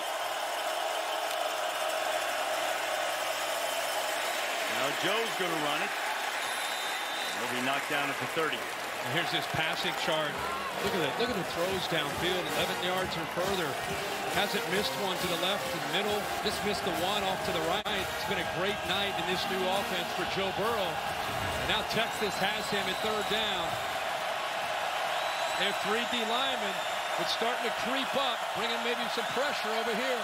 Now Joe's going to run it. He'll be knocked down at the thirty. And here's this passing chart. Look at it. Look at the throws downfield, eleven yards or further. Hasn't missed one to the left and middle. Just missed the one off to the right. It's been a great night in this new offense for Joe Burrow. And now Texas has him at third down. They have three D linemen, but starting to creep up, bringing maybe some pressure over here.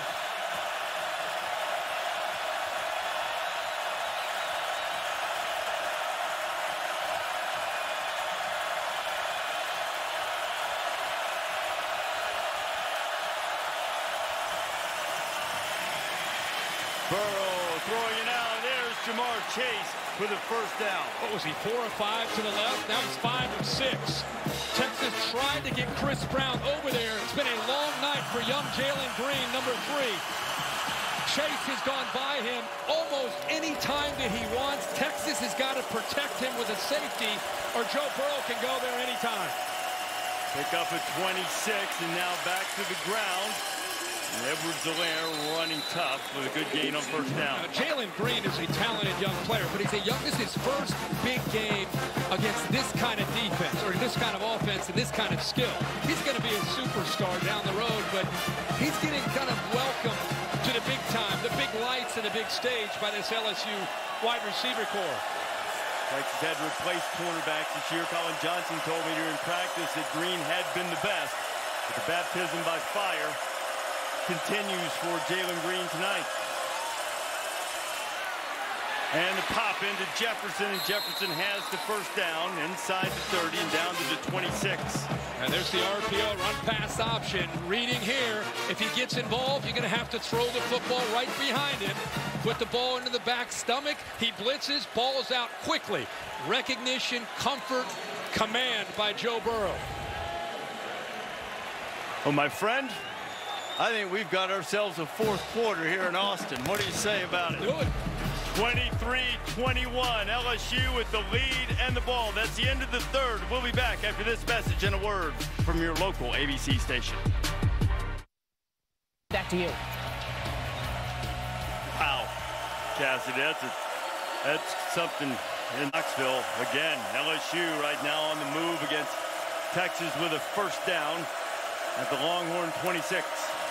Burrow throwing it out. There's Jamar Chase for the first down. What was he, four or five to the left? Now he's five or six. Texas tried to get Chris Brown over there. It's been a long night for young Jalen Green, number three. Chase has gone by him almost any time that he wants. Texas has got to protect him with a safety, or Joe Burrow can go there anytime. Pick up at twenty-six, and now back to the ground. Edwards-Helaire running tough with a good gain on first down. Uh, Jalen Green is a talented young player, but he's a young, this is his first big game against this kind of defense, or this kind of offense and this kind of skill. He's going to be a superstar down the road, but he's getting kind of welcomed to the big time, the big lights and the big stage by this L S U wide receiver corps. Texas had replaced cornerbacks this year. Colin Johnson told me during practice that Green had been the best, but the baptism by fire continues for Jalen Green tonight. And the pop into Jefferson, and Jefferson has the first down inside the thirty and down to the twenty-six. And there's the R P O run-pass option. Reading here, if he gets involved, you're going to have to throw the football right behind him. Put the ball into the back stomach. He blitzes, ball's out quickly. Recognition, comfort, command by Joe Burrow. Well, my friend, I think we've got ourselves a fourth quarter here in Austin. What do you say about it? Do it. twenty-three twenty-one, L S U with the lead and the ball. That's the end of the third. We'll be back after this message and a word from your local A B C station. Back to you. Wow, Cassidy, that's, a, that's something in Knoxville. Again, L S U right now on the move against Texas with a first down at the Longhorn twenty-six.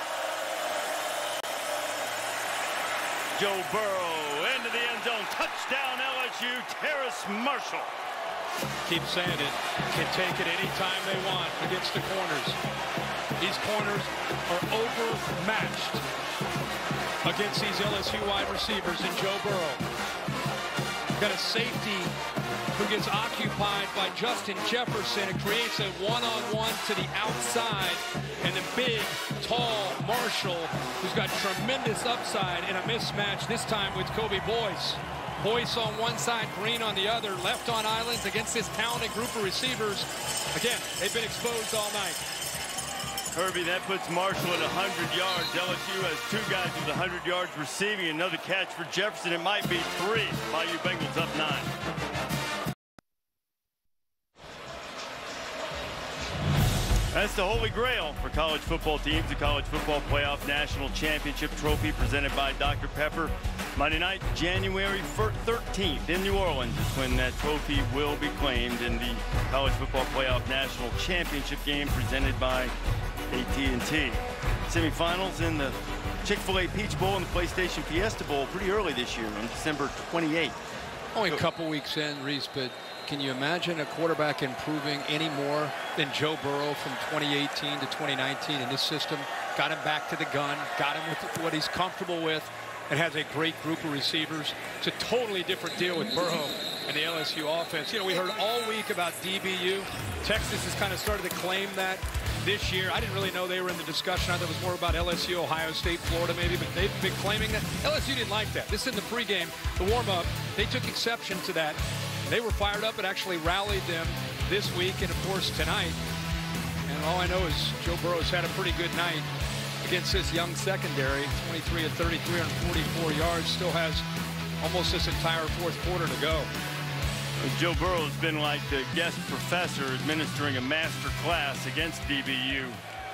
Joe Burrow into the end zone. Touchdown L S U. Terrace Marshall. Keep saying it. Can take it anytime they want against the corners. These corners are overmatched against these L S U wide receivers and Joe Burrow. Got a safety who gets occupied by Justin Jefferson. It creates a one-on-one to the outside, and the big, tall Marshall, who's got tremendous upside in a mismatch, this time with Kobe Boyce. Boyce on one side, Green on the other, left on islands against this talented group of receivers. Again, they've been exposed all night. Herbie, that puts Marshall at one hundred yards. L S U has two guys with one hundred yards receiving. Another catch for Jefferson. It might be three. Bayou Bengals up nine. That's the holy grail for college football teams. The College Football Playoff National Championship Trophy presented by Doctor Pepper. Monday night, January thirteenth in New Orleans is when that trophy will be claimed in the College Football Playoff National Championship game presented by A T and T. Semifinals in the Chick-fil-A Peach Bowl and the PlayStation Fiesta Bowl pretty early this year on December twenty-eighth. Only a couple weeks in, Reese, but can you imagine a quarterback improving any more than Joe Burrow from twenty eighteen to twenty nineteen in this system? Got him back to the gun, got him with what he's comfortable with, and has a great group of receivers. It's a totally different deal with Burrow and the L S U offense. You know, we heard all week about D B U. Texas has kind of started to claim that this year. I didn't really know they were in the discussion. I thought it was more about L S U, Ohio State, Florida maybe, but they've been claiming that. L S U didn't like that. This is in the pregame, the warm-up. They took exception to that. They were fired up. It actually rallied them this week and, of course, tonight. And all I know is Joe Burrow's had a pretty good night against this young secondary. twenty-three of thirty, three hundred forty-four yards. Still has almost this entire fourth quarter to go. Joe Burrow has been like the guest professor administering a master class against D B U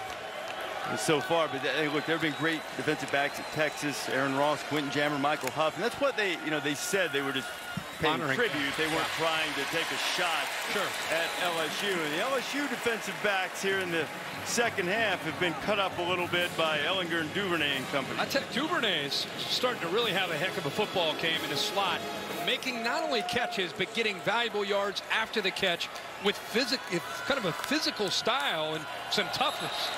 so far. But hey, look, there have been great defensive backs at Texas. Aaron Ross, Quentin Jammer, Michael Huff. And that's what they, you know, they said they were just paying Honoring tribute. They weren't yeah. trying to take a shot sure. at L S U. And the L S U defensive backs here in the second half have been cut up a little bit by Ellinger and Duvernay and company. I tell you, Duvernay's starting to really have a heck of a football game in the slot, making not only catches, but getting valuable yards after the catch with physic, kind of a physical style and some toughness.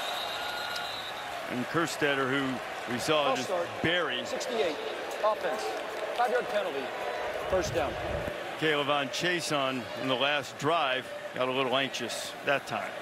And Kerstetter, who we saw I'll just start. bury. sixty-eight, offense, five-yard penalty, first down. Caleb Von Chason in the last drive got a little anxious that time.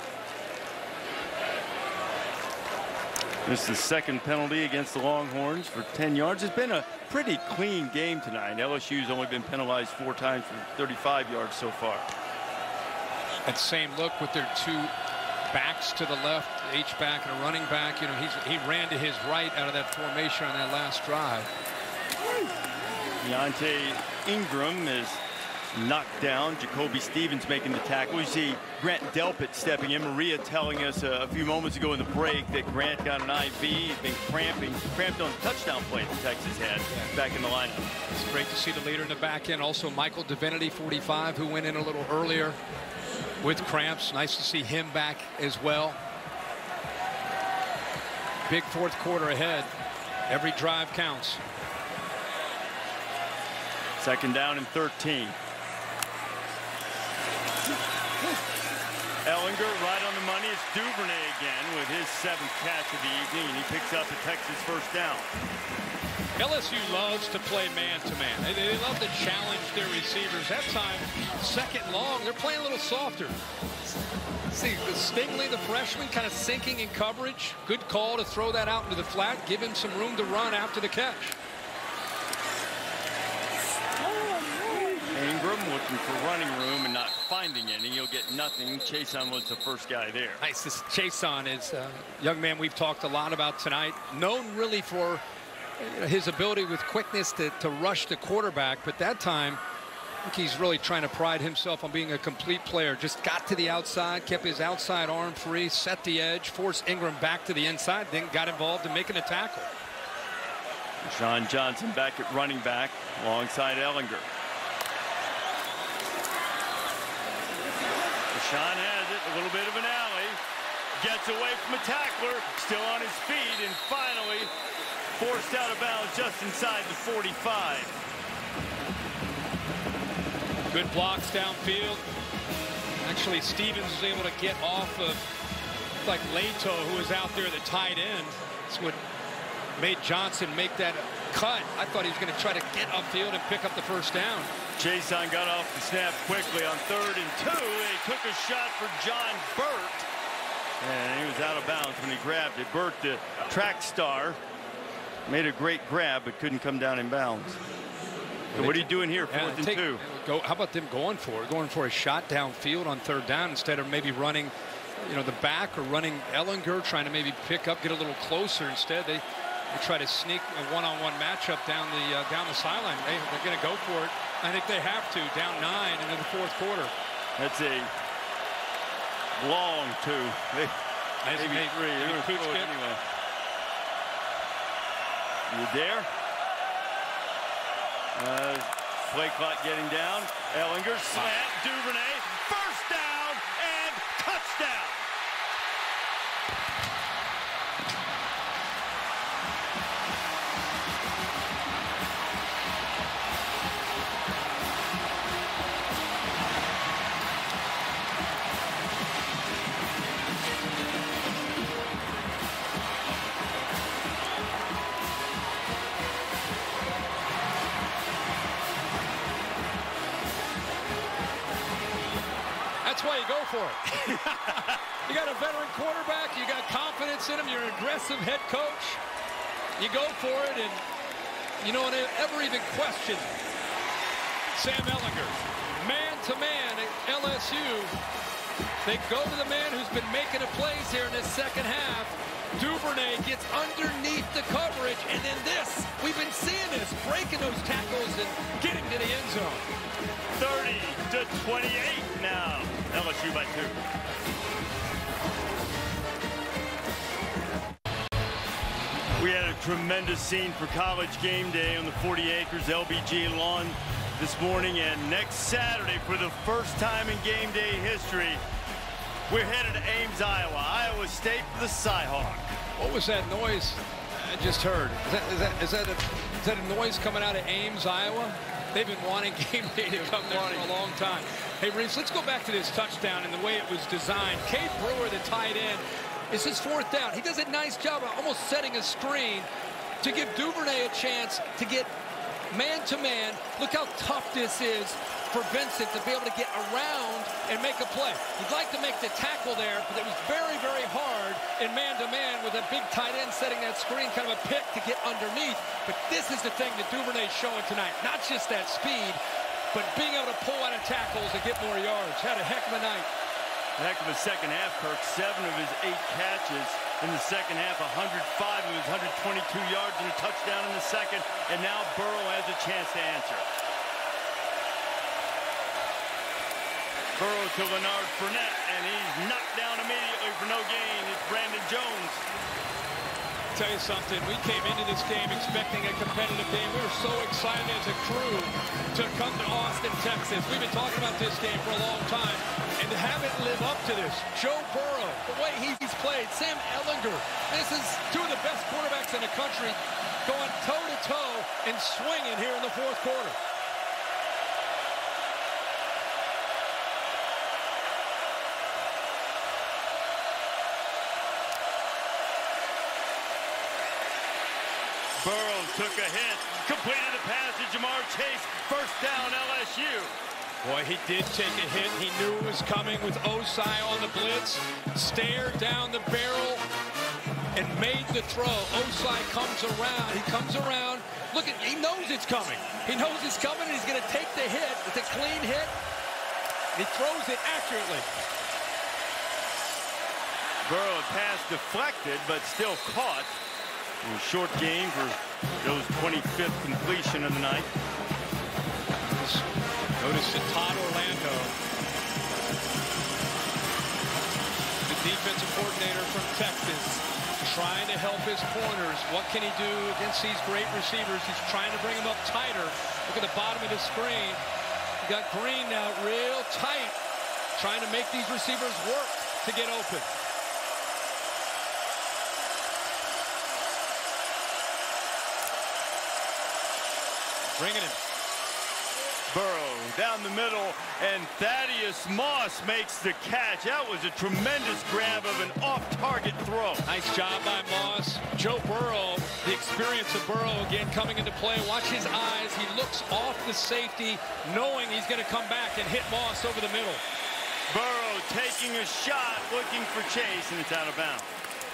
This is the second penalty against the Longhorns for ten yards. It's been a pretty clean game tonight. L S U's only been penalized four times for thirty-five yards so far. And same look with their two backs to the left, H-back and a running back. You know, he's he ran to his right out of that formation on that last drive. Deontay Ingram is knocked down. Jacoby Stevens making the tackle. We see Grant Delpit stepping in. Maria telling us a, a few moments ago in the break that Grant got an I V. He's been cramping, cramped on the touchdown play that Texas had back in the lineup. It's great to see the leader in the back end. Also Michael Divinity, forty-five, who went in a little earlier with cramps. Nice to see him back as well. Big fourth quarter ahead. Every drive counts. Second down and thirteen. Ellinger right on the money. It's Duvernay again with his seventh catch of the evening, and he picks up the Texas first down. L S U loves to play man-to-man. They, they love to challenge their receivers. That time, second long, they're playing a little softer. See, the Stingley, the freshman, kind of sinking in coverage. Good call to throw that out into the flat, give him some room to run after the catch. Ingram looking for running room and not finding any. He'll get nothing. Chason was the first guy there. Nice. This Chason is a young man we've talked a lot about tonight. Known really for his ability with quickness to, to rush the quarterback. But that time, I think he's really trying to pride himself on being a complete player. Just got to the outside, kept his outside arm free, set the edge, forced Ingram back to the inside, then got involved in making a tackle. Sean Johnson back at running back alongside Ellinger. Sean has it, a little bit of an alley, gets away from a tackler, still on his feet, and finally forced out of bounds just inside the forty-five. Good blocks downfield. Actually, Stevens was able to get off of like Leto, who was out there at the tight end. That's what made Johnson make that cut. I thought he was going to try to get upfield and pick up the first down. Chason got off the snap quickly on third and two. They took a shot for John Burt. And he was out of bounds when he grabbed it. Burt, the track star, made a great grab, but couldn't come down in bounds. So what are you doing here, fourth yeah, and take, two? Go, how about them going for it? Going for a shot downfield on third down instead of maybe running, you know, the back or running Ellinger, trying to maybe pick up, get a little closer. Instead, they, they try to sneak a one-on-one matchup down the uh, down the sideline. They, they're going to go for it. I think they have to. Down nine into the fourth quarter. That's a long two. They, maybe hey, three. They were close anyway. You there? Uh, play clock getting down. Ellinger slant. Duvernay. First down and touchdown. That's why you go for it. You got a veteran quarterback. You got confidence in him. You're an aggressive head coach. You go for it, and you don't ever even question Sam Ellinger. Man-to-man at L S U. They go to the man who's been making the plays here in this second half. Duvernay gets underneath the coverage, and then this. We've been seeing this, breaking those tackles and getting to the end zone. thirty to twenty-eight now. L S U by two. We had a tremendous scene for College Game Day on the forty acres L B G lawn this morning, and next Saturday, for the first time in game day history, we're headed to Ames, Iowa. Iowa State for the Cyhawk. What was that noise I just heard? Is that, is that, is that, a, is that a noise coming out of Ames, Iowa? They've been wanting game day to come there for a long time. Hey, Reese, let's go back to this touchdown and the way it was designed. Cade Brewer, the tight end, it's his fourth down. He does a nice job of almost setting a screen to give Duvernay a chance to get man-to-man. Look how tough this is for Vincent to be able to get around and make a play. He'd like to make the tackle there, but it was very, very hard in man-to-man with a big tight end setting that screen, kind of a pick to get underneath. But this is the thing that Duvernay's showing tonight. Not just that speed, but being able to pull out of tackles and get more yards. Had a heck of a night. A heck of a second half, Kirk. Seven of his eight catches in the second half, one hundred five of his one hundred twenty-two yards and a touchdown in the second. And now Burrow has a chance to answer. Burrow to Leonard Fournette, and he's knocked down immediately for no gain. It's Brandon Jones. Tell you something, we came into this game expecting a competitive game. We were so excited as a crew to come to Austin, Texas. We've been talking about this game for a long time, and to have it live up to this. Joe Burrow, the way he's played, Sam Ellinger, this is two of the best quarterbacks in the country going toe-to-toe and swinging here in the fourth quarter. Burrow took a hit, completed the pass to Jamar Chase. First down, L S U. Boy, he did take a hit. He knew it was coming with Osai on the blitz. Stared down the barrel and made the throw. Osai comes around. He comes around. Look, at, he knows it's coming. He knows it's coming, and he's going to take the hit. It's a clean hit. He throws it accurately. Burrow pass deflected, but still caught. A short game for Joe's twenty-fifth completion of the night. Notice that Todd Orlando, the defensive coordinator from Texas, trying to help his corners. What can he do against these great receivers? He's trying to bring them up tighter. Look at the bottom of the screen. You got Green now real tight, trying to make these receivers work to get open. Bringing him. Burrow down the middle, and Thaddeus Moss makes the catch. That was a tremendous grab of an off-target throw. Nice job by Moss. Joe Burrow The experience of Burrow again coming into play. Watch his eyes. He looks off the safety, knowing he's going to come back and hit Moss over the middle. Burrow taking a shot, looking for Chase, and it's out of bounds.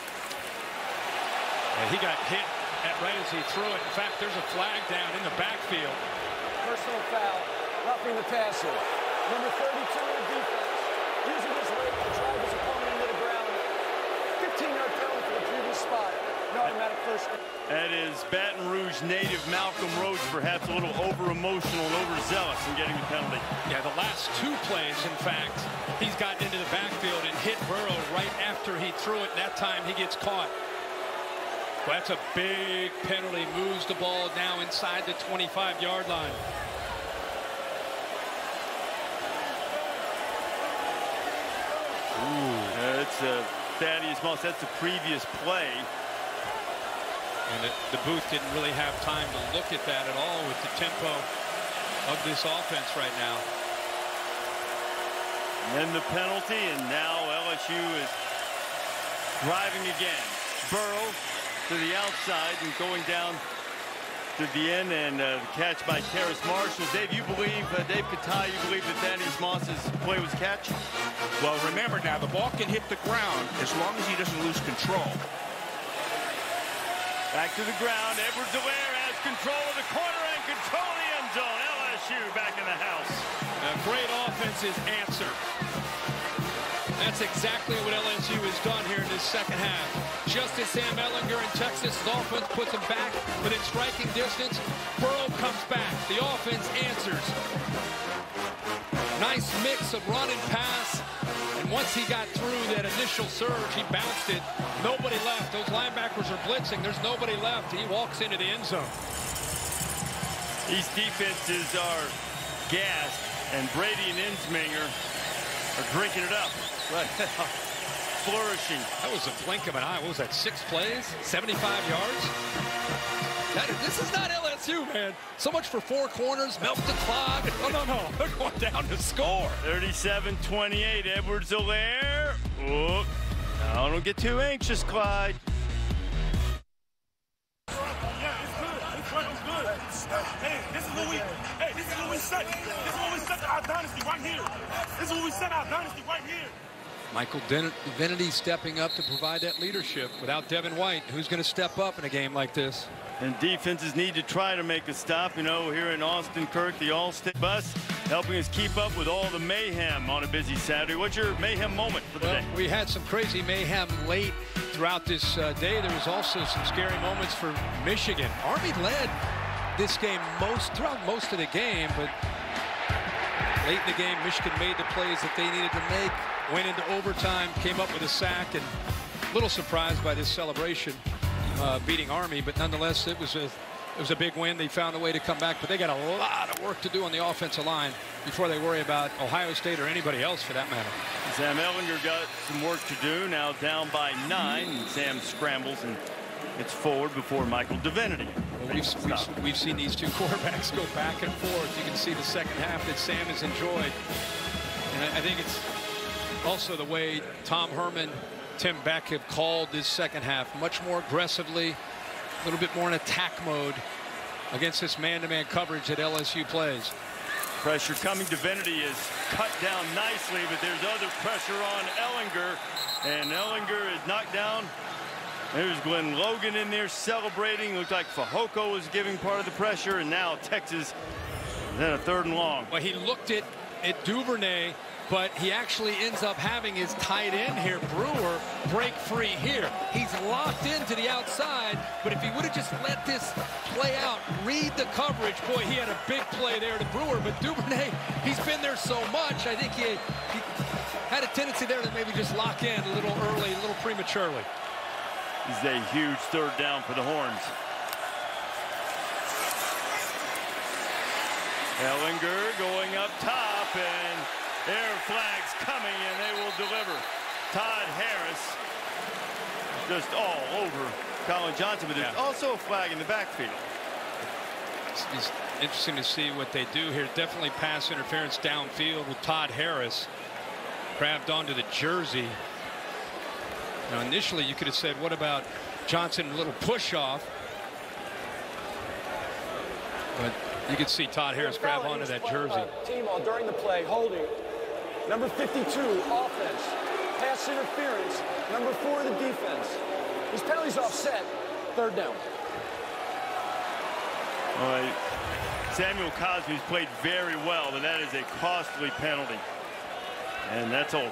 And he got hit at right as he threw it. In fact, there's a flag down in the backfield. Personal foul, roughing the passer. Number thirty-two in defense, using his weight to drive his opponent into the ground. fifteen yard penalty for the previous spot. No automatic first. That is Baton Rouge native Malcolm Roach, perhaps a little over-emotional and overzealous in getting the penalty. Yeah, the last two plays, in fact, he's gotten into the backfield and hit Burrow right after he threw it. That time he gets caught. Well, that's a big penalty. Moves the ball now inside the twenty-five yard line. Ooh. That's uh, Thaddeus Moss. That's the previous play. And it, the booth didn't really have time to look at that at all with the tempo of this offense right now. And then the penalty, and now L S U is driving again. Burrow to the outside and going down to the end, and uh, the catch by Terrace Marshall. Dave, you believe, uh, Dave Katai, you believe that Thaddeus Moss's play was catch? Well, remember now, the ball can hit the ground as long as he doesn't lose control. Back to the ground. Edwards-Helaire has control of the corner and control of the end zone. L S U back in the house. A great offensive answer. That's exactly what L S U has done here in this second half. Just as Sam Ehlinger and Texas' offense puts him back within striking distance, Burrow comes back. The offense answers. Nice mix of run and pass. And once he got through that initial surge, he bounced it. Nobody left. Those linebackers are blitzing. There's nobody left. He walks into the end zone. These defenses are gassed, and Brady and Insminger are drinking it up. Right now, flourishing. That was a blink of an eye. What was that, six plays, seventy-five yards? That is, this is not L S U, man. So much for four corners, milk the clock. Oh, no, no. They're going down to score. thirty-seven twenty-eight, Edwards-Helaire. Oh, now don't get too anxious, Clyde. Hey, this is what we, hey, this is what we set. This is what we set our dynasty right here. This is what we set our dynasty right here. Michael Divinity stepping up to provide that leadership without Devin White. Who's going to step up in a game like this? And defenses need to try to make a stop. You know, here in Austin, Kirk, the All-State bus, helping us keep up with all the mayhem on a busy Saturday. What's your mayhem moment for the well, day? We had some crazy mayhem late throughout this uh, day. There was also some scary moments for Michigan. Army led this game most throughout most of the game, but late in the game, Michigan made the plays that they needed to make, went into overtime, came up with a sack, and a little surprised by this celebration uh, beating Army, but nonetheless, it was a it was a big win. They found a way to come back, but they got a lot of work to do on the offensive line before they worry about Ohio State or anybody else for that matter. Sam Ehlinger got some work to do, now down by nine, and Sam scrambles and it's forward before Michael Divinity. Well, we've, we've, we've seen these two quarterbacks go back and forth. You can see the second half that Sam has enjoyed. And I, I think it's also the way Tom Herman, Tim Beck have called this second half much more aggressively, a little bit more in attack mode against this man-to-man coverage that L S U plays. Pressure coming. Divinity is cut down nicely, but there's other pressure on Ehlinger, and Ehlinger is knocked down. There's Glenn Logan in there celebrating. Looked like Fehoko was giving part of the pressure, and now Texas is in a third and long. Well, he looked at, at Duvernay, but he actually ends up having his tight end here, Brewer, break free here. He's locked into the outside, but if he would have just let this play out, read the coverage, boy, he had a big play there to Brewer, but Duvernay, he's been there so much, I think he, he had a tendency there to maybe just lock in a little early, a little prematurely. This is a huge third down for the Horns. Ehlinger going up top, and air flags coming, and they will deliver. Todd Harris just all over Colin Johnson, but there's yeah. also a flag in the backfield. It's, it's interesting to see what they do here. Definitely pass interference downfield with Todd Harris grabbed onto the jersey. Now, initially, you could have said, what about Johnson, a little push off? But you can see Todd Harris grab onto that jersey. Team all during the play, holding. Number fifty-two, offense. Pass interference. Number four, the defense. These penalties offset. Third down. All right. Samuel Cosby's played very well, but that is a costly penalty. And that's holding.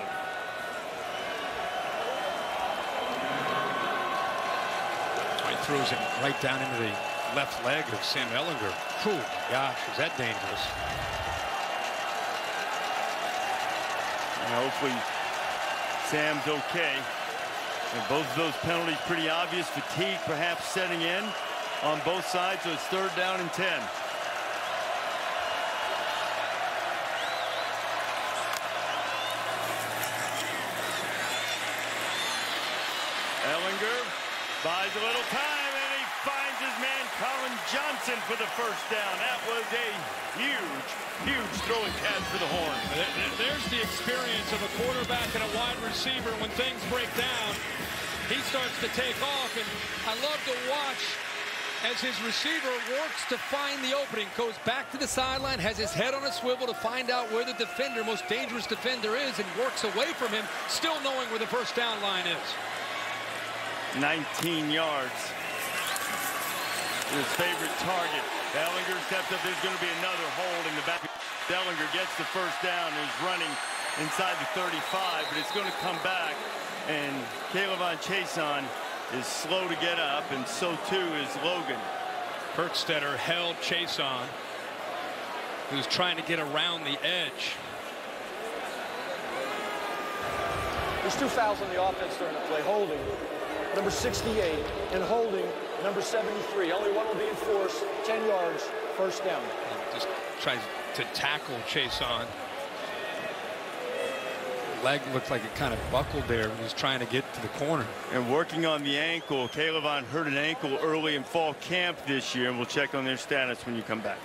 He throws it right down into the left leg of Sam Ehlinger. Oh, gosh, is that dangerous? And hopefully Sam's okay. And both of those penalties pretty obvious. Fatigue perhaps setting in on both sides, so it's third down and ten. Ehlinger buys a little time, and he finds his man Colin Johnson for the first down. That was a huge, huge throwing catch for the Horns. There's the experience of a quarterback and a wide receiver. When things break down, he starts to take off, and I love to watch as his receiver works to find the opening, goes back to the sideline, has his head on a swivel to find out where the defender, most dangerous defender is, and works away from him, still knowing where the first down line is. nineteen yards. His favorite target. Ehlinger steps up. There's going to be another hold in the back. Ehlinger gets the first down and is running inside the thirty-five, but it's going to come back. And K'Lavon Chaisson is slow to get up, and so too is Logan. Kirkstetter held Chaisson, who's trying to get around the edge. There's two fouls on the offense during the play. Holding. Number sixty-eight, and holding number seventy-three. Only one will be enforced. ten yards, first down. Just tries to tackle Chaisson. Leg looked like it kind of buckled there when he was trying to get to the corner. And working on the ankle. K'Lavon hurt an ankle early in fall camp this year, and we'll check on their status when you come back.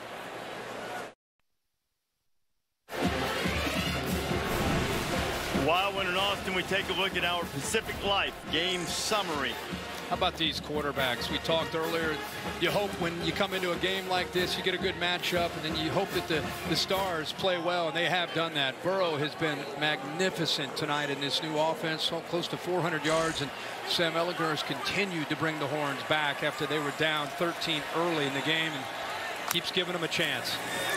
While we're in Austin, we take a look at our Pacific Life game summary. How about these quarterbacks? We talked earlier, you hope when you come into a game like this, you get a good matchup, and then you hope that the, the stars play well, and they have done that. Burrow has been magnificent tonight in this new offense, so close to four hundred yards, and Sam Ehlinger has continued to bring the Horns back after they were down thirteen early in the game, and keeps giving them a chance.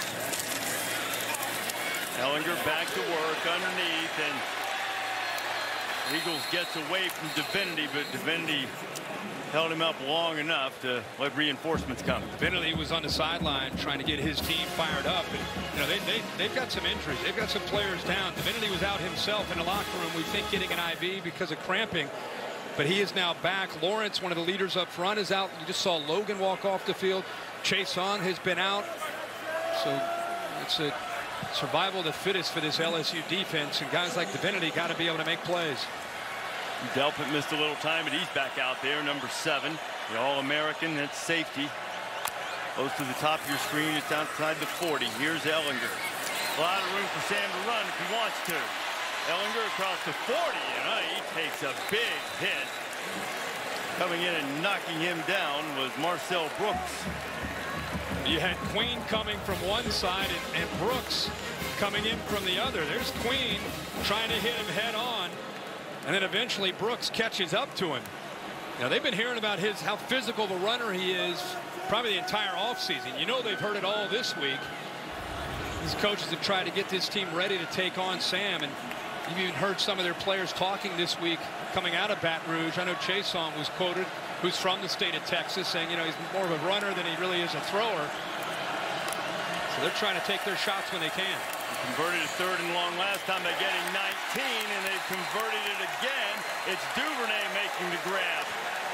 Ehlinger back to work underneath, and Eagles gets away from Divinity, but Divinity held him up long enough to let reinforcements come. Divinity was on the sideline trying to get his team fired up, and you know they, they they've got some injuries. They've got some players down. Divinity was out himself in the locker room, we think, getting an I V because of cramping, but he is now back. Lawrence, one of the leaders up front, is out. You just saw Logan walk off the field. Chaisson has been out, so it's a survival of the fittest for this L S U defense, and guys like Divinity got to be able to make plays. Delpit missed a little time, but he's back out there, number seven, the All-American. That's safety. Close to the top of your screen. It's outside the forty. Here's Ehlinger. A lot of room for Sam to run if he wants to. Ehlinger across the forty, and uh, he takes a big hit. Coming in and knocking him down was Marcel Brooks. You had Queen coming from one side and, and Brooks coming in from the other. There's Queen trying to hit him head on, and then eventually Brooks catches up to him. Now they've been hearing about his how physical of a runner he is probably the entire offseason. You know they've heard it all this week. These coaches have tried to get this team ready to take on Sam, and you've even heard some of their players talking this week coming out of Baton Rouge. I know Chaisson was quoted, who's from the state of Texas, saying, you know, he's more of a runner than he really is a thrower. So they're trying to take their shots when they can. Converted a third and long last time by getting nineteen, and they've converted it again. It's Duvernay making the grab.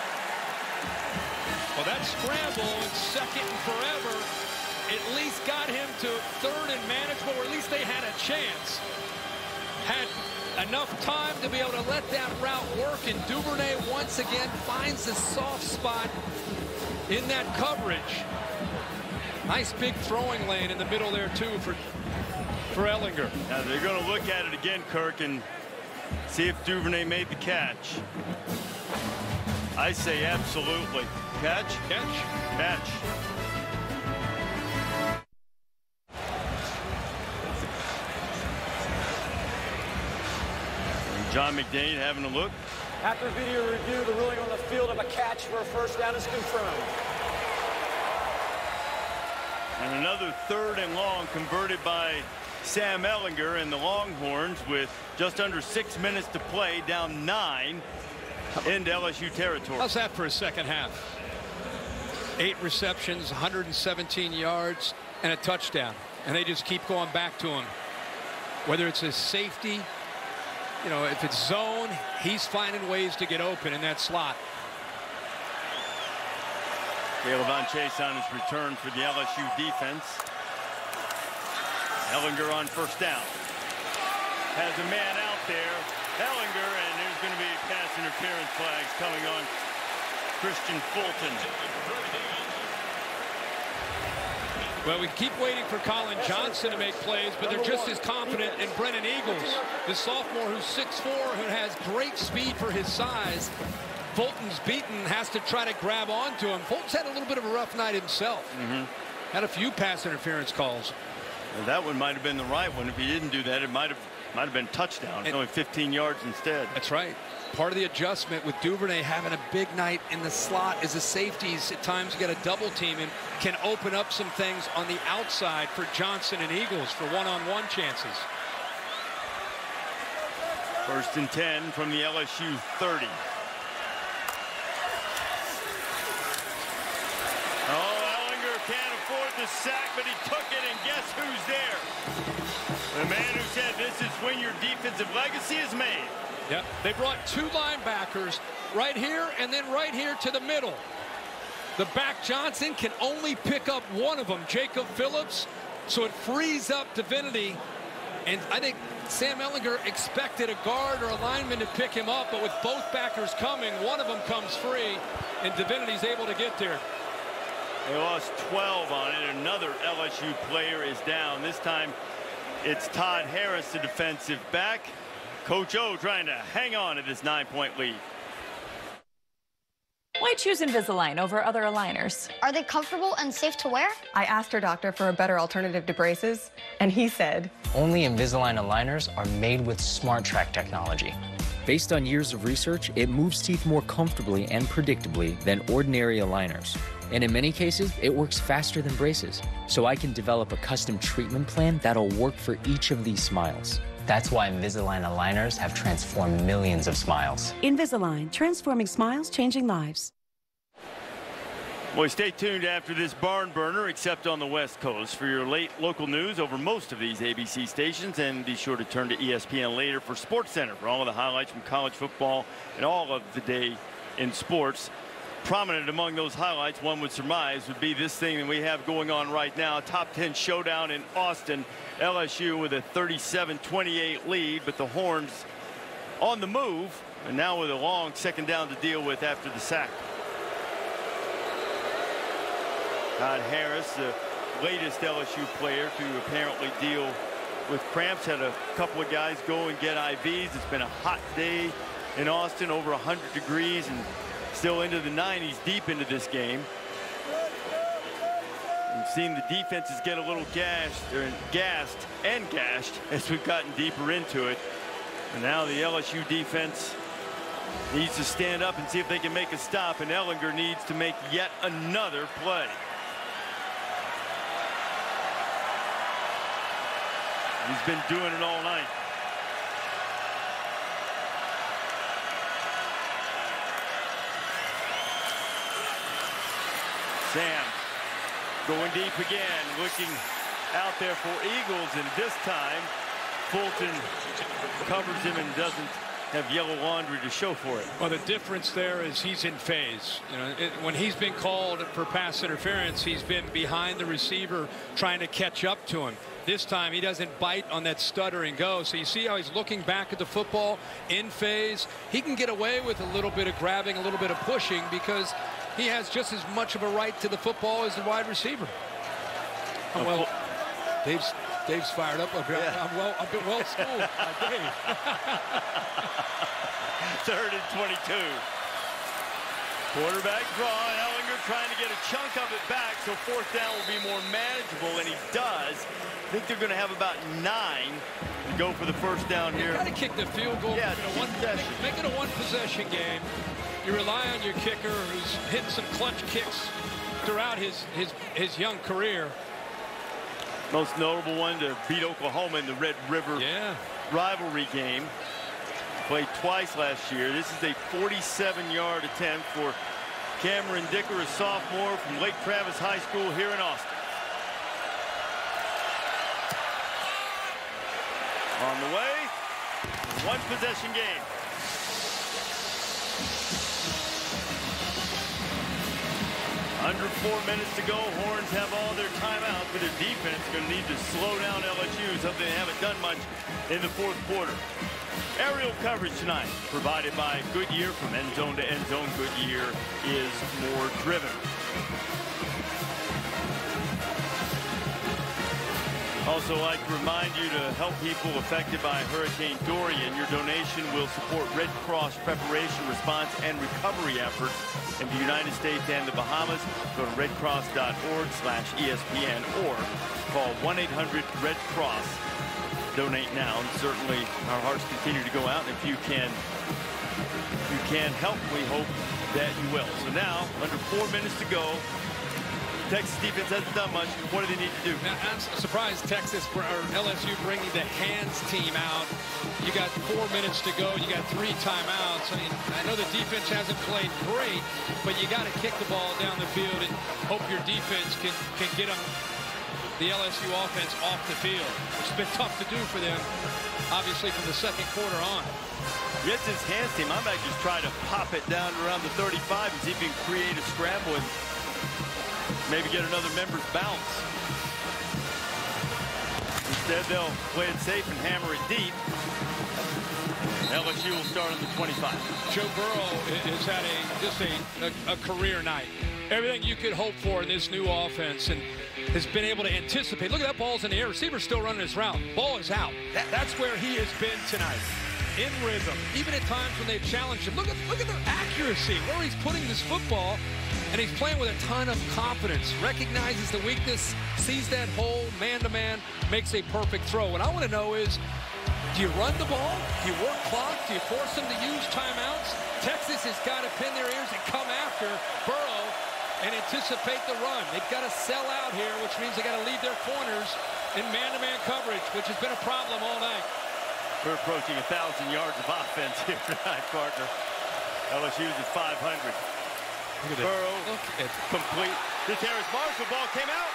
Well, that scramble in second and forever at least got him to third and manageable, or at least they had a chance. Had enough time to be able to let that route work, and Duvernay once again finds the soft spot in that coverage. Nice big throwing lane in the middle there too for for Ehlinger. Now they're going to look at it again, Kirk, and see if Duvernay made the catch. I say absolutely. Catch? Catch. Catch. Sean McDade having a look. After video review, the ruling on the field of a catch for a first down is confirmed. And another third and long converted by Sam Ehlinger and the Longhorns with just under six minutes to play, down nine into L S U territory. How's that for a second half? Eight receptions, one hundred seventeen yards, and a touchdown. And they just keep going back to him. Whether it's a safety, you know, if it's zone, he's finding ways to get open in that slot. Caleb Chase on his return for the L S U defense. Ehlinger on first down. Has a man out there. Ehlinger, and there's going to be pass interference flags coming on Christian Fulton. Well, we keep waiting for Colin Johnson to make plays, but they're just as confident in Brennan Eagles, the sophomore who's six four, who has great speed for his size. Fulton's beaten, has to try to grab onto him. Fulton's had a little bit of a rough night himself. Mm-hmm. Had a few pass interference calls. Well, that one might have been the right one. If he didn't do that, it might have might have been touchdown. And only fifteen yards instead. That's right. Part of the adjustment with Duvernay having a big night in the slot is the safeties. At times you get a double team and can open up some things on the outside for Johnson and Eagles for one-on-one chances. First and ten from the L S U thirty. Oh, Ehlinger can't afford the sack, but he took it, and guess who's there? The man who said this is when your defensive legacy is made. Yep, they brought two linebackers right here and then right here to the middle. The back Johnson can only pick up one of them, Jacob Phillips, so it frees up Divinity. And I think Sam Ehlinger expected a guard or a lineman to pick him up, but with both backers coming, one of them comes free, and Divinity's able to get there. They lost twelve on it. Another L S U player is down. This time it's Todd Harris, the defensive back. Coach O trying to hang on to this nine-point lead. Why choose Invisalign over other aligners? Are they comfortable and safe to wear? I asked her doctor for a better alternative to braces, and he said, only Invisalign aligners are made with Smart Track technology. Based on years of research, it moves teeth more comfortably and predictably than ordinary aligners. And in many cases, it works faster than braces. So I can develop a custom treatment plan that'll work for each of these smiles. That's why Invisalign aligners have transformed millions of smiles. Invisalign, transforming smiles, changing lives. Boy, stay tuned after this barn burner, except on the West Coast, for your late local news over most of these A B C stations. And be sure to turn to E S P N later for SportsCenter for all of the highlights from college football and all of the day in sports. Prominent among those highlights, one would surmise, would be this thing that we have going on right now. Top ten showdown in Austin. L S U with a thirty-seven twenty-eight lead, but the Horns on the move, and now with a long second down to deal with after the sack. Todd Harris, the latest L S U player to apparently deal with cramps, had a couple of guys go and get I Vs. It's been a hot day in Austin, over one hundred degrees, and still into the nineties deep into this game. We've seen the defenses get a little gashed, or gassed and gashed as we've gotten deeper into it. And now the L S U defense needs to stand up and see if they can make a stop, and Ehlinger needs to make yet another play. He's been doing it all night. Sam going deep again, looking out there for Eagles, and this time Fulton covers him and doesn't have yellow laundry to show for it. Well, the difference there is he's in phase. You know, it, when he's been called for pass interference, he's been behind the receiver trying to catch up to him. This time he doesn't bite on that stutter and go. So you see how he's looking back at the football in phase. He can get away with a little bit of grabbing, a little bit of pushing, because he has just as much of a right to the football as the wide receiver. Oh, well, Dave's Dave's fired up. I'm, yeah. I'm well. I've been well schooled by Dave. Third and twenty-two. Quarterback draw. Ellinger trying to get a chunk of it back so fourth down will be more manageable, and he does. I think they're going to have about nine to go for the first down here. You got to kick the field goal. Yeah, make, it a one, make, make it a one-possession game. You rely on your kicker, who's hitting some clutch kicks throughout his his his young career. Most notable one to beat Oklahoma in the Red River yeah. rivalry game. Played twice last year. This is a forty-seven yard attempt for Cameron Dicker, a sophomore from Lake Travis High School here in Austin. On the way, one possession game. Under four minutes to go. Horns have all their timeouts, but their defense is going to need to slow down L S U, something they haven't done much in the fourth quarter. Aerial coverage tonight provided by Goodyear. From end zone to end zone, Goodyear is more driven. Also like to remind you to help people affected by Hurricane Dorian. Your donation will support Red Cross preparation, response, and recovery efforts in the United States and the Bahamas. Go to redcross.org slash ESPN or call one eight hundred red cross. Donate now, and certainly our hearts continue to go out. And if you can, if you can help, we hope that you will. So now, under four minutes to go, Texas defense hasn't done much. What do they need to do? Now, I'm surprised Texas or L S U bringing the hands team out. You got four minutes to go. You got three timeouts. I mean, I know the defense hasn't played great, but you got to kick the ball down the field and hope your defense can can get them, the L S U offense, off the field, which has been tough to do for them, obviously, from the second quarter on. Yes, his hands team. I might just try to pop it down around the thirty-five and see if you can create a scramble and maybe get another member's bounce. Instead, they'll play it safe and hammer it deep. L S U will start on the twenty-five. Joe Burrow has had a just a, a, a career night. Everything you could hope for in this new offense, and has been able to anticipate. Look at that, ball's in the air. Receiver's still running his route. Ball is out. That, that's where he has been tonight. In rhythm. Even at times when they've challenged him. Look at look at the accuracy, where he's putting this football. And he's playing with a ton of confidence. Recognizes the weakness, sees that hole, man-to-man, makes a perfect throw. What I want to know is, do you run the ball? Do you work clock? Do you force them to use timeouts? Texas has got to pin their ears and come after Burrow and anticipate the run. They've got to sell out here, which means they got to leave their corners in man-to-man coverage, which has been a problem all night. We're approaching one thousand yards of offense here tonight, partner. L S U's at five hundred. Look at Burrow, Look at complete. This Harris Marshall ball came out.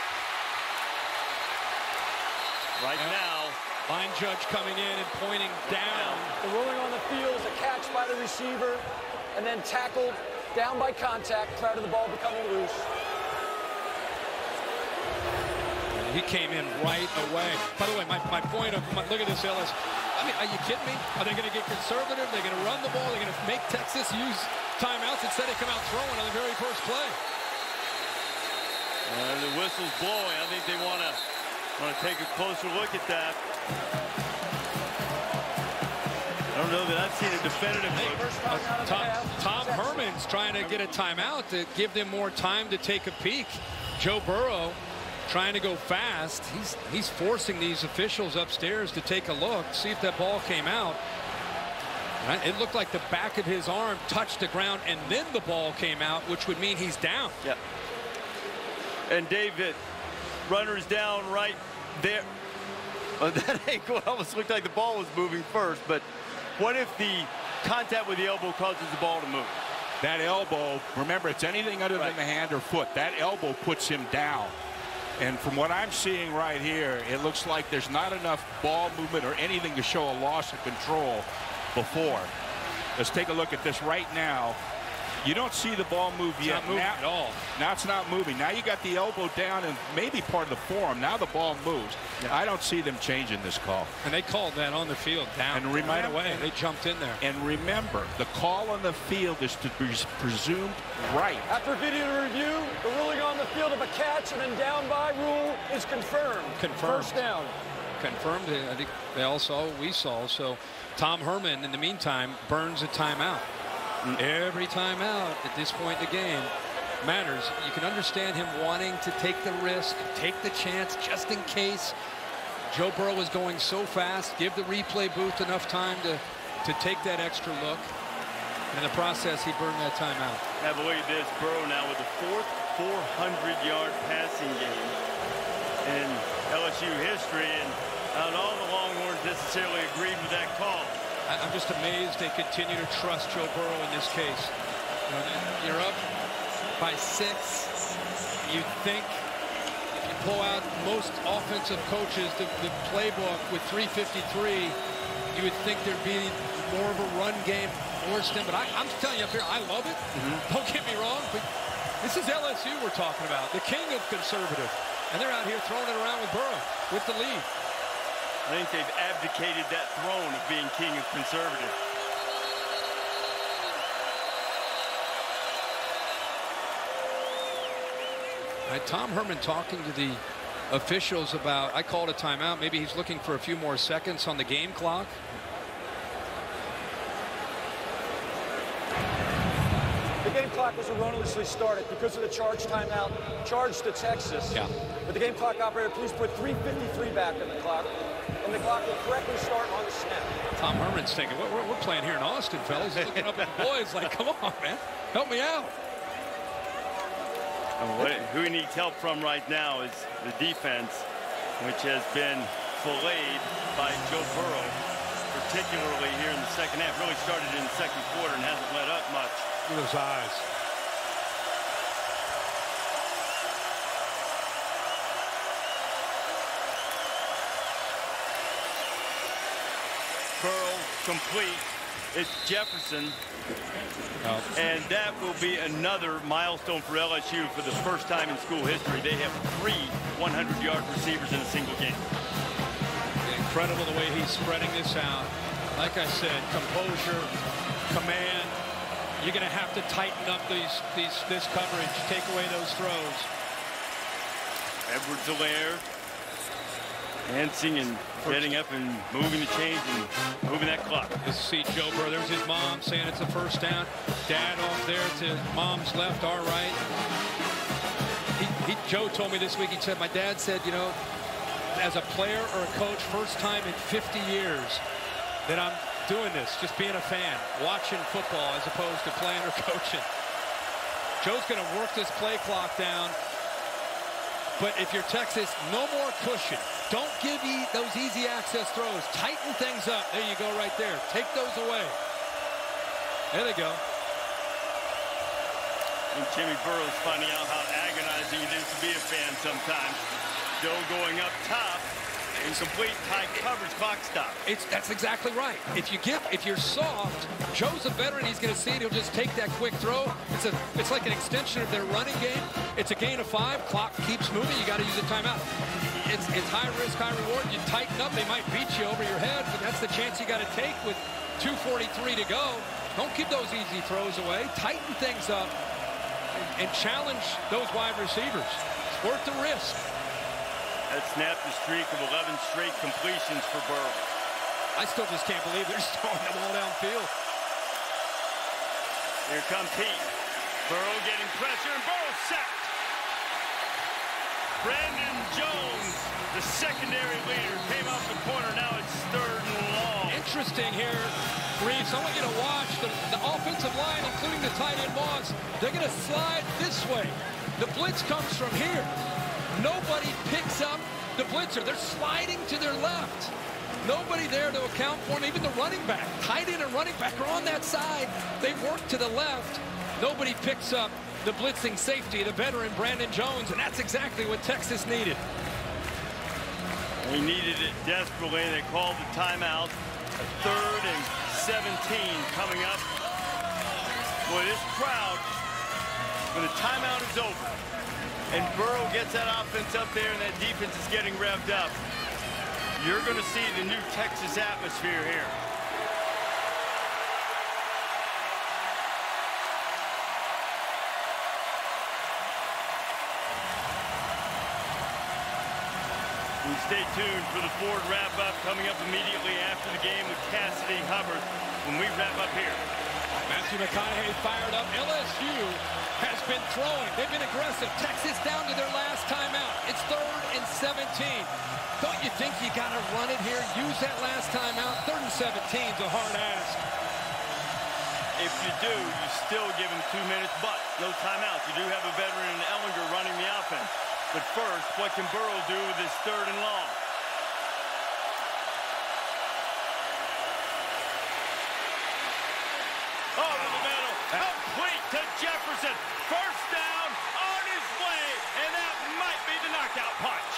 Right yeah. now. Line judge coming in and pointing down. The ruling on the field is a catch by the receiver and then tackled down by contact prior to the ball becoming loose. He came in right away. By the way, my, my point of, my, look at this, Ellis. I mean, are you kidding me? Are they going to get conservative? They're going to run the ball? They're going to make Texas use timeouts instead of come out throwing on the very first play? Uh, the whistle's blowing. I think they want to want to take a closer look at that. I don't know that I've seen a definitive look. Uh, Tom, Tom Herman's trying to get a timeout to give them more time to take a peek. Joe Burrow trying to go fast. He's he's forcing these officials upstairs to take a look, see if that ball came out. Right? It looked like the back of his arm touched the ground and then the ball came out, which would mean he's down. Yep. And David, runners down right there. Well, that ankle almost looked like the ball was moving first, but what if the contact with the elbow causes the ball to move? That elbow, remember, it's anything other right. than the hand or foot. That elbow puts him down. And from what I'm seeing right here, it looks like there's not enough ball movement or anything to show a loss of control before. Let's take a look at this right now. You don't see the ball move it's yet. Not moving now, at all. Now it's not moving. Now you got the elbow down and maybe part of the forearm. Now the ball moves. Yeah. I don't see them changing this call. And they called that on the field down and remember, right away. They jumped in there. And remember, the call on the field is to be presumed right. After video review, the ruling on the field of a catch and then down by rule is confirmed. Confirmed. First down. Confirmed. I think they all saw what we saw. So Tom Herman, in the meantime, burns a timeout. Every timeout at this point in the game matters. You can understand him wanting to take the risk, take the chance just in case. Joe Burrow is going so fast. Give the replay booth enough time to, to take that extra look. In the process, he burned that timeout. Have a look at this. Burrow now with the fourth four hundred yard passing game in L S U history. And not all the Longhorns necessarily agreed with that call. I'm just amazed they continue to trust Joe Burrow in this case. You're up by six. You think if you pull out most offensive coaches, the, the playbook with three fifty-three, you would think there'd be more of a run game forced in. But I, I'm telling you up here, I love it. Mm-hmm. Don't get me wrong, but this is L S U we're talking about, the king of conservative. And they're out here throwing it around with Burrow with the lead. I think they've abdicated that throne of being king of conservative. All right, Tom Herman talking to the officials about, I called a timeout. Maybe he's looking for a few more seconds on the game clock. The game clock was erroneously started because of the charge timeout, charged to Texas. Yeah. But the game clock operator, please put three fifty-three back on the clock, and the clock will correctly start on the snap. Tom Herman's thinking, we're, we're playing here in Austin, fellas. He's looking up at the boys like, come on, man, help me out. What, who he needs help from right now is the defense, which has been filleted by Joe Burrow, particularly here in the second half. Really started in the second quarter and hasn't let up much. Look at those eyes. Burrow complete. It's Jefferson. Oh. And that will be another milestone for L S U for the first time in school history. They have three hundred yard receivers in a single game. Incredible the way he's spreading this out. Like I said, composure, command. You're going to have to tighten up these, these, this coverage, take away those throws. Edwards-Helaire dancing and getting up and moving the chains and moving that clock. Let's see Joe Burrow. There's his mom saying it's a first down. Dad off there to mom's left, our right. He, he, Joe told me this week, he said, my dad said, you know, as a player or a coach, first time in fifty years that I'm doing this, just being a fan, watching football as opposed to playing or coaching. Joe's going to work this play clock down. But if you're Texas, no more cushion. Don't give e those easy access throws. Tighten things up. There you go right there. Take those away. There they go. And Jimmy Burrow's finding out how agonizing it is to be a fan sometimes. Joe going up top. Incomplete, tight coverage, clock stop. It's that's exactly right. If you give, if you're soft, Joe's a veteran. He's going to see it. He'll just take that quick throw. It's a, it's like an extension of their running game. It's a gain of five. Clock keeps moving. You got to use a timeout. It's it's high risk, high reward. You tighten up, they might beat you over your head, but that's the chance you got to take with two forty-three to go. Don't give those easy throws away. Tighten things up and, and challenge those wide receivers. It's worth the risk. That snapped the streak of eleven straight completions for Burrow. I still just can't believe they're just throwing the ball downfield. Here comes Heat. Burrow getting pressure, and Burrow sacked. Brandon Jones, the secondary leader, came off the corner. Now it's third and long. Interesting here, Reeves. I want you to watch the, the offensive line, including the tight end Moss. They're going to slide this way. The blitz comes from here. Nobody picks up the blitzer. They're sliding to their left. Nobody there to account for them. Even the running back, tight end and running back are on that side. They work to the left. Nobody picks up the blitzing safety, the veteran Brandon Jones, and that's exactly what Texas needed. He needed it desperately. They called the timeout. A third and seventeen coming up. Boy, this crowd, when the timeout is over, and Burrow gets that offense up there and that defense is getting revved up, you're going to see the new Texas atmosphere here. And stay tuned for the Ford wrap-up coming up immediately after the game with Cassidy Hubbard when we wrap up here. Matthew McConaughey fired up. L S U has been throwing. They've been aggressive. Texas down to their last timeout. It's third and seventeen. Don't you think you got to run it here? Use that last timeout. Third and seventeen is a hard ask. If you do, you still give him two minutes, but no timeouts. You do have a veteran in Ellinger running the offense. But first, what can Burrow do with his third and long? Over the middle, complete to Jefferson. First down, on his way, and that might be the knockout punch.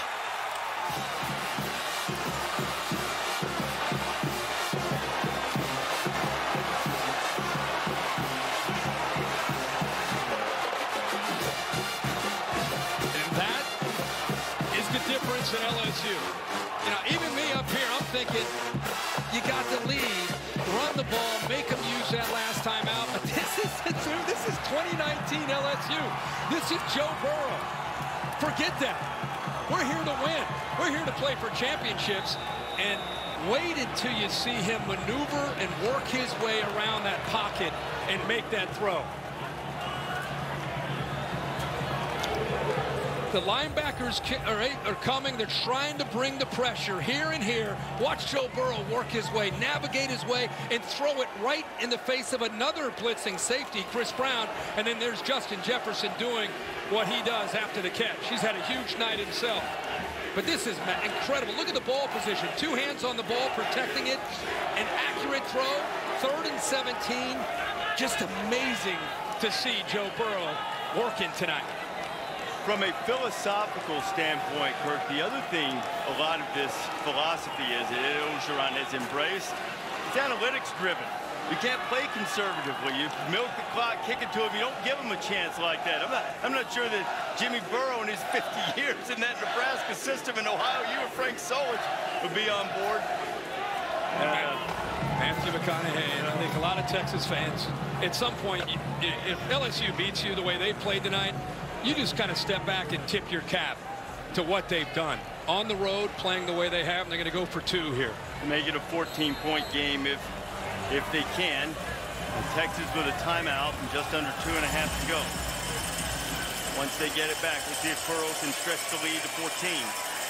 And that is the difference in L S U. You know, even me up here, I'm thinking, you got the lead, run the ball, make them use that last time out. But this is this is twenty nineteen L S U. This is Joe Burrow. Forget that. We're here to win. We're here to play for championships. And wait until you see him maneuver and work his way around that pocket and make that throw. The linebackers are coming. They're trying to bring the pressure here and here. Watch Joe Burrow work his way, navigate his way, and throw it right in the face of another blitzing safety, Chris Brown. And then there's Justin Jefferson doing what he does after the catch. He's had a huge night himself. But this is incredible. Look at the ball position. Two hands on the ball, protecting it. An accurate throw, third and seventeen. Just amazing to see Joe Burrow working tonight. From a philosophical standpoint, Kirk, the other thing a lot of this philosophy is that Orgeron has embraced, it's analytics driven. You can't play conservatively. You milk the clock, kick it to him. You don't give him a chance like that. I'm not, I'm not sure that Jimmy Burrow in his fifty years in that Nebraska system in Ohio, you or Frank Solich would be on board. Uh, Matthew McConaughey, and I think a lot of Texas fans, at some point, if L S U beats you the way they played tonight, you just kind of step back and tip your cap to what they've done. On the road, playing the way they have, and they're going to go for two here. Make it a fourteen point game if if they can. And Texas with a timeout and just under two and a half to go. Once they get it back, we'll see if Burrow can stretch the lead to fourteen.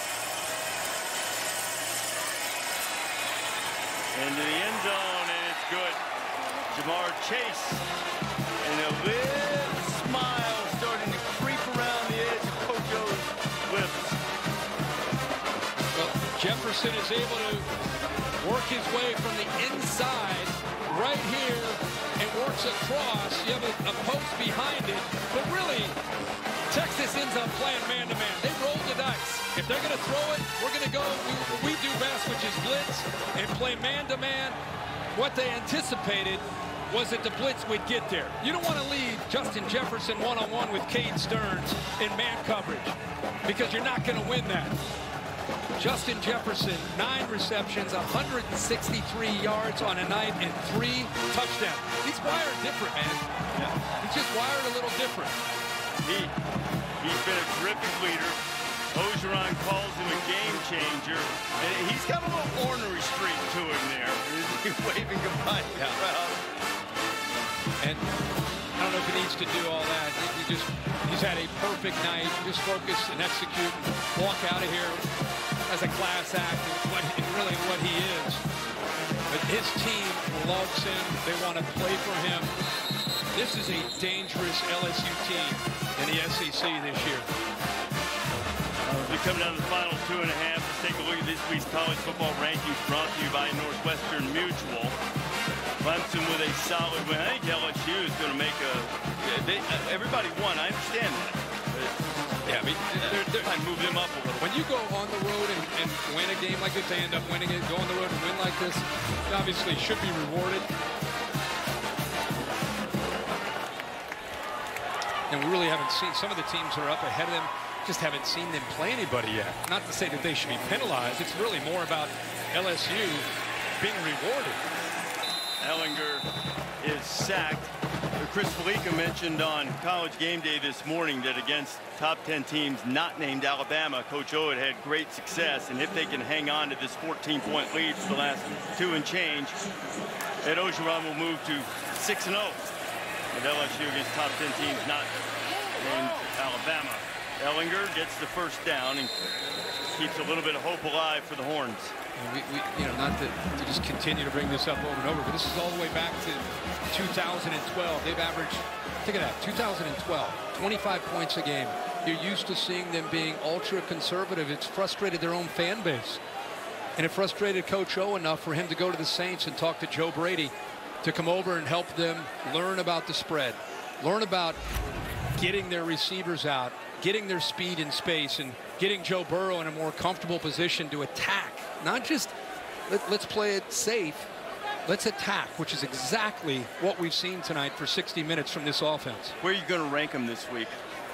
Into the end zone, and it's good. Jamar Chase, and a little smile starting to creep around the edge of Cojo's lips. Well, Jefferson is able to work his way from the inside right here and works across. You have a, a post behind it, but really, Texas ends up playing man-to-man. They roll the dice. If they're going to throw it, we're going to go what we do best, which is blitz and play man-to-man. What they anticipated was that the blitz would get there. You don't want to leave Justin Jefferson one-on-one with Cade Stearns in man coverage because you're not going to win that. Justin Jefferson, nine receptions, one hundred sixty-three yards on a night, and three touchdowns. He's wired different, man. Yeah. He's just wired a little different. He, he's been a terrific leader. Orgeron calls him a game changer. And he's got a little ornery streak to him there. He's waving goodbye to the crowd. And I don't know if he needs to do all that. He just, he's had a perfect night. Just focus and execute. Walk out of here as a class act and, what, and really what he is. But his team loves him. They want to play for him. This is a dangerous L S U team in the S E C this year. As we come down to the final two and a half, let's take a look at this week's college football rankings brought to you by Northwestern Mutual. Clemson with a solid win. I think L S U is going to make a... They, everybody won. I understand that. But, yeah, I mean, they're, they're, I move them up a little. When you go on the road and, and win a game like this, they end up winning it. Go on the road and win like this, obviously should be rewarded. And we really haven't seen some of the teams that are up ahead of them. Just haven't seen them play anybody yet. Not to say that they should be penalized. It's really more about L S U being rewarded. Ellinger is sacked. Chris Felica mentioned on College Game Day this morning that against top ten teams not named Alabama, Coach O had had great success, and if they can hang on to this fourteen point lead for the last two and change, Ed Orgeron will move to six and oh with L S U against top ten teams not named Alabama. Ellinger gets the first down and keeps a little bit of hope alive for the Horns. We, we, you know, not to, to just continue to bring this up over and over, but this is all the way back to two thousand twelve. They've averaged, think of that, two thousand twelve, twenty-five points a game. You're used to seeing them being ultra conservative. It's frustrated their own fan base. And it frustrated Coach O enough for him to go to the Saints and talk to Joe Brady to come over and help them learn about the spread, learn about getting their receivers out, getting their speed in space, and getting Joe Burrow in a more comfortable position to attack. Not just let, let's play it safe, let's attack, which is exactly what we've seen tonight for sixty minutes from this offense. Where are you going to rank them this week?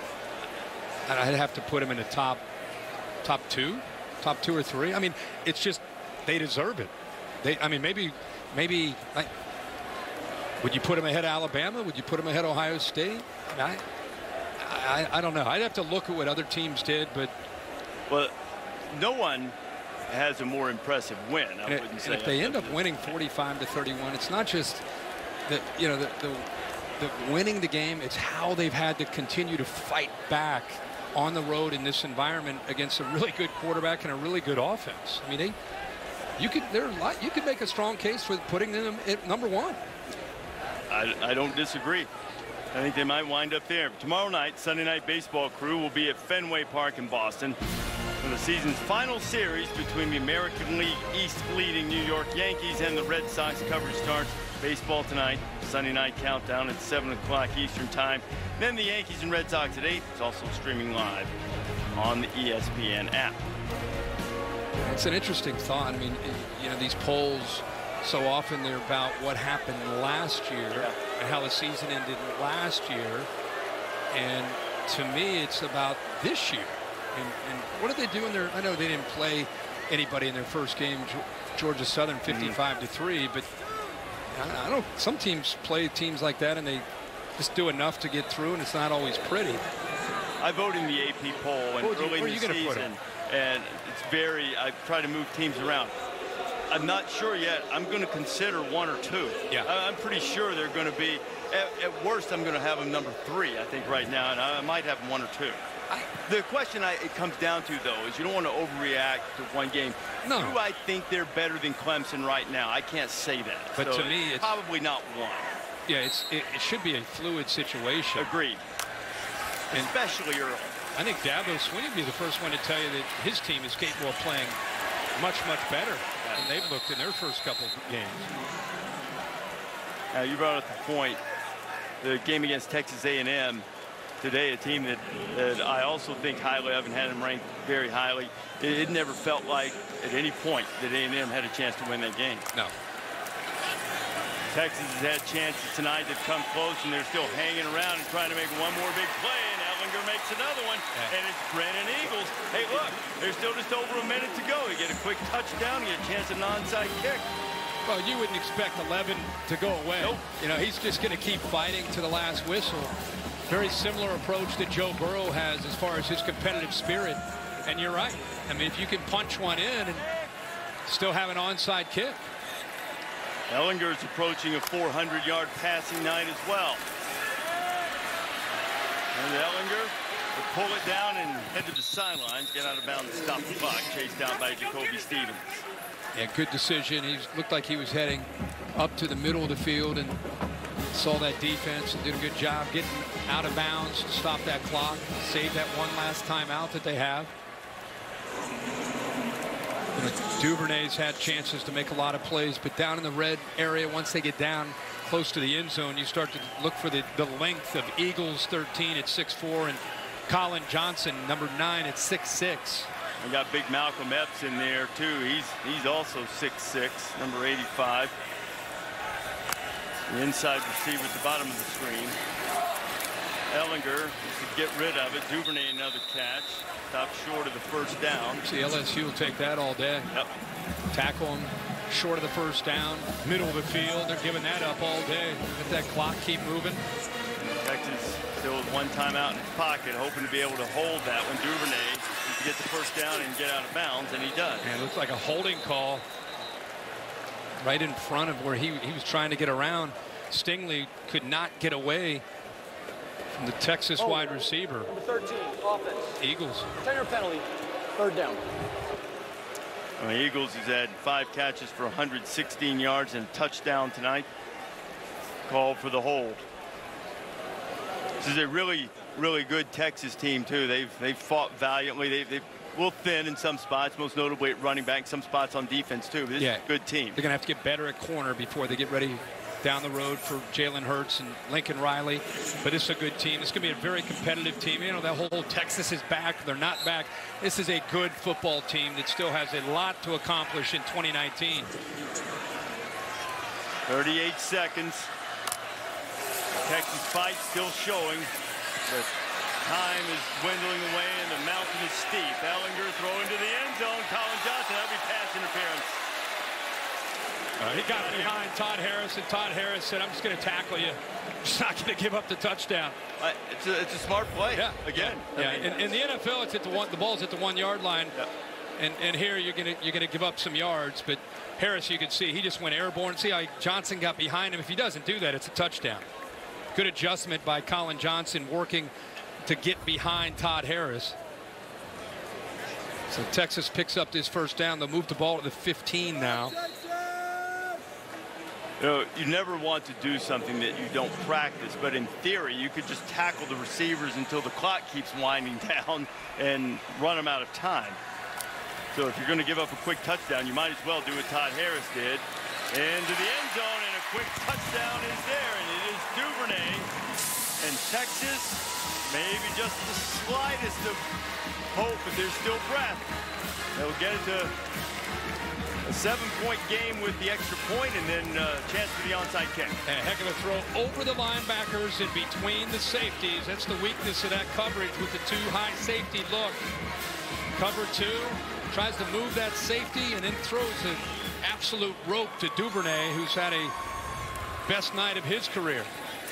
I'd have to put them in the top, top two, top two or three. I mean, it's just they deserve it. They, I mean, maybe, maybe. I, would you put them ahead of Alabama? Would you put them ahead of Ohio State? I, I, I don't know. I'd have to look at what other teams did, but well, no one has a more impressive win. I and wouldn't it, say. And if they end up winning forty-five to thirty-one, it's not just that, you know, the, the, the winning the game. It's how they've had to continue to fight back on the road in this environment against a really good quarterback and a really good offense. I mean, they, you could, there are a lot, you could make a strong case for putting them at number one. I, I don't disagree. I think they might wind up there. Tomorrow night, Sunday Night Baseball crew will be at Fenway Park in Boston for the season's final series between the American League East leading New York Yankees and the Red Sox. Coverage starts baseball tonight. Sunday night countdown at seven o'clock Eastern time. Then the Yankees and Red Sox at eight. It's also streaming live on the E S P N app. It's an interesting thought. I mean, you know, these polls, so often they're about what happened last year yeah. and how the season ended last year. And to me, it's about this year. And, and what did they do in their, I know they didn't play anybody in their first game, Georgia Southern fifty-five to three, but I, I don't, some teams play teams like that and they just do enough to get through, and it's not always pretty. I vote in the A P poll and you, early in the season, and it's very, I try to move teams around. I'm not sure yet. I'm going to consider one or two. Yeah. I'm pretty sure they're going to be, at, at worst, I'm going to have them number three, I think, right now, and I might have them one or two. I, the question I, it comes down to, though, is you don't want to overreact to one game. No. Do I think they're better than Clemson right now? I can't say that. But so to me, it's probably not one. Yeah, it's, it, it should be a fluid situation. Agreed. And especially early. I think Dabo Swinney would be the first one to tell you that his team is capable of playing much, much better than they've looked in their first couple of games. Now, you brought up the point, the game against Texas A and M today, a team that, that I also think highly of and had them ranked very highly. It, it never felt like at any point that A and M had a chance to win that game. No. Texas has had chances tonight that come close, and they're still hanging around and trying to make one more big play, and Ellinger makes another one, yeah. and it's Brennan Eagles. Hey, look, there's still just over a minute to go. You get a quick touchdown, you get a chance at an onside kick. Well, you wouldn't expect eleven to go away. Nope. You know, he's just going to keep fighting to the last whistle. Very similar approach that Joe Burrow has as far as his competitive spirit. And you're right. I mean, if you can punch one in and still have an onside kick. Ellinger is approaching a four hundred yard passing night as well. And Ellinger will pull it down and head to the sidelines, get out of bounds and stop the clock, chased out by Jacoby Stevens. Yeah, good decision. He looked like he was heading up to the middle of the field and saw that defense and did a good job getting out of bounds to stop that clock, save that one last timeout that they have. You know, Duvernay's had chances to make a lot of plays, but down in the red area, once they get down close to the end zone, you start to look for the, the length of Eagles thirteen at six four and Colin Johnson, number nine, at six six. We got big Malcolm Epps in there, too. He's, he's also six six, number eighty-five. The inside receiver at the bottom of the screen. Ellinger to get rid of it. Duvernay another catch. Stopped short of the first down. See, L S U will take that all day. Yep. Tackle him, short of the first down, middle of the field. They're giving that up all day. Let that clock keep moving. Texas still with one timeout in his pocket, hoping to be able to hold that when Duvernay to get the first down and get out of bounds, and he does. And it looks like a holding call right in front of where he, he was trying to get around. Stingley could not get away from the Texas oh, wide receiver. Number thirteen, offense. Eagles. ten-yard penalty, third down. Well, the Eagles has had five catches for one hundred sixteen yards and a touchdown tonight. Called for the hold. This is a really, really good Texas team too. They've they've fought valiantly. They've they've a little thin in some spots, most notably at running back, some spots on defense too. But this yeah. is a good team. They're gonna have to get better at corner before they get ready down the road for Jalen Hurts and Lincoln Riley. But this is a good team. It's going to be a very competitive team. You know, that whole Texas is back. They're not back. This is a good football team that still has a lot to accomplish in twenty nineteen. thirty-eight seconds. Texas fight still showing, but time is dwindling away and the mountain is steep. Ellinger throwing to the end zone. Colin Johnson, that'll be pass interference. Uh, he got behind Todd Harris, and Todd Harris said, I'm just going to tackle you. I'm just not going to give up the touchdown. Uh, it's, a, it's a smart play. Yeah. Again. Yeah. I mean, in, in the N F L, it's at the one. The ball's at the one yard line, yeah. and and here you're going to you're going to give up some yards. But Harris, you can see he just went airborne. See how Johnson got behind him. If he doesn't do that, it's a touchdown. Good adjustment by Colin Johnson, working to get behind Todd Harris. So Texas picks up this first down. They'll move the ball to the fifteen now. You know, you never want to do something that you don't practice, but in theory, you could just tackle the receivers until the clock keeps winding down and run them out of time. So if you're going to give up a quick touchdown, you might as well do what Todd Harris did. Into the end zone, and a quick touchdown is there, and it is Duvernay. And Texas, maybe just the slightest of hope, but there's still breath. They'll get it to a seven-point game with the extra point, and then a uh, chance for the onside kick. A heck of a throw over the linebackers and between the safeties. That's the weakness of that coverage with the two high safety look. Cover two, tries to move that safety and then throws an absolute rope to Duvernay, who's had a best night of his career.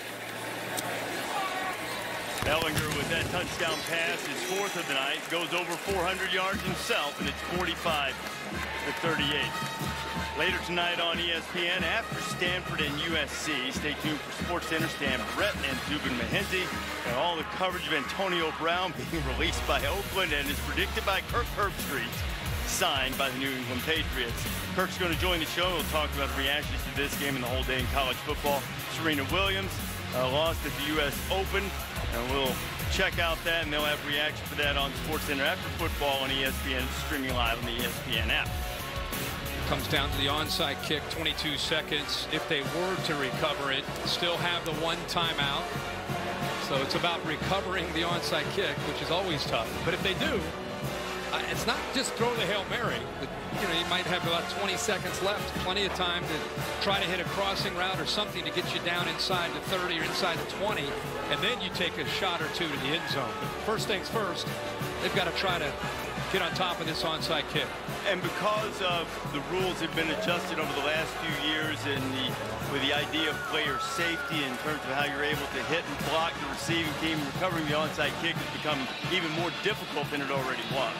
Ellinger with that touchdown pass, his fourth of the night, goes over four hundred yards himself, and it's forty-five to thirty-eight. Later tonight on E S P N, after Stanford and U S C, stay tuned for Sports Center. Stan Brett and Zubin Mehenzi, and all the coverage of Antonio Brown being released by Oakland and is predicted by Kirk Herbstreit, signed by the New England Patriots. Kirk's going to join the show. We'll talk about the reactions to this game and the whole day in college football. Serena Williams uh, lost at the U S Open, and we'll check out that, and they'll have reaction for that on Sports Center after football on E S P N, streaming live on the E S P N app. Comes down to the onside kick, twenty-two seconds. If they were to recover it, still have the one timeout. So it's about recovering the onside kick, which is always tough. But if they do, uh, it's not just throw the Hail Mary. But, you know, you might have about twenty seconds left, plenty of time to try to hit a crossing route or something to get you down inside the thirty or inside the twenty, and then you take a shot or two to the end zone. First things first, they've got to try to get on top of this onside kick. And because of the rules have been adjusted over the last few years, and the with the idea of player safety in terms of how you're able to hit and block the receiving team, recovering the onside kick has become even more difficult than it already was.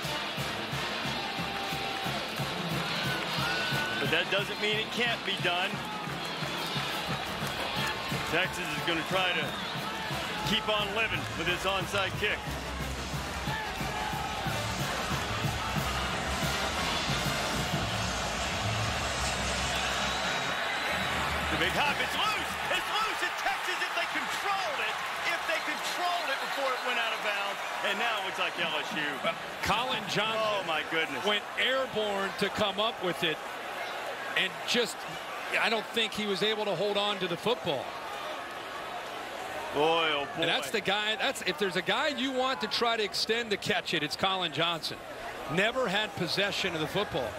But that doesn't mean it can't be done. Texas is going to try to keep on living with this onside kick. The big hop, it's loose, it's loose in Texas if they controlled it, if they controlled it before it went out of bounds, and now it's like L S U. Well, Colin Johnson, oh my goodness, went airborne to come up with it, and just, I don't think he was able to hold on to the football. Boy, oh boy. And that's the guy, that's, if there's a guy you want to try to extend to catch it, it's Colin Johnson. Never had possession of the football.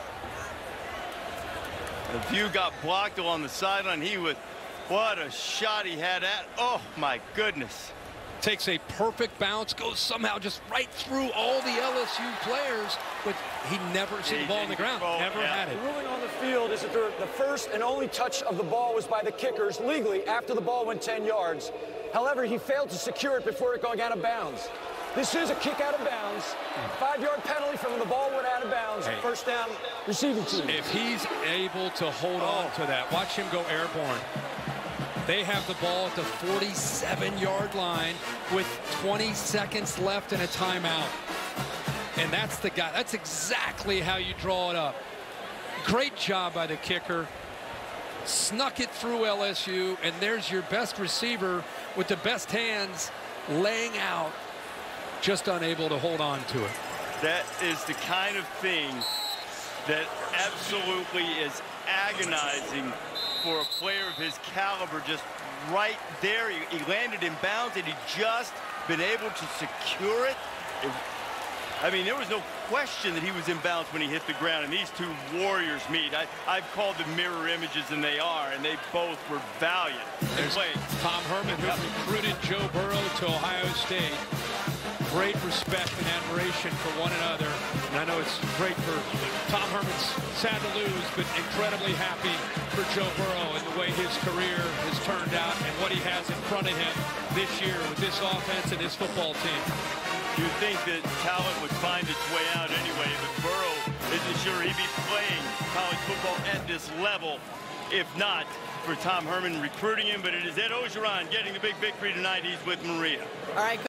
The view got blocked along the sideline. He was, what a shot he had at. Oh my goodness. takes a perfect bounce, goes somehow just right through all the L S U players, but he never see the ball on the ground. Never had it. The ruling on the field is that the first and only touch of the ball was by the kickers legally after the ball went ten yards. However, he failed to secure it before it going out of bounds. This is a kick out of bounds. Five-yard penalty from when the ball went out of bounds. Hey. First down, receiving team. If he's able to hold oh. on to that, watch him go airborne. They have the ball at the forty-seven yard line with twenty seconds left in a timeout. And that's the guy. That's exactly how you draw it up. Great job by the kicker. Snuck it through L S U, and there's your best receiver with the best hands laying out, just unable to hold on to it. That is the kind of thing that absolutely is agonizing for a player of his caliber. Just right there, he, he landed in bounds, and he just been able to secure it. it. I mean, there was no question that he was in bounds when he hit the ground, and these two warriors meet. I, I've called them mirror images, and they are, and they both were valiant. There's Tom Herman, who recruited Joe Burrow to Ohio State. Great respect and admiration for one another. And I know it's great for Tom Herman's sad to lose, but incredibly happy for Joe Burrow and the way his career has turned out and what he has in front of him this year with this offense and this football team. You'd think that talent would find its way out anyway, but Burrow isn't sure he'd be playing college football at this level, if not for Tom Herman recruiting him. But it is Ed Ogeron getting the big victory tonight. He's with Maria. All right.